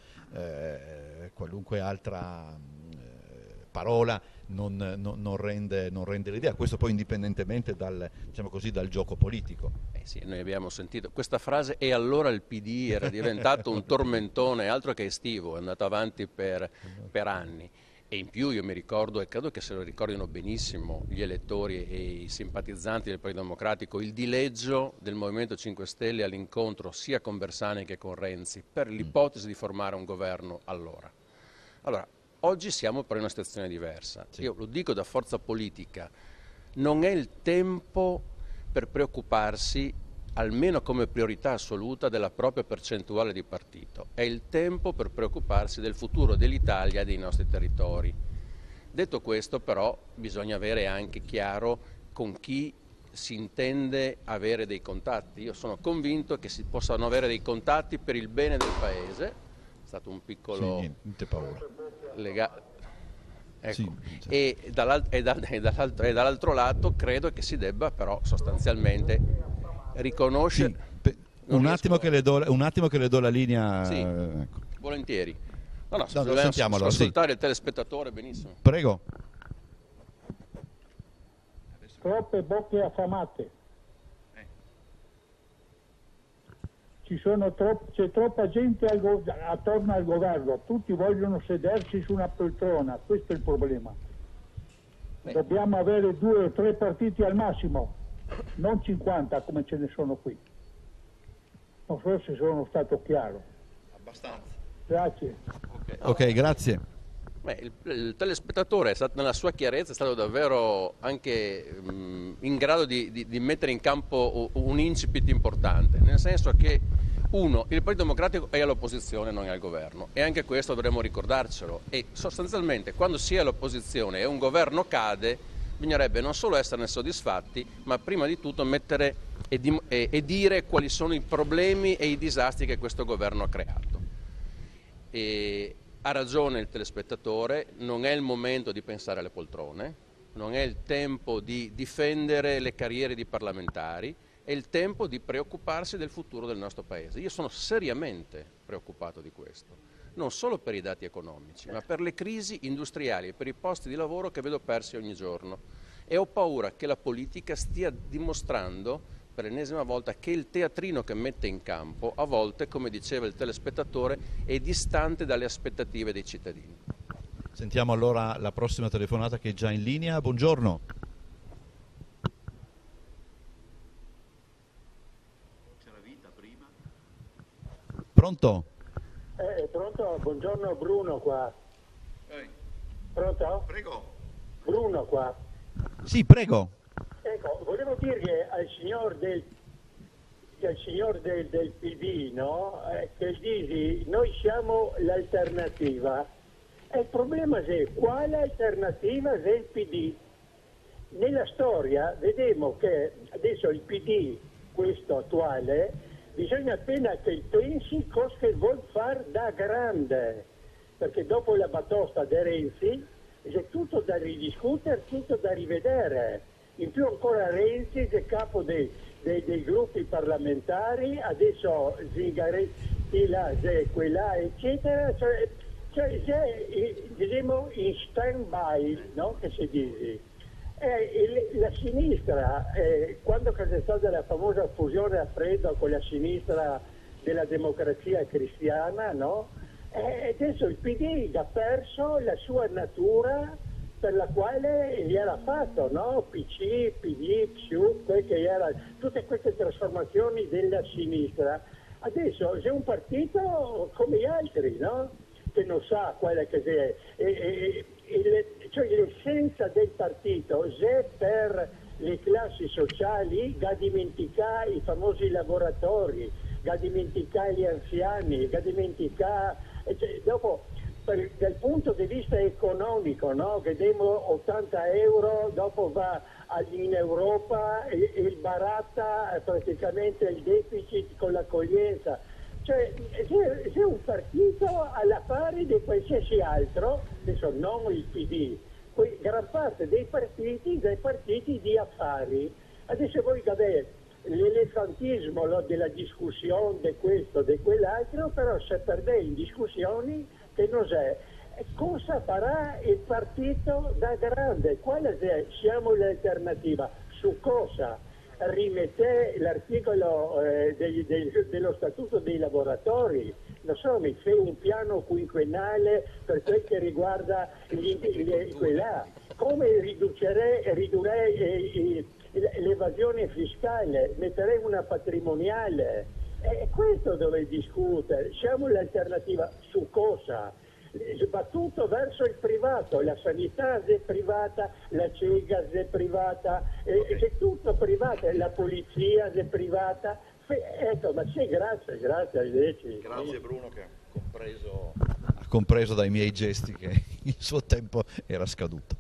parola non rende l'idea, questo poi indipendentemente dal gioco politico. Sì, noi abbiamo sentito questa frase e allora il PD era diventato un tormentone, altro che estivo, è andato avanti per anni. E in più io mi ricordo, e credo che se lo ricordino benissimo gli elettori e i simpatizzanti del Partito Democratico, il dileggio del Movimento 5 Stelle all'incontro sia con Bersani che con Renzi per l'ipotesi di formare un governo allora. Allora, oggi siamo per una situazione diversa. Sì. Io lo dico da forza politica, non è il tempo per preoccuparsi almeno come priorità assoluta della propria percentuale di partito. È il tempo per preoccuparsi del futuro dell'Italia e dei nostri territori. Detto questo, però, bisogna avere anche chiaro con chi si intende avere dei contatti. Io sono convinto che si possano avere dei contatti per il bene del Paese. È stato un piccolo... Sì, niente paura. Ecco. Sì, e dall'altro lato credo che si debba però sostanzialmente riconoscere... Sì, un attimo che le do la linea. Sì, ecco. Volentieri. No, sentiamolo, ascoltare sì. Il telespettatore, benissimo. Prego. Troppe bocche affamate. C'è troppa gente attorno al governo, tutti vogliono sedersi su una poltrona, questo è il problema. Dobbiamo avere 2 o 3 partiti al massimo, non 50 come ce ne sono qui. Non so se sono stato chiaro. Abbastanza. Grazie. Ok, grazie. Il telespettatore nella sua chiarezza è stato davvero anche in grado di mettere in campo un incipit importante, nel senso che il Partito Democratico è all'opposizione, non è al governo, e anche questo dovremmo ricordarcelo, e sostanzialmente quando si è all'opposizione e un governo cade bisognerebbe non solo esserne soddisfatti, ma prima di tutto mettere e dire quali sono i problemi e i disastri che questo governo ha creato. Ha ragione il telespettatore, non è il momento di pensare alle poltrone, non è il tempo di difendere le carriere di parlamentari, è il tempo di preoccuparsi del futuro del nostro Paese. Io sono seriamente preoccupato di questo, non solo per i dati economici, ma per le crisi industriali e per i posti di lavoro che vedo persi ogni giorno. E ho paura che la politica stia dimostrando per l'ennesima volta che il teatrino che mette in campo a volte, come diceva il telespettatore, è distante dalle aspettative dei cittadini. Sentiamo allora la prossima telefonata che è già in linea. Buongiorno. C'era vita prima. Pronto? Pronto? Buongiorno, Bruno qua. Pronto? Prego. Bruno qua. Sì, prego. Ecco, volevo dire al signor del PD, no? Che dici, noi siamo l'alternativa. E il problema è quale alternativa è il PD? Nella storia vediamo che adesso il PD, questo attuale, bisogna appena che pensi cosa che vuol fare da grande, perché dopo la batosta di Renzi c'è tutto da ridiscutere, tutto da rivedere. In più ancora Renzi è capo dei gruppi parlamentari, adesso Zingaretti là, quella, eccetera, cioè diciamo in stand-by, no? Che si dice. La sinistra, quando c'è stata la famosa fusione a freddo con la sinistra della democrazia cristiana, no? Adesso il PD ha perso la sua natura per la quale gli era fatto, no? PC, PD, PSU, tutte queste trasformazioni della sinistra. Adesso c'è un partito come gli altri, no? Che non sa quella che è. Cioè l'essenza del partito è per le classi sociali, da dimenticare i famosi lavoratori, da dimenticare gli anziani, da dimenticare... dopo, dal punto di vista economico, no? Che diamo 80 euro, dopo va in Europa e il baratta praticamente il deficit con l'accoglienza. Cioè c'è un partito alla pari di qualsiasi altro, adesso non il PD, gran parte dei partiti di affari. Adesso voi l'elefantismo della discussione di questo, di quell'altro, però se perde in discussioni che non è. Cosa farà il partito da grande? Quale è? Siamo l'alternativa. Su cosa? Rimette l'articolo dello statuto dei lavoratori, non so, mi fa un piano quinquennale per quel che riguarda quella. Come ridurrei l'evasione fiscale, metterei una patrimoniale. È questo dove discutere. Siamo l'alternativa su cosa? Va tutto verso il privato, la sanità è privata, la CEGA è privata, è tutto privato, la polizia è privata. Ecco, ma sì, grazie, arrivederci. Grazie Bruno che ha compreso dai miei gesti che il suo tempo era scaduto.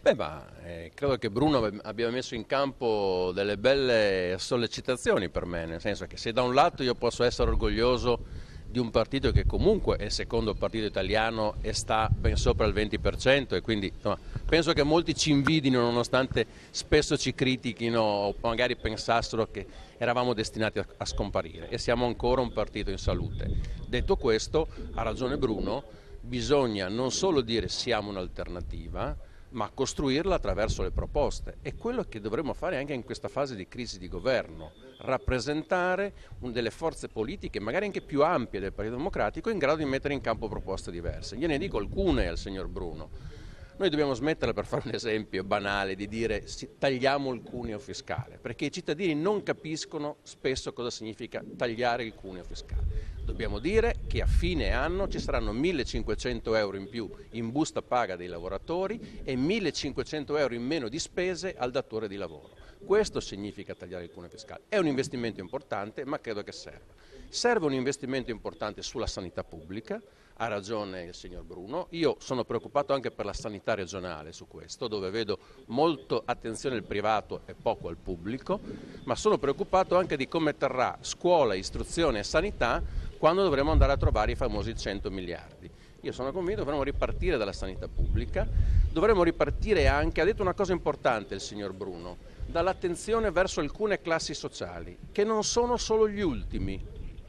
Credo che Bruno abbia messo in campo delle belle sollecitazioni per me, nel senso che se da un lato io posso essere orgoglioso di un partito che comunque è il secondo partito italiano e sta ben sopra il 20%, e quindi insomma, penso che molti ci invidino nonostante spesso ci critichino o magari pensassero che eravamo destinati a scomparire, e siamo ancora un partito in salute. Detto questo, ha ragione Bruno, bisogna non solo dire siamo un'alternativa, ma costruirla attraverso le proposte. È quello che dovremmo fare anche in questa fase di crisi di governo, rappresentare delle forze politiche, magari anche più ampie del Partito Democratico, in grado di mettere in campo proposte diverse. Gliene dico alcune al signor Bruno. Noi dobbiamo smettere, per fare un esempio banale, di dire tagliamo il cuneo fiscale, perché i cittadini non capiscono spesso cosa significa tagliare il cuneo fiscale. Dobbiamo dire che a fine anno ci saranno 1.500 euro in più in busta paga dei lavoratori e 1.500 euro in meno di spese al datore di lavoro. Questo significa tagliare il cuneo fiscale. È un investimento importante, ma credo che serva. Serve un investimento importante sulla sanità pubblica, ha ragione il signor Bruno. Io sono preoccupato anche per la sanità regionale su questo, dove vedo molto attenzione al privato e poco al pubblico, ma sono preoccupato anche di come terrà scuola, istruzione e sanità quando dovremo andare a trovare i famosi 100 miliardi. Io sono convinto che dovremo ripartire dalla sanità pubblica, dovremo ripartire anche, ha detto una cosa importante il signor Bruno, dall'attenzione verso alcune classi sociali, che non sono solo gli ultimi,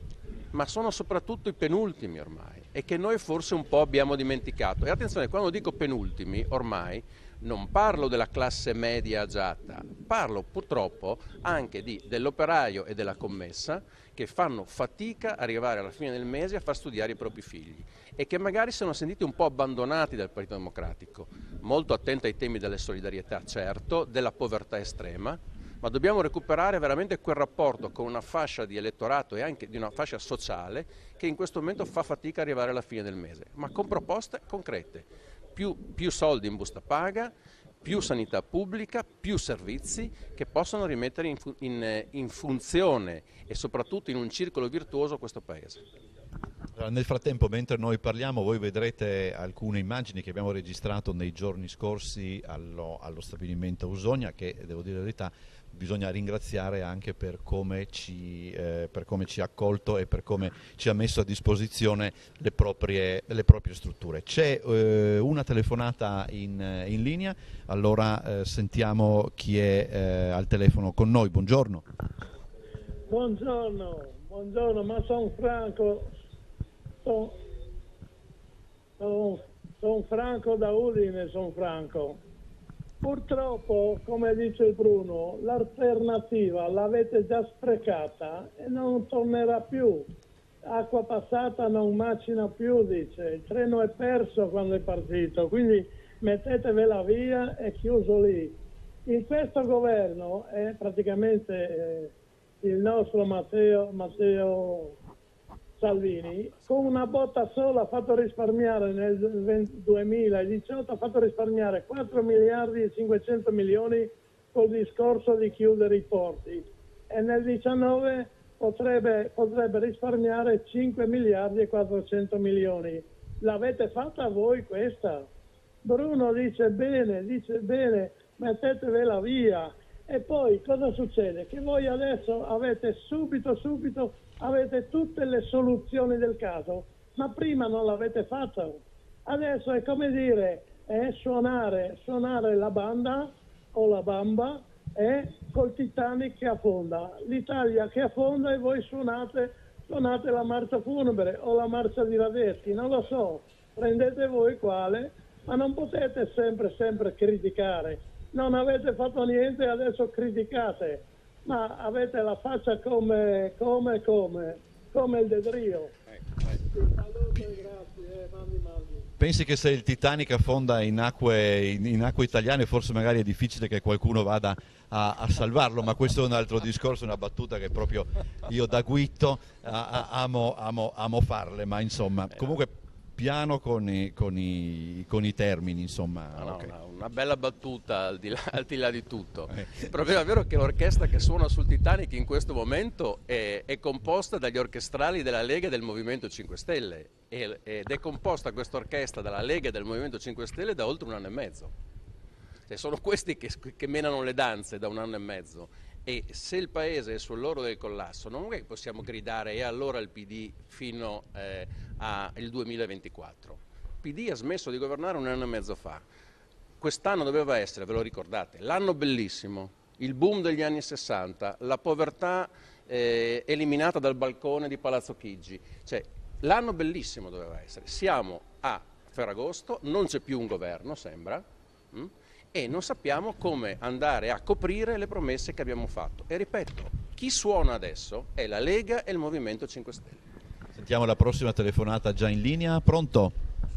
ma sono soprattutto i penultimi ormai, e che noi forse un po' abbiamo dimenticato. E attenzione, quando dico penultimi, ormai non parlo della classe media agiata, parlo purtroppo anche dell'operaio e della commessa che fanno fatica ad arrivare alla fine del mese a far studiare i propri figli e che magari si sono sentiti un po' abbandonati dal Partito Democratico, molto attento ai temi della solidarietà, certo, della povertà estrema, ma dobbiamo recuperare veramente quel rapporto con una fascia di elettorato e anche di una fascia sociale che in questo momento fa fatica ad arrivare alla fine del mese, ma con proposte concrete, più soldi in busta paga, più sanità pubblica, più servizi che possono rimettere in funzione e soprattutto in un circolo virtuoso questo Paese. Nel frattempo, mentre noi parliamo, voi vedrete alcune immagini che abbiamo registrato nei giorni scorsi allo stabilimento Ausonia, che devo dire la verità bisogna ringraziare anche per come ci ha accolto e per come ci ha messo a disposizione le proprie strutture. C'è una telefonata in linea, allora sentiamo chi è al telefono con noi. Buongiorno. Buongiorno, ma sono Franco. Sono Franco da Udine, sono Franco. Purtroppo, come dice il Bruno, l'alternativa l'avete già sprecata e non tornerà più. Acqua passata non macina più, dice. Il treno è perso quando è partito, quindi mettetevela via e chiuso lì. In questo governo è praticamente il nostro Matteo Salvini, con una botta sola ha fatto risparmiare nel 2018, ha fatto risparmiare 4 miliardi e 500 milioni col discorso di chiudere i porti, e nel 2019 potrebbe risparmiare 5 miliardi e 400 milioni. L'avete fatta voi questa? Bruno dice bene, mettetevela via. E poi cosa succede? Che voi adesso avete subito avete tutte le soluzioni del caso, ma prima non l'avete fatta. Adesso è come dire suonare la banda o la bamba col Titanic che affonda, l'Italia che affonda e voi suonate la marcia funebre o la marcia di Radetzky, non lo so, prendete voi quale, ma non potete sempre criticare. Non avete fatto niente e adesso criticate, ma avete la faccia come il Dedrio. Grazie, mandi. Pensi che se il Titanic affonda in acque italiane forse magari è difficile che qualcuno vada a salvarlo, ma questo è un altro discorso, una battuta che proprio io da Guitto amo farle, ma insomma comunque piano con i termini, insomma. Okay. Una bella battuta al di là di tutto. Il problema è vero che l'orchestra che suona sul Titanic in questo momento è composta dagli orchestrali della Lega e del Movimento 5 Stelle ed è composta questa orchestra dalla Lega e del Movimento 5 Stelle da oltre 1 anno e mezzo. Cioè, sono questi che menano le danze da 1 anno e mezzo. E se il paese è sull'orlo del collasso, non è che possiamo gridare e allora il PD fino al 2024. Il PD ha smesso di governare 1 anno e mezzo fa. Quest'anno doveva essere, ve lo ricordate, l'anno bellissimo, il boom degli anni 60, la povertà eliminata dal balcone di Palazzo Chigi. Cioè, l'anno bellissimo doveva essere. Siamo a Ferragosto, non c'è più un governo, sembra, e non sappiamo come andare a coprire le promesse che abbiamo fatto. E ripeto, chi suona adesso è la Lega e il Movimento 5 Stelle. Sentiamo la prossima telefonata già in linea. Pronto?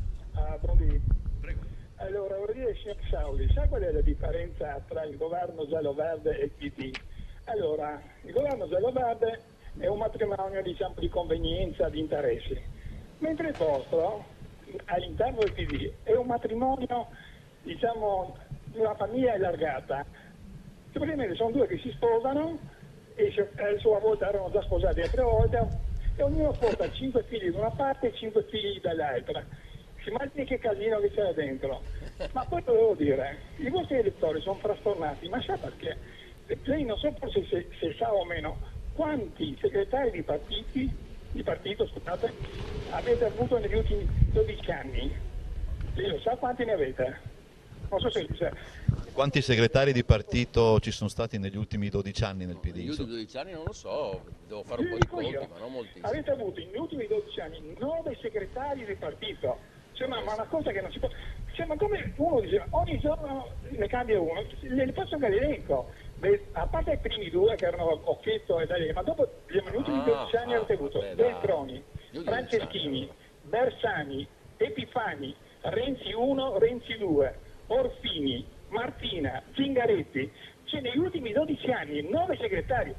Pronti. Allora, vorrei dire, signor Sauli, sa qual è la differenza tra il governo giallo-verde e il PD? Allora, il governo giallo-verde è un matrimonio, diciamo, di convenienza, di interessi, mentre il vostro, all'interno del PD, è un matrimonio, diciamo, di una famiglia allargata. Praticamente sono due che si sposano e a sua volta erano già sposati altre volte e ognuno porta 5 figli da una parte e 5 figli dall'altra. Si immagini che casino che c'era dentro. Ma poi volevo dire, i vostri elettori sono frastornati, ma sa perché? Lei non so forse se sa o meno quanti segretari di partito, scusate, avete avuto negli ultimi 12 anni. Lei lo sa quanti ne avete? Non so se quanti segretari di partito ci sono stati negli ultimi 12 anni nel PD? Negli ultimi 12 anni non lo so, devo fare un po' di conti, ma non moltissimi. Avete avuto negli ultimi 12 anni 9 segretari di partito. Cioè, ma una cosa che non si può. Cioè, ma come uno dice, ogni giorno ne cambia uno, le posso fare l'elenco. A parte i primi 2 che erano Occhetto e D'Alema, ma dopo negli ultimi 12 anni avete avuto Beltroni, Franceschini, Bersani, Epifani, Renzi 1, Renzi 2, Orfini, Martina, Zingaretti. Cioè, negli ultimi 12 anni 9 segretari.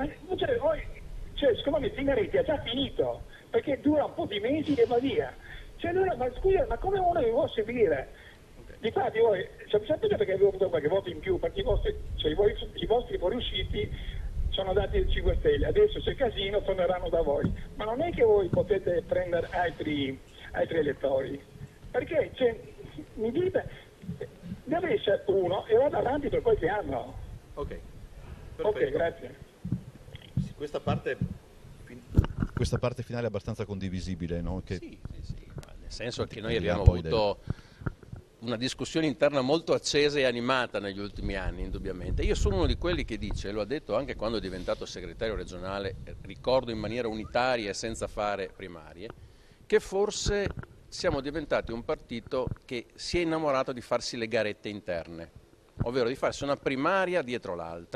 Cioè, secondo me Zingaretti ha già finito, perché dura un po' di mesi e va via. Cioè, allora, ma scusa, ma come uno vi può seguire? Difatti voi sapete perché avevo avuto qualche voto in più, perché i vostri fuoriusciti sono dati del 5 Stelle, adesso c'è casino, torneranno da voi, ma non è che voi potete prendere altri elettori, perché mi dite, deve essere uno e vado avanti per qualche anno. Ok, ok, grazie. Questa parte finale è abbastanza condivisibile, no? Che... Sì, nel senso che noi abbiamo avuto una discussione interna molto accesa e animata negli ultimi anni, indubbiamente. Io sono uno di quelli che dice, lo ha detto anche quando è diventato segretario regionale, ricordo in maniera unitaria e senza fare primarie, che forse siamo diventati un partito che si è innamorato di farsi le garette interne, ovvero di farsi una primaria dietro l'altra,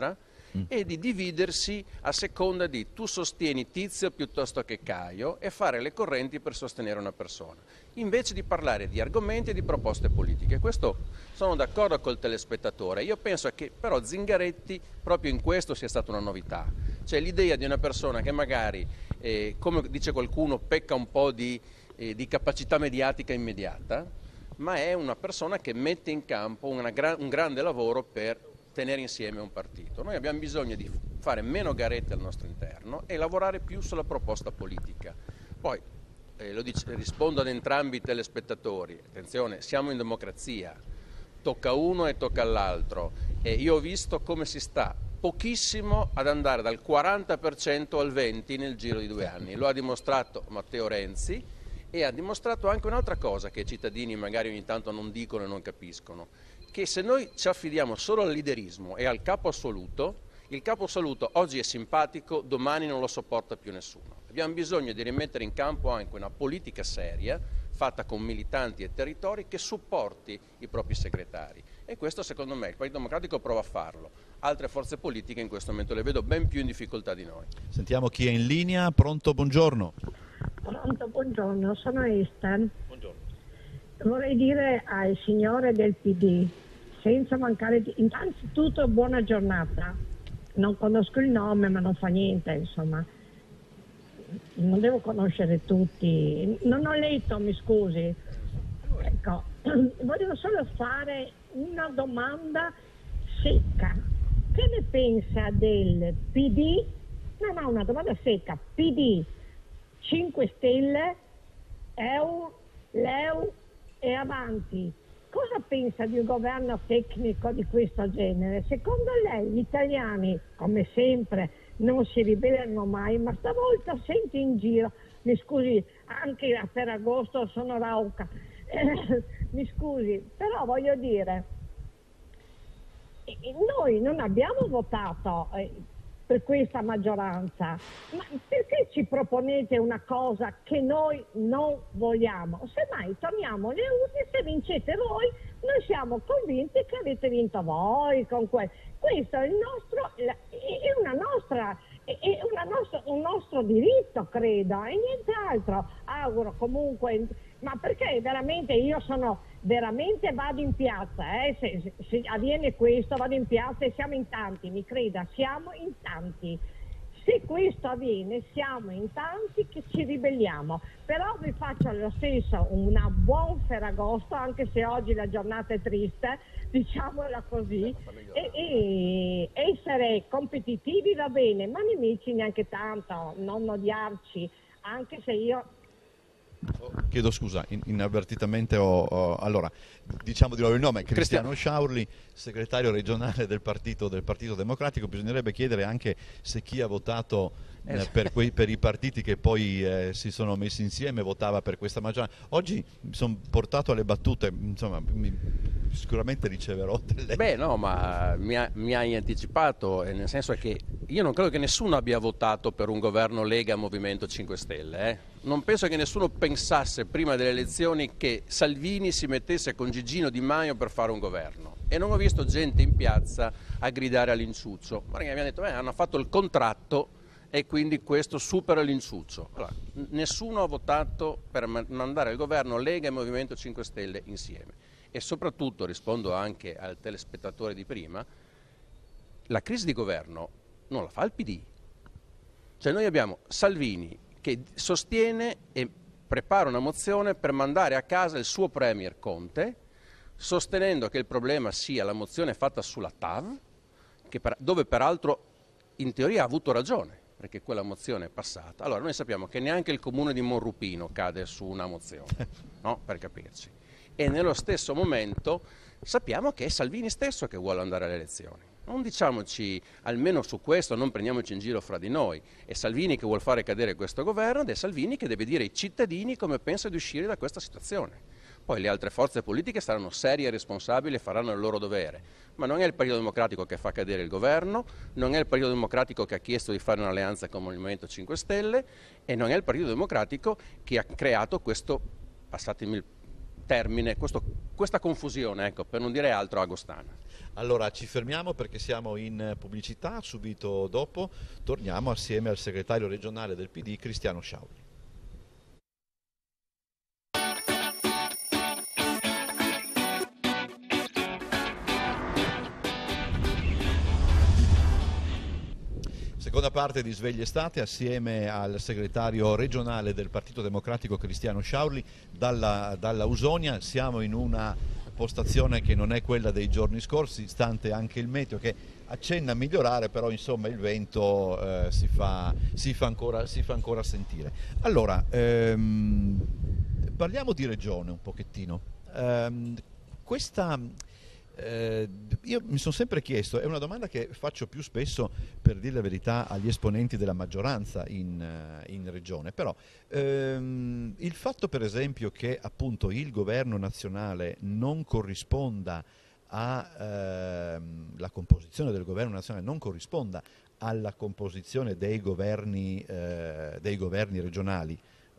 e di dividersi a seconda di tu sostieni Tizio piuttosto che Caio e fare le correnti per sostenere una persona, invece di parlare di argomenti e di proposte politiche. Questo sono d'accordo col telespettatore. Io penso che però Zingaretti proprio in questo sia stata una novità, cioè l'idea di una persona che magari, come dice qualcuno, pecca un po' di capacità mediatica immediata, ma è una persona che mette in campo un grande lavoro per tenere insieme un partito. Noi abbiamo bisogno di fare meno garette al nostro interno e lavorare più sulla proposta politica. Poi, rispondo ad entrambi i telespettatori, attenzione, siamo in democrazia, tocca a uno e tocca all'altro, e io ho visto come si sta pochissimo ad andare dal 40% al 20% nel giro di 2 anni. Lo ha dimostrato Matteo Renzi e ha dimostrato anche un'altra cosa che i cittadini magari ogni tanto non dicono e non capiscono, che se noi ci affidiamo solo al leaderismo e al capo assoluto, il capo assoluto oggi è simpatico, domani non lo sopporta più nessuno. Abbiamo bisogno di rimettere in campo anche una politica seria, fatta con militanti e territori, che supporti i propri segretari. E questo secondo me il Partito Democratico prova a farlo. Altre forze politiche in questo momento le vedo ben più in difficoltà di noi. Sentiamo chi è in linea. Pronto, buongiorno. Pronto, buongiorno, sono Esther. Buongiorno. Vorrei dire al signore del PD, senza mancare di... Innanzitutto buona giornata. Non conosco il nome, ma non fa niente, insomma. Non devo conoscere tutti. Non ho letto, mi scusi. Ecco, volevo solo fare una domanda secca. Che ne pensa del PD? No, una domanda secca. PD, 5 Stelle, LEU e Avanti. Cosa pensa di un governo tecnico di questo genere? Secondo lei gli italiani, come sempre, non si ribellano mai, ma stavolta senti in giro, mi scusi, anche a Ferragosto sono rauca, mi scusi, però voglio dire, noi non abbiamo votato per questa maggioranza, ma perché ci proponete una cosa che noi non vogliamo? Semmai torniamo alle urne, se vincete voi, noi siamo convinti che avete vinto voi con questo è il nostro, un nostro diritto, credo, e niente altro. Auguro comunque, ma perché veramente io vado in piazza, se avviene questo vado in piazza e siamo in tanti, mi creda, siamo in tanti. Se questo avviene siamo in tanti che ci ribelliamo, però vi faccio lo stesso un buon Ferragosto, anche se oggi la giornata è triste, diciamola così, e essere competitivi va bene, ma nemici neanche tanto, non odiarci, anche se io... Chiedo scusa, inavvertitamente allora, diciamo di nuovo il nome, Cristiano Sciaurli, segretario regionale del Partito Democratico. Bisognerebbe chiedere anche se chi ha votato per i partiti che poi si sono messi insieme votava per questa maggioranza. Oggi mi sono portato alle battute, insomma, sicuramente riceverò delle... Beh no, ma mi hai anticipato, nel senso che io non credo che nessuno abbia votato per un governo Lega Movimento 5 Stelle. Non penso che nessuno pensasse prima delle elezioni che Salvini si mettesse con Gigino Di Maio per fare un governo, e non ho visto gente in piazza a gridare all'inciuccio, ma mi hanno detto hanno fatto il contratto e quindi questo supera l'inciuccio. Allora, nessuno ha votato per mandare al governo Lega e Movimento 5 Stelle insieme, e soprattutto, rispondo anche al telespettatore di prima, la crisi di governo non la fa il PD, cioè noi abbiamo Salvini che sostiene e prepara una mozione per mandare a casa il suo premier Conte, sostenendo che il problema sia la mozione fatta sulla TAV, dove peraltro in teoria ha avuto ragione, perché quella mozione è passata. Allora noi sappiamo che neanche il comune di Monrupino cade su una mozione, no? Per capirci. E nello stesso momento sappiamo che è Salvini stesso che vuole andare alle elezioni. Non diciamoci, almeno su questo, non prendiamoci in giro fra di noi. È Salvini che vuole fare cadere questo governo ed è Salvini che deve dire ai cittadini come pensa di uscire da questa situazione. Poi le altre forze politiche saranno serie e responsabili e faranno il loro dovere. Ma non è il Partito Democratico che fa cadere il governo, non è il Partito Democratico che ha chiesto di fare un'alleanza con il Movimento 5 Stelle e non è il Partito Democratico che ha creato questo, passatemi termine questa confusione, ecco, per non dire altro, agostana. Allora ci fermiamo perché siamo in pubblicità, subito dopo torniamo assieme al segretario regionale del PD Cristiano Sciaurli. Seconda parte di Sveglia Estate assieme al segretario regionale del Partito Democratico Cristiano Sciaurli dalla Ausonia. Siamo in una postazione che non è quella dei giorni scorsi, stante anche il meteo che accenna a migliorare, però insomma il vento si fa ancora sentire. Allora, parliamo di regione un pochettino. Io mi sono sempre chiesto, è una domanda che faccio più spesso, per dire la verità, agli esponenti della maggioranza in regione, però il fatto per esempio che appunto il governo nazionale non corrisponda la composizione del governo nazionale non corrisponda alla composizione dei governi regionali,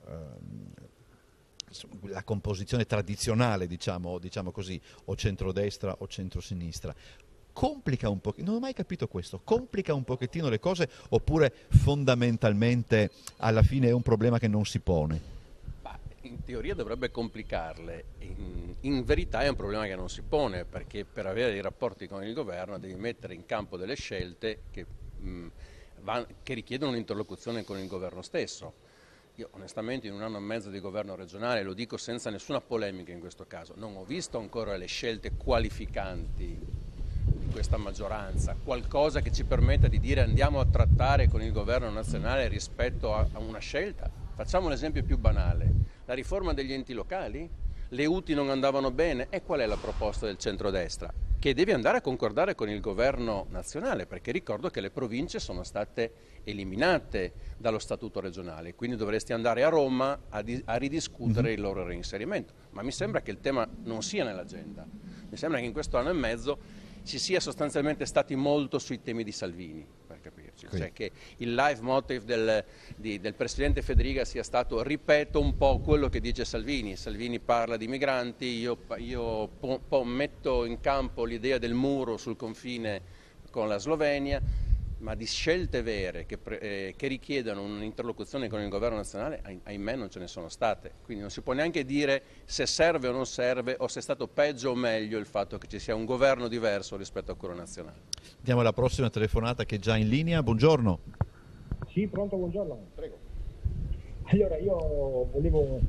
la composizione tradizionale, diciamo così, o centrodestra o centrosinistra, complica un po', non ho mai capito questo, complica un pochettino le cose oppure fondamentalmente alla fine è un problema che non si pone? In teoria dovrebbe complicarle, in verità è un problema che non si pone, perché per avere dei rapporti con il governo devi mettere in campo delle scelte che richiedono un'interlocuzione con il governo stesso. Io onestamente in un anno e mezzo di governo regionale, lo dico senza nessuna polemica in questo caso, non ho visto ancora le scelte qualificanti di questa maggioranza, qualcosa che ci permetta di dire andiamo a trattare con il governo nazionale rispetto a una scelta. Facciamo l'esempio più banale, la riforma degli enti locali, le UTI non andavano bene, e qual è la proposta del centrodestra? Che deve andare a concordare con il governo nazionale, perché ricordo che le province sono state eliminate dallo statuto regionale, quindi dovresti andare a Roma a ridiscutere il loro reinserimento. Ma mi sembra che il tema non sia nell'agenda, mi sembra che in questo anno e mezzo si sia sostanzialmente stati molto sui temi di Salvini, per capirci, cioè che il leitmotiv del Presidente Federica sia stato ripeto un po' quello che dice Salvini. Salvini parla di migranti, io metto in campo l'idea del muro sul confine con la Slovenia, ma di scelte vere che richiedono un'interlocuzione con il governo nazionale, ahimè non ce ne sono state. Quindi non si può neanche dire se serve o non serve, o se è stato peggio o meglio il fatto che ci sia un governo diverso rispetto a quello nazionale. Andiamo alla prossima telefonata che è già in linea. Buongiorno. Sì, pronto, buongiorno. Prego. Allora io volevo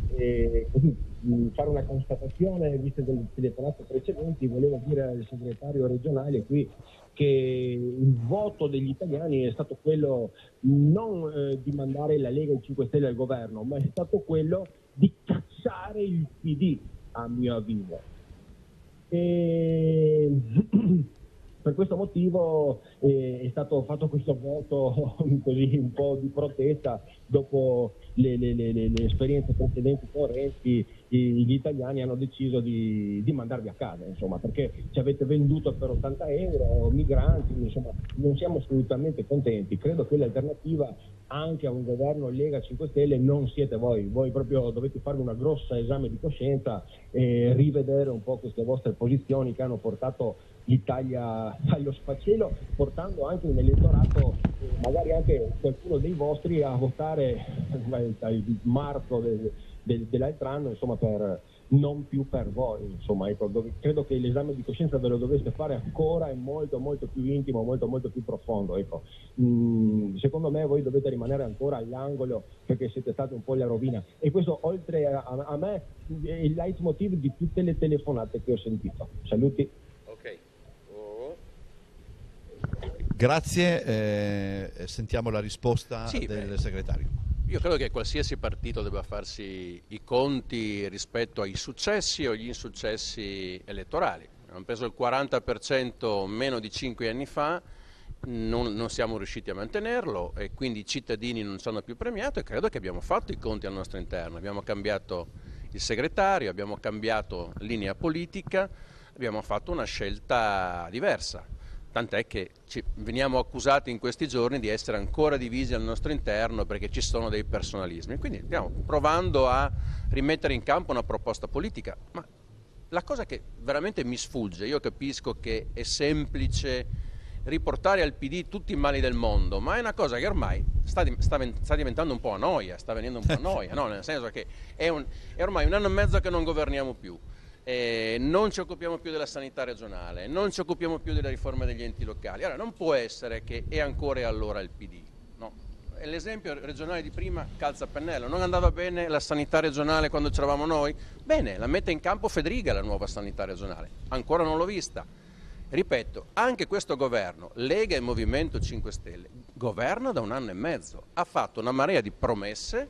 fare una constatazione, viste delle telefonate precedenti. Volevo dire al segretario regionale qui che il voto degli italiani è stato quello non di mandare la Lega e i 5 Stelle al governo, ma è stato quello di cacciare il PD, a mio avviso. Per questo motivo è stato fatto questo voto così un po' di protesta dopo le esperienze precedenti con Renzi. Gli italiani hanno deciso di mandarvi a casa, insomma, perché ci avete venduto per 80 euro, migranti, insomma, non siamo assolutamente contenti. Credo che l'alternativa anche a un governo Lega 5 Stelle non siete voi proprio dovete fare una grossa esame di coscienza e rivedere un po' queste vostre posizioni che hanno portato l'Italia allo sfacelo, portando anche un elettorato, magari anche qualcuno dei vostri, a votare il marzo dell'altro anno, insomma, non più per voi, insomma, ecco, credo che l'esame di coscienza ve lo doveste fare ancora, è molto molto più intimo, molto molto più profondo, ecco. Secondo me voi dovete rimanere ancora all'angolo perché siete stati un po' la rovina, e questo oltre a me è il leitmotiv di tutte le telefonate che ho sentito. Saluti. Ok. Grazie, sentiamo la risposta del segretario. Io credo che qualsiasi partito debba farsi i conti rispetto ai successi o agli insuccessi elettorali. Abbiamo preso il 40% meno di 5 anni fa, non siamo riusciti a mantenerlo e quindi i cittadini non ci hanno più premiato, e credo che abbiamo fatto i conti al nostro interno. Abbiamo cambiato il segretario, abbiamo cambiato linea politica, abbiamo fatto una scelta diversa. tant'è che veniamo accusati in questi giorni di essere ancora divisi al nostro interno perché ci sono dei personalismi. Quindi stiamo provando a rimettere in campo una proposta politica, ma la cosa che veramente mi sfugge, io capisco che è semplice riportare al PD tutti i mali del mondo, ma è una cosa che ormai sta diventando un po' a noia, sta venendo un po' a noia, no? Nel senso che è ormai 1 anno e mezzo che non governiamo più, non ci occupiamo più della sanità regionale, non ci occupiamo più della riforma degli enti locali. Allora non può essere che è ancora e allora il PD, no? L'esempio regionale di prima calza a pennello, non andava bene la sanità regionale quando c'eravamo noi? Bene, la mette in campo Federica la nuova sanità regionale, ancora non l'ho vista. Ripeto, anche questo governo, Lega e Movimento 5 Stelle, governa da 1 anno e mezzo, ha fatto una marea di promesse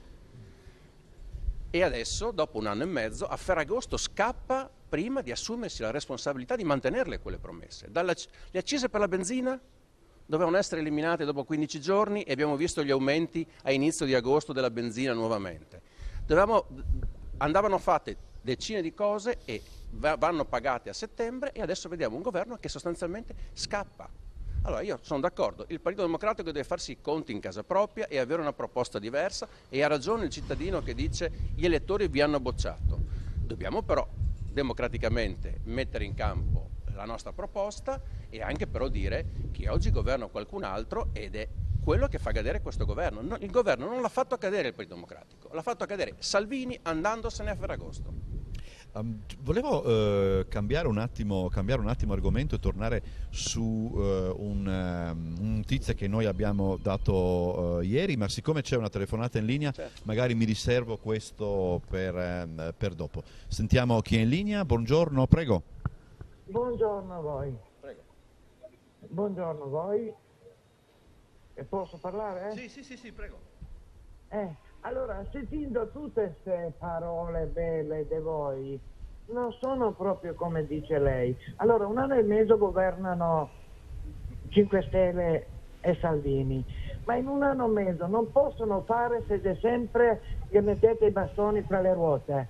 e adesso, dopo 1 anno e mezzo, a Ferragosto scappa prima di assumersi la responsabilità di mantenerle quelle promesse. Le accise per la benzina dovevano essere eliminate dopo 15 giorni e abbiamo visto gli aumenti a inizio di agosto della benzina nuovamente. Andavano fatte decine di cose e vanno pagate a settembre e adesso vediamo un governo che sostanzialmente scappa. Allora io sono d'accordo, il Partito Democratico deve farsi i conti in casa propria e avere una proposta diversa e ha ragione il cittadino che dice gli elettori vi hanno bocciato. Dobbiamo però democraticamente mettere in campo la nostra proposta e anche però dire che oggi governa qualcun altro ed è quello che fa cadere questo governo. No, il governo non l'ha fatto cadere il Partito Democratico, l'ha fatto cadere Salvini andandosene a Ferragosto. Volevo cambiare un attimo argomento e tornare su un notizia che noi abbiamo dato ieri, ma siccome c'è una telefonata in linea, certo, magari mi riservo questo per dopo. Sentiamo chi è in linea. Buongiorno, prego. Buongiorno a voi. Prego. Buongiorno a voi. E posso parlare? Sì, prego. Allora, sentendo tutte queste parole belle di voi, non sono proprio come dice lei. Allora, 1 anno e mezzo governano 5 Stelle e Salvini, ma in 1 anno e mezzo non possono fare se sempre che mettete i bastoni fra le ruote.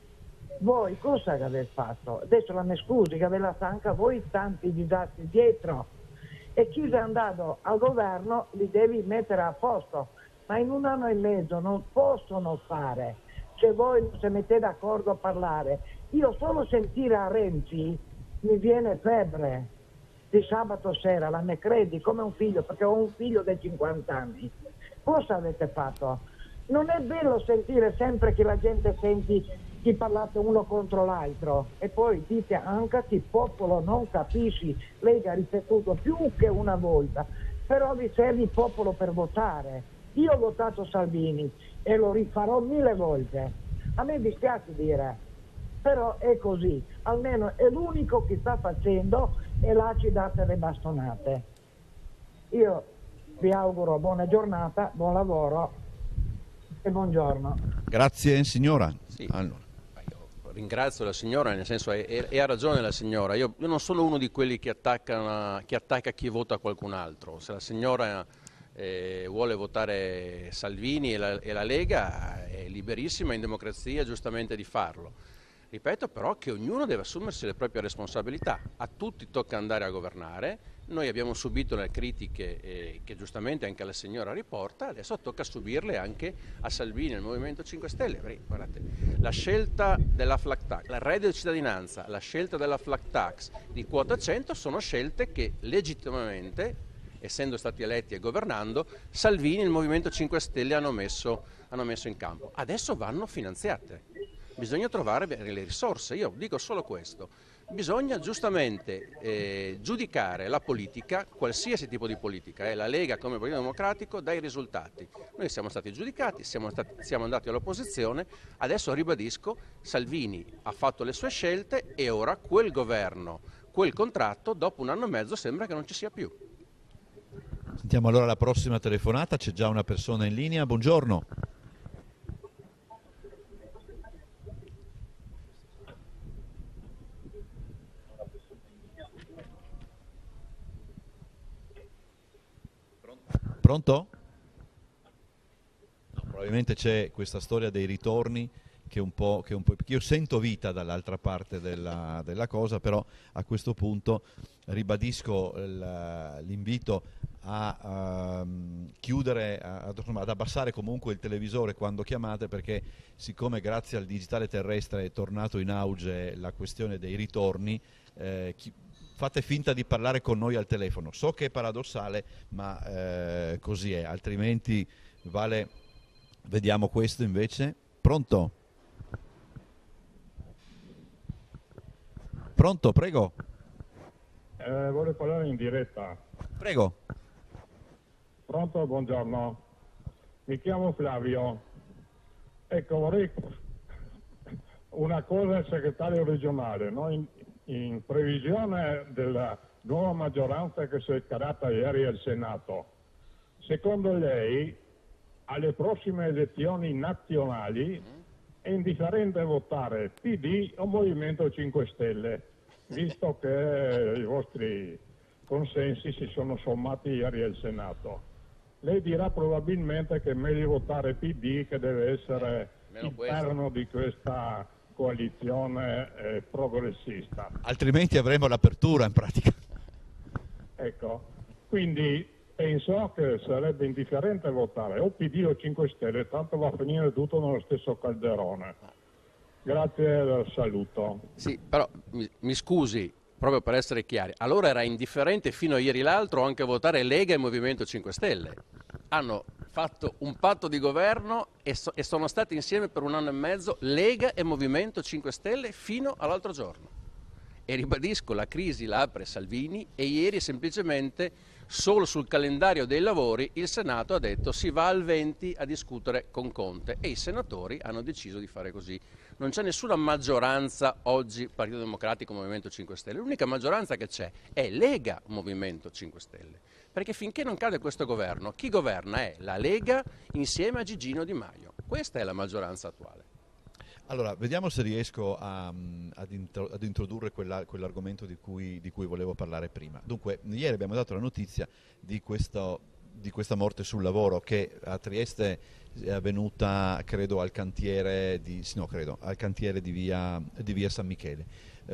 Voi cosa avete fatto? Adesso la mi scusi che ve la stanca voi tanti disastri dietro, e chi è andato al governo li devi mettere a posto. Ma in 1 anno e mezzo non possono fare, se voi non si mettete d'accordo a parlare. Io solo sentire a Renzi mi viene febbre di sabato sera, la me credi, come un figlio, perché ho un figlio di 50 anni. Cosa avete fatto? Non è bello sentire sempre che la gente senti che parlate uno contro l'altro e poi dite anche che il popolo non capisci. Lei ha ripetuto più che una volta, però vi serve il popolo per votare. Io ho votato Salvini e lo rifarò 1000 volte. A me dispiace dire, però è così. Almeno è l'unico che sta facendo e là ci date le bastonate. Io vi auguro buona giornata, buon lavoro e buongiorno. Grazie signora. Sì. Allora. Ringrazio la signora, nel senso e ha ragione la signora. Io non sono uno di quelli che attacca chi vota qualcun altro. Se la signora vuole votare Salvini e la Lega è liberissima in democrazia giustamente di farlo. Ripeto però che ognuno deve assumersi le proprie responsabilità, a tutti tocca andare a governare, noi abbiamo subito le critiche che giustamente anche la signora riporta, adesso tocca subirle anche a Salvini e al Movimento 5 Stelle. Guardate, la scelta della flat tax, la reddito di cittadinanza, la scelta della flat tax, di quota 100 sono scelte che legittimamente, essendo stati eletti e governando, Salvini e il Movimento 5 Stelle hanno messo in campo. Adesso vanno finanziate. Bisogna trovare le risorse, io dico solo questo, bisogna giustamente giudicare la politica, qualsiasi tipo di politica, la Lega come Partito Democratico, dai risultati. Noi siamo stati giudicati, siamo andati all'opposizione, adesso ribadisco, Salvini ha fatto le sue scelte e ora quel governo, quel contratto, dopo 1 anno e mezzo sembra che non ci sia più. Sentiamo allora la prossima telefonata, c'è già una persona in linea, buongiorno. Pronto? No, probabilmente c'è questa storia dei ritorni perché io sento vita dall'altra parte della cosa, però a questo punto ribadisco l'invito a chiudere, ad abbassare comunque il televisore quando chiamate, perché siccome grazie al digitale terrestre è tornato in auge la questione dei ritorni, fate finta di parlare con noi al telefono. So che è paradossale, ma così è, altrimenti vale. Vediamo questo invece. Pronto? Pronto, prego. Volevo parlare in diretta. Prego. Pronto, buongiorno. Mi chiamo Flavio. Ecco, vorrei una cosa al segretario regionale, no? In previsione della nuova maggioranza che si è schierata ieri al Senato, secondo lei alle prossime elezioni nazionali è indifferente votare PD o Movimento 5 Stelle, visto che i vostri consensi si sono sommati ieri al Senato? Lei dirà probabilmente che è meglio votare PD, che deve essere il perno di questa coalizione progressista. Altrimenti avremo l'apertura in pratica. Ecco, quindi penso che sarebbe indifferente votare o PD o 5 Stelle, tanto va a finire tutto nello stesso calderone. Grazie del saluto. Sì, però mi scusi, proprio per essere chiari, allora era indifferente fino a ieri l'altro anche votare Lega e Movimento 5 Stelle. Hanno fatto un patto di governo e sono stati insieme per 1 anno e mezzo Lega e Movimento 5 Stelle fino all'altro giorno. E ribadisco, la crisi la apre Salvini e ieri semplicemente solo sul calendario dei lavori il Senato ha detto si va al 20 a discutere con Conte e i senatori hanno deciso di fare così. Non c'è nessuna maggioranza oggi Partito Democratico Movimento 5 Stelle, l'unica maggioranza che c'è è Lega Movimento 5 Stelle, perché finché non cade questo governo, chi governa è la Lega insieme a Gigino Di Maio, questa è la maggioranza attuale. Allora, vediamo se riesco ad introdurre quell'argomento di cui volevo parlare prima. Dunque, ieri abbiamo dato la notizia di questa morte sul lavoro che a Trieste è avvenuta, credo, al cantiere di via San Michele.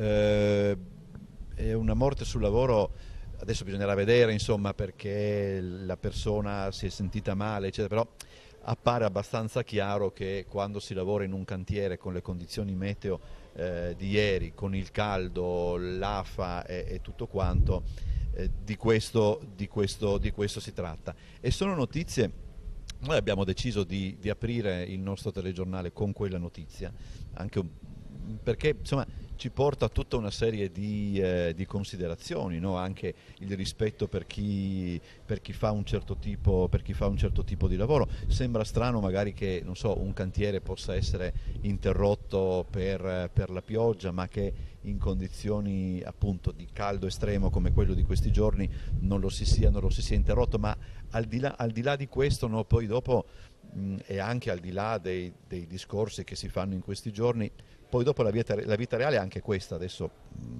È una morte sul lavoro, adesso bisognerà vedere, insomma, perché la persona si è sentita male, eccetera, però appare abbastanza chiaro che quando si lavora in un cantiere con le condizioni meteo di ieri, con il caldo, l'afa e tutto quanto, di questo si tratta. E sono notizie, noi abbiamo deciso di aprire il nostro telegiornale con quella notizia, anche perché insomma ci porta a tutta una serie di considerazioni, no? Anche il rispetto per chi fa un certo tipo di lavoro. Sembra strano magari che, non so, un cantiere possa essere interrotto per la pioggia, ma che in condizioni appunto di caldo estremo come quello di questi giorni non lo si sia interrotto. Ma al di là di questo, no, poi dopo e anche al di là dei discorsi che si fanno in questi giorni, poi dopo la vita reale è anche questa. Adesso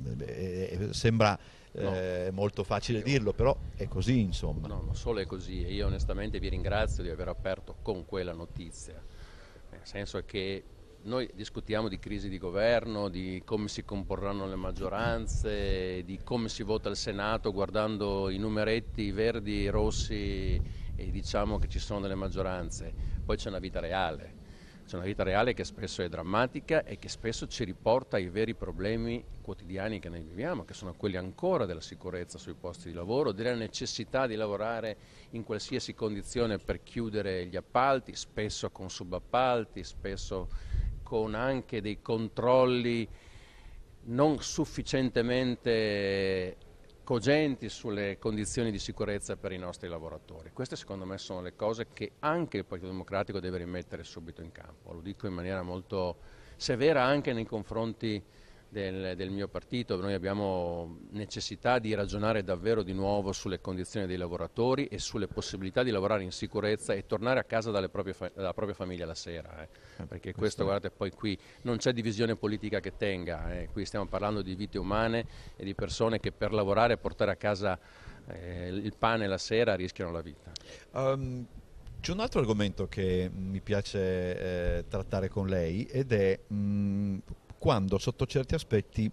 sembra molto facile dirlo, però è così, insomma. No, non solo è così, e io onestamente vi ringrazio di aver aperto con quella notizia, nel senso che noi discutiamo di crisi di governo, di come si comporranno le maggioranze, di come si vota al Senato guardando i numeretti verdi, rossi e diciamo che ci sono delle maggioranze. Poi c'è una vita reale. C'è una vita reale che spesso è drammatica e che spesso ci riporta ai veri problemi quotidiani che noi viviamo, che sono quelli ancora della sicurezza sui posti di lavoro, della necessità di lavorare in qualsiasi condizione per chiudere gli appalti, spesso con subappalti, spesso con anche dei controlli non sufficientemente cogenti sulle condizioni di sicurezza per i nostri lavoratori. Queste secondo me sono le cose che anche il Partito Democratico deve rimettere subito in campo. Lo dico in maniera molto severa anche nei confronti del mio partito. Noi abbiamo necessità di ragionare davvero di nuovo sulle condizioni dei lavoratori e sulle possibilità di lavorare in sicurezza e tornare a casa dalla propria famiglia la sera. Perché questo, guardate, poi qui non c'è divisione politica che tenga, qui stiamo parlando di vite umane e di persone che per lavorare e portare a casa il pane la sera rischiano la vita. C'è un altro argomento che mi piace trattare con lei ed è quando sotto certi aspetti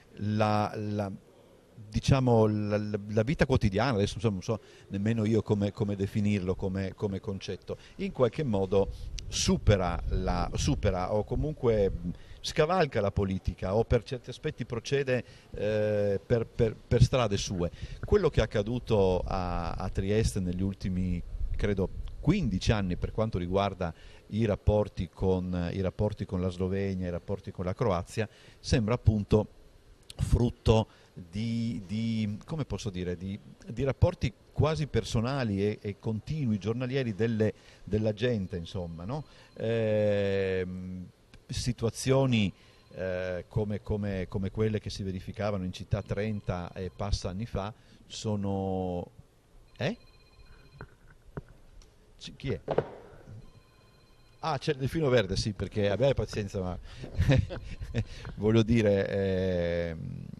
diciamo la vita quotidiana, adesso non so nemmeno io come definirlo come concetto, in qualche modo supera o comunque scavalca la politica o per certi aspetti procede per strade sue. Quello che è accaduto a Trieste negli ultimi, credo, 15 anni per quanto riguarda i rapporti con la Slovenia, i rapporti con la Croazia, sembra appunto frutto come posso dire, di rapporti quasi personali e continui, giornalieri della gente, insomma, no? Situazioni come quelle che si verificavano in città 30 e passa anni fa sono... Chi è? Ah, c'è il delfino verde, sì, perché abbiate pazienza, ma voglio dire,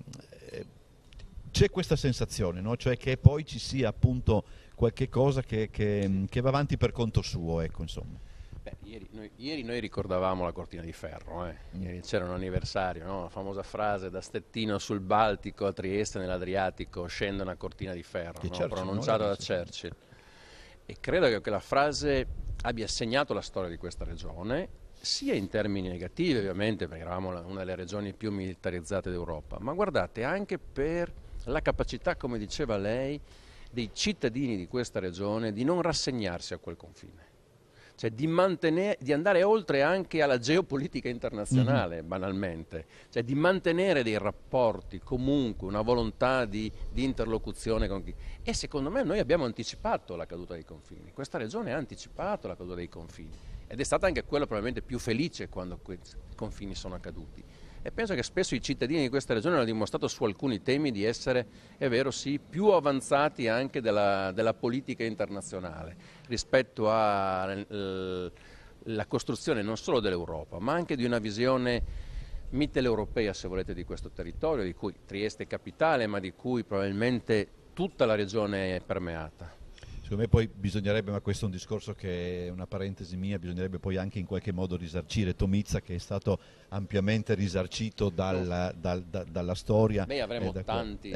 c'è questa sensazione, no? Cioè che poi ci sia appunto qualche cosa che va avanti per conto suo, ecco, insomma. Beh, ieri noi ricordavamo la cortina di ferro, Ieri c'era un anniversario, no? La famosa frase: da Stettino sul Baltico a Trieste nell'Adriatico scende una cortina di ferro, no? Pronunciata da Churchill. E credo che la frase abbia segnato la storia di questa regione, sia in termini negativi ovviamente, perché eravamo una delle regioni più militarizzate d'Europa, ma guardate anche per la capacità, come diceva lei, dei cittadini di questa regione di non rassegnarsi a quel confine. Cioè di andare oltre anche alla geopolitica internazionale, banalmente, cioè di mantenere dei rapporti, comunque una volontà di interlocuzione con chi. E secondo me noi abbiamo anticipato la caduta dei confini, questa regione ha anticipato la caduta dei confini ed è stata anche quella probabilmente più felice quando quei confini sono accaduti. E penso che spesso i cittadini di questa regione hanno dimostrato su alcuni temi di essere, è vero sì, più avanzati anche della politica internazionale rispetto alla costruzione non solo dell'Europa, ma anche di una visione mitteleuropea, se volete, di questo territorio, di cui Trieste è capitale, ma di cui probabilmente tutta la regione è permeata. Secondo me poi bisognerebbe, ma questo è un discorso che è una parentesi mia, bisognerebbe poi anche in qualche modo risarcire Tomizza, che è stato ampiamente risarcito dalla storia. Beh, avremo tanti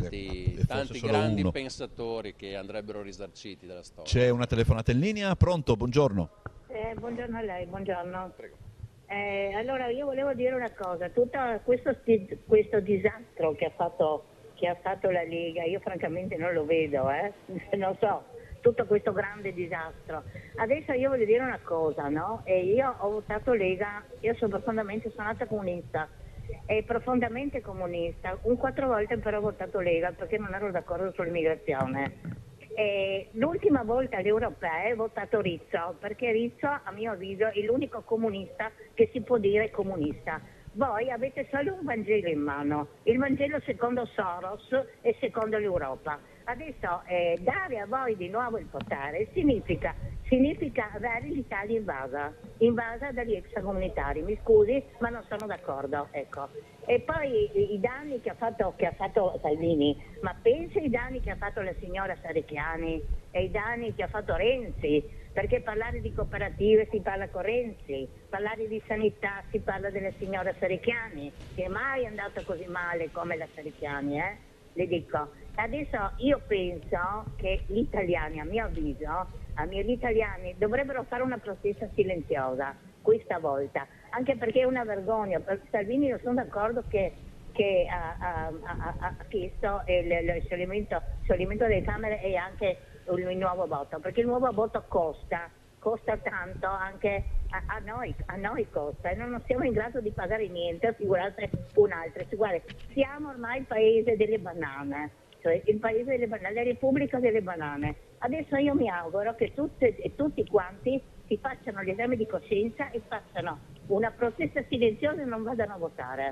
grandi pensatori che andrebbero risarciti dalla storia. C'è una telefonata in linea, pronto? Buongiorno. Buongiorno a lei, buongiorno. Prego. Allora io volevo dire una cosa, tutto questo disastro che ha fatto la Lega, io francamente non lo vedo, non so. Tutto questo grande disastro. Adesso io voglio dire una cosa, no? Io ho votato Lega, io sono nata comunista e profondamente comunista. 4 volte però ho votato Lega perché non ero d'accordo sull'immigrazione. L'ultima volta alle europee ho votato Rizzo, perché Rizzo a mio avviso è l'unico comunista che si può dire comunista. Voi avete solo un Vangelo in mano, il Vangelo secondo Soros e secondo l'Europa. Adesso dare a voi di nuovo il potere significa avere l'Italia invasa dagli extracomunitari. Mi scusi, ma non sono d'accordo, ecco. E poi i danni che ha fatto Salvini, ma pensi ai danni che ha fatto la signora Saracchiani e i danni che ha fatto Renzi, perché parlare di cooperative si parla con Renzi, parlare di sanità si parla della signora Saracchiani, che è mai andata così male come la Saracchiani, le dico. Adesso io penso che gli italiani, a mio avviso, gli italiani dovrebbero fare una protesta silenziosa questa volta, anche perché è una vergogna. Salvini, io sono d'accordo che ha chiesto il scioglimento delle Camere e anche il nuovo voto, perché il nuovo voto costa tanto anche a noi costa, e non siamo in grado di pagare niente, figurate un'altra. Siamo ormai il paese delle banane, cioè il paese delle banane, la Repubblica delle banane. Adesso io mi auguro che tutti quanti si facciano l'esame di coscienza e facciano una protesta silenziosa e non vadano a votare,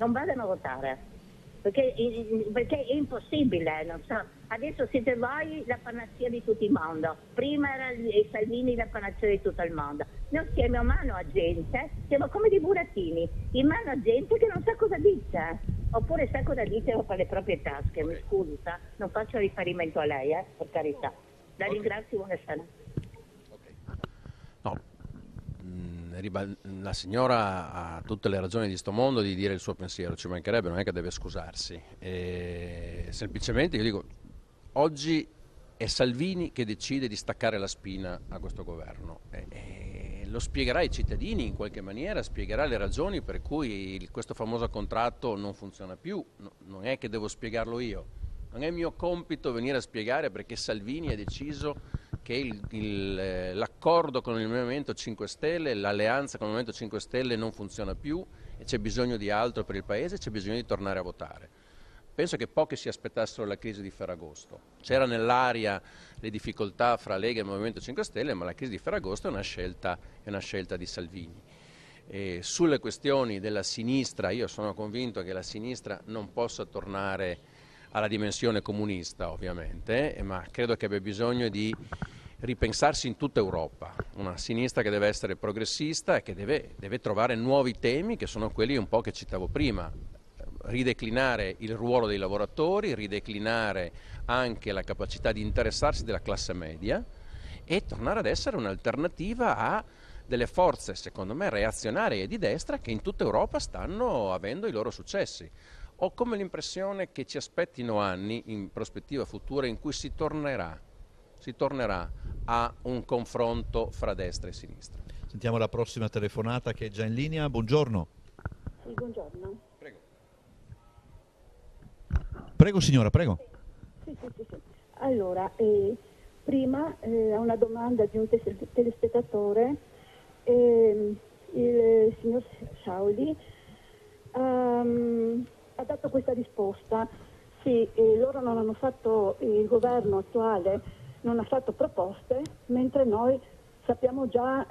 perché è impossibile, non so. Adesso siete voi la panacea di tutto il mondo, prima era Salvini la panacea di tutto il mondo. Noi siamo a mano a gente, siamo come dei burattini, in mano a gente che non sa cosa dice, oppure sa cosa dice o fa le proprie tasche. Mi scusi, non faccio riferimento a lei, per carità. La ringrazio, buona sera. la signora ha tutte le ragioni di sto mondo di dire il suo pensiero, ci mancherebbe, non è che deve scusarsi. Semplicemente io dico, oggi è Salvini che decide di staccare la spina a questo governo. Lo spiegherà ai cittadini in qualche maniera, spiegherà le ragioni per cui questo famoso contratto non funziona più. Non è che devo spiegarlo io, non è mio compito venire a spiegare perché Salvini ha deciso che l'accordo con il Movimento 5 Stelle, l'alleanza con il Movimento 5 Stelle non funziona più e c'è bisogno di altro per il Paese, c'è bisogno di tornare a votare. Penso che pochi si aspettassero la crisi di Ferragosto. C'era nell'aria le difficoltà fra Lega e Movimento 5 Stelle, ma la crisi di Ferragosto è una scelta di Salvini. Sulle questioni della sinistra, io sono convinto che la sinistra non possa tornare alla dimensione comunista, ovviamente, ma credo che abbia bisogno di ripensarsi in tutta Europa. Una sinistra che deve essere progressista e che deve trovare nuovi temi, che sono quelli un po' che citavo prima. Rideclinare il ruolo dei lavoratori, rideclinare anche la capacità di interessarsi della classe media e tornare ad essere un'alternativa a delle forze, secondo me, reazionarie e di destra che in tutta Europa stanno avendo i loro successi. Ho come l'impressione che ci aspettino anni in prospettiva futura in cui si tornerà a un confronto fra destra e sinistra. Sentiamo la prossima telefonata che è già in linea. Buongiorno. Sì, buongiorno. Prego signora, prego. Sì. Allora, prima a una domanda di un telespettatore, il signor Sciauli ha dato questa risposta. Sì, loro non hanno fatto, il governo attuale non ha fatto proposte, mentre noi sappiamo già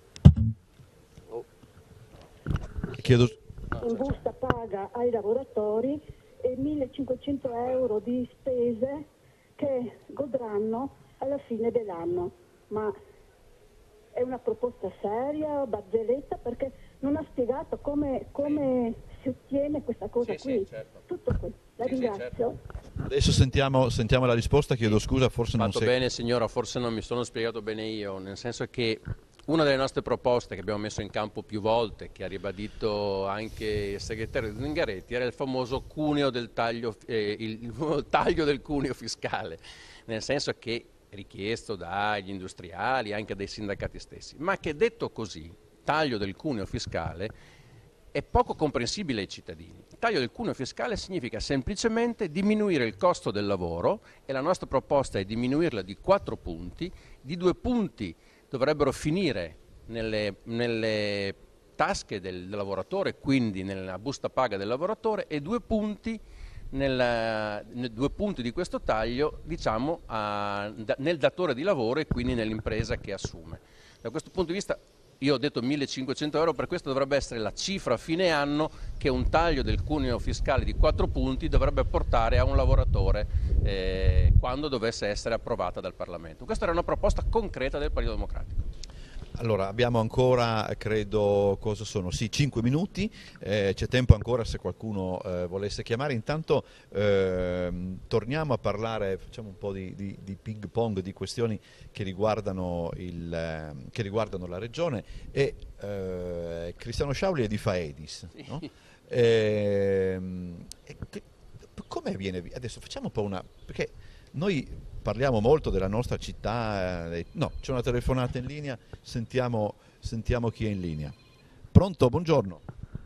Chiedo... in busta paga ai lavoratori e 1.500 euro di spese che godranno alla fine dell'anno. Ma è una proposta seria, barzelletta, perché non ha spiegato come si ottiene questa cosa qui. Sì, certo. Tutto qui. La ringrazio. Certo. Adesso sentiamo la risposta, chiedo scusa, forse non Fatto bene signora, forse non mi sono spiegato bene io, nel senso che una delle nostre proposte che abbiamo messo in campo più volte, che ha ribadito anche il segretario Zingaretti, era il famoso cuneo del taglio, il taglio del cuneo fiscale, nel senso che richiesto dagli industriali, anche dai sindacati stessi, ma che detto così, taglio del cuneo fiscale, è poco comprensibile ai cittadini. Il taglio del cuneo fiscale significa semplicemente diminuire il costo del lavoro e la nostra proposta è diminuirla di 4 punti, di 2 punti dovrebbero finire nelle tasche del lavoratore, quindi nella busta paga del lavoratore, e 2 punti, 2 punti di questo taglio, diciamo, nel datore di lavoro e quindi nell'impresa che assume. Da questo punto di vista io ho detto 1.500 euro, per questo dovrebbe essere la cifra a fine anno che un taglio del cuneo fiscale di 4 punti dovrebbe portare a un lavoratore quando dovesse essere approvata dal Parlamento. Questa era una proposta concreta del Partito Democratico. Allora, abbiamo ancora, credo, 5 minuti, c'è tempo ancora se qualcuno volesse chiamare. Intanto torniamo a parlare, facciamo un po' di ping pong, di questioni che riguardano la regione, e Cristiano Sciauli è di Faedis, sì. No? Come avviene? Adesso facciamo un po' perché noi parliamo molto della nostra città. No, c'è una telefonata in linea, sentiamo chi è in linea. Pronto, buongiorno.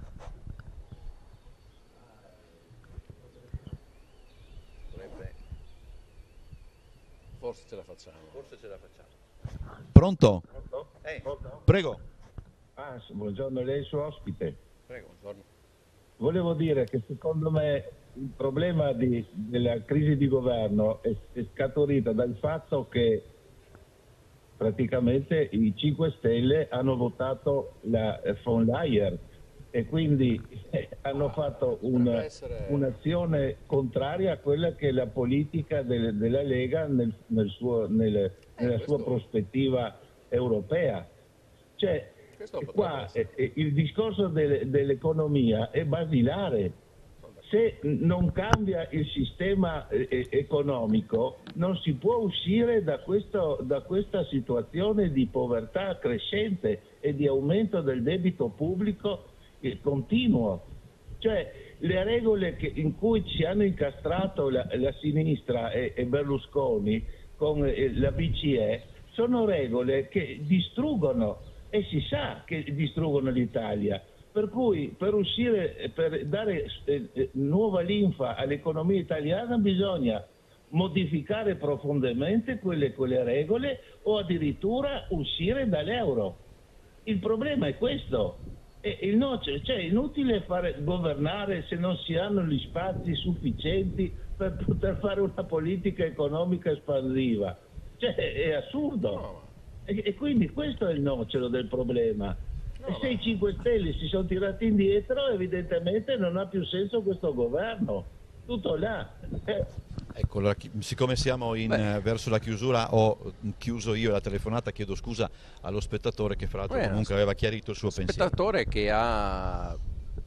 Forse ce la facciamo. Pronto? Pronto? Prego. Buongiorno, lei è il suo ospite. Prego, buongiorno. Volevo dire che secondo me il problema della crisi di governo è scaturita dal fatto che praticamente i 5 Stelle hanno votato la von Leyen e quindi hanno fatto un'azione contraria a quella che è la politica della Lega nella sua prospettiva europea. Cioè, qua il discorso dell'economia è basilare. se non cambia il sistema economico non si può uscire da questa situazione di povertà crescente e di aumento del debito pubblico continuo. Cioè le regole in cui ci hanno incastrato la sinistra e Berlusconi con la BCE sono regole che distruggono, e si sa che distruggono l'Italia. Per cui per dare nuova linfa all'economia italiana bisogna modificare profondamente quelle regole o addirittura uscire dall'euro. Il problema è questo. Cioè è inutile governare se non si hanno gli spazi sufficienti per poter fare una politica economica espansiva. Cioè è assurdo. E quindi questo è il nocciolo del problema. E se i 5 Stelle si sono tirati indietro, evidentemente non ha più senso questo governo. Tutto là. Ecco, siccome siamo verso la chiusura, ho chiuso io la telefonata, chiedo scusa allo spettatore che fra l'altro comunque aveva chiarito il suo pensiero. Spettatore che ha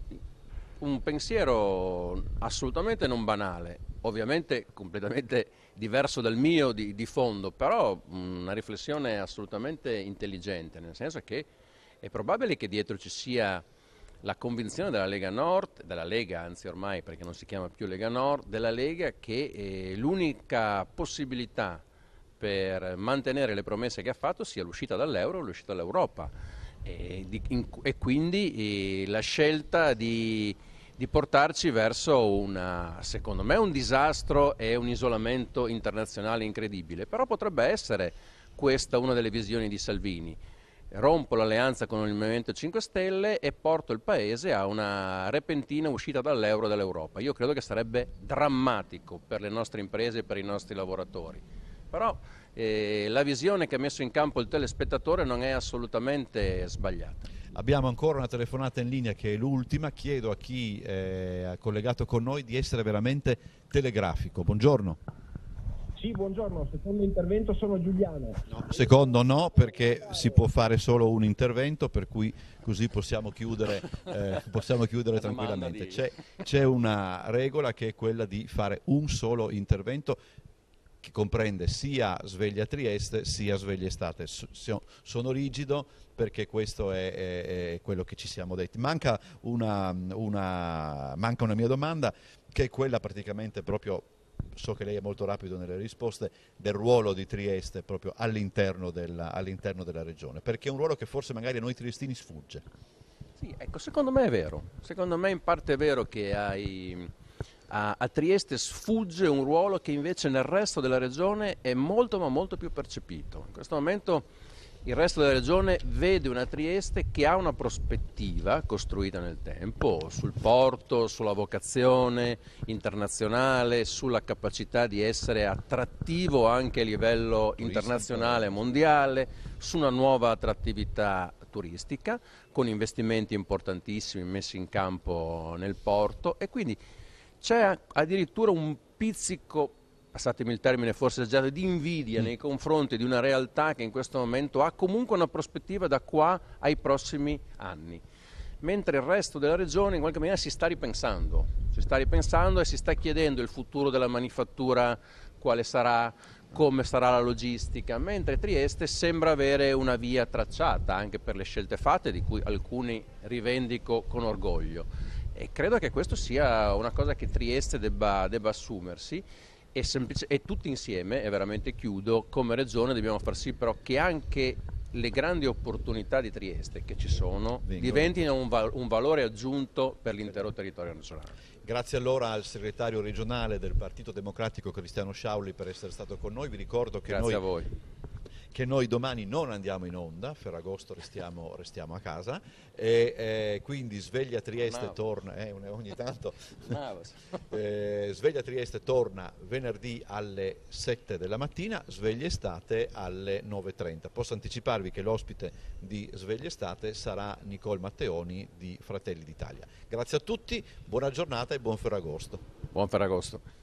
un pensiero assolutamente non banale, ovviamente completamente diverso dal mio di fondo, però una riflessione assolutamente intelligente, nel senso che è probabile che dietro ci sia la convinzione della Lega Nord, della Lega anzi ormai perché non si chiama più Lega Nord, della Lega che l'unica possibilità per mantenere le promesse che ha fatto sia l'uscita dall'euro, l'uscita dall'Europa e quindi la scelta di portarci verso secondo me un disastro e un isolamento internazionale incredibile, però potrebbe essere questa una delle visioni di Salvini. Rompo l'alleanza con il Movimento 5 Stelle e porto il Paese a una repentina uscita dall'euro e dall'Europa. Io credo che sarebbe drammatico per le nostre imprese e per i nostri lavoratori. Però la visione che ha messo in campo il telespettatore non è assolutamente sbagliata. Abbiamo ancora una telefonata in linea che è l'ultima. Chiedo a chi è collegato con noi di essere veramente telegrafico. Buongiorno. Sì, buongiorno, secondo intervento sono Giuliano. No, secondo no, perché si può fare solo un intervento, per cui così possiamo chiudere tranquillamente. C'è una regola che è quella di fare un solo intervento che comprende sia Sveglia Trieste sia Sveglia Estate. Sono rigido perché questo è quello che ci siamo detti. Manca una mia domanda, che è quella praticamente proprio, so che lei è molto rapido nelle risposte, del ruolo di Trieste proprio all'interno della regione, perché è un ruolo che forse magari a noi triestini sfugge. Sì, ecco, secondo me è vero, secondo me in parte è vero che a Trieste sfugge un ruolo che invece nel resto della regione è molto ma molto più percepito. In questo momento il resto della regione vede una Trieste che ha una prospettiva costruita nel tempo sul porto, sulla vocazione internazionale, sulla capacità di essere attrattivo anche a livello internazionale e mondiale, su una nuova attrattività turistica con investimenti importantissimi messi in campo nel porto, e quindi c'è addirittura un pizzico, passatemi il termine forse esagerato, di invidia nei confronti di una realtà che in questo momento ha comunque una prospettiva da qua ai prossimi anni, mentre il resto della regione in qualche maniera si sta ripensando e si sta chiedendo il futuro della manifattura, quale sarà, come sarà la logistica, mentre Trieste sembra avere una via tracciata anche per le scelte fatte, di cui alcuni rivendico con orgoglio, e credo che questo sia una cosa che Trieste debba assumersi. E tutti insieme, e veramente chiudo, come regione dobbiamo far sì però che anche le grandi opportunità di Trieste che ci sono diventino un valore aggiunto per l'intero territorio nazionale. Grazie allora al segretario regionale del Partito Democratico Cristiano Sciauli per essere stato con noi. Vi ricordo che Grazie a voi. Che noi domani non andiamo in onda, Ferragosto restiamo a casa, e quindi Sveglia Trieste torna ogni tanto Sveglia Trieste torna venerdì alle 7 della mattina, Sveglia Estate alle 9:30. Posso anticiparvi che l'ospite di Sveglia Estate sarà Nicole Matteoni di Fratelli d'Italia. Grazie a tutti, buona giornata e buon Ferragosto. Buon Ferragosto.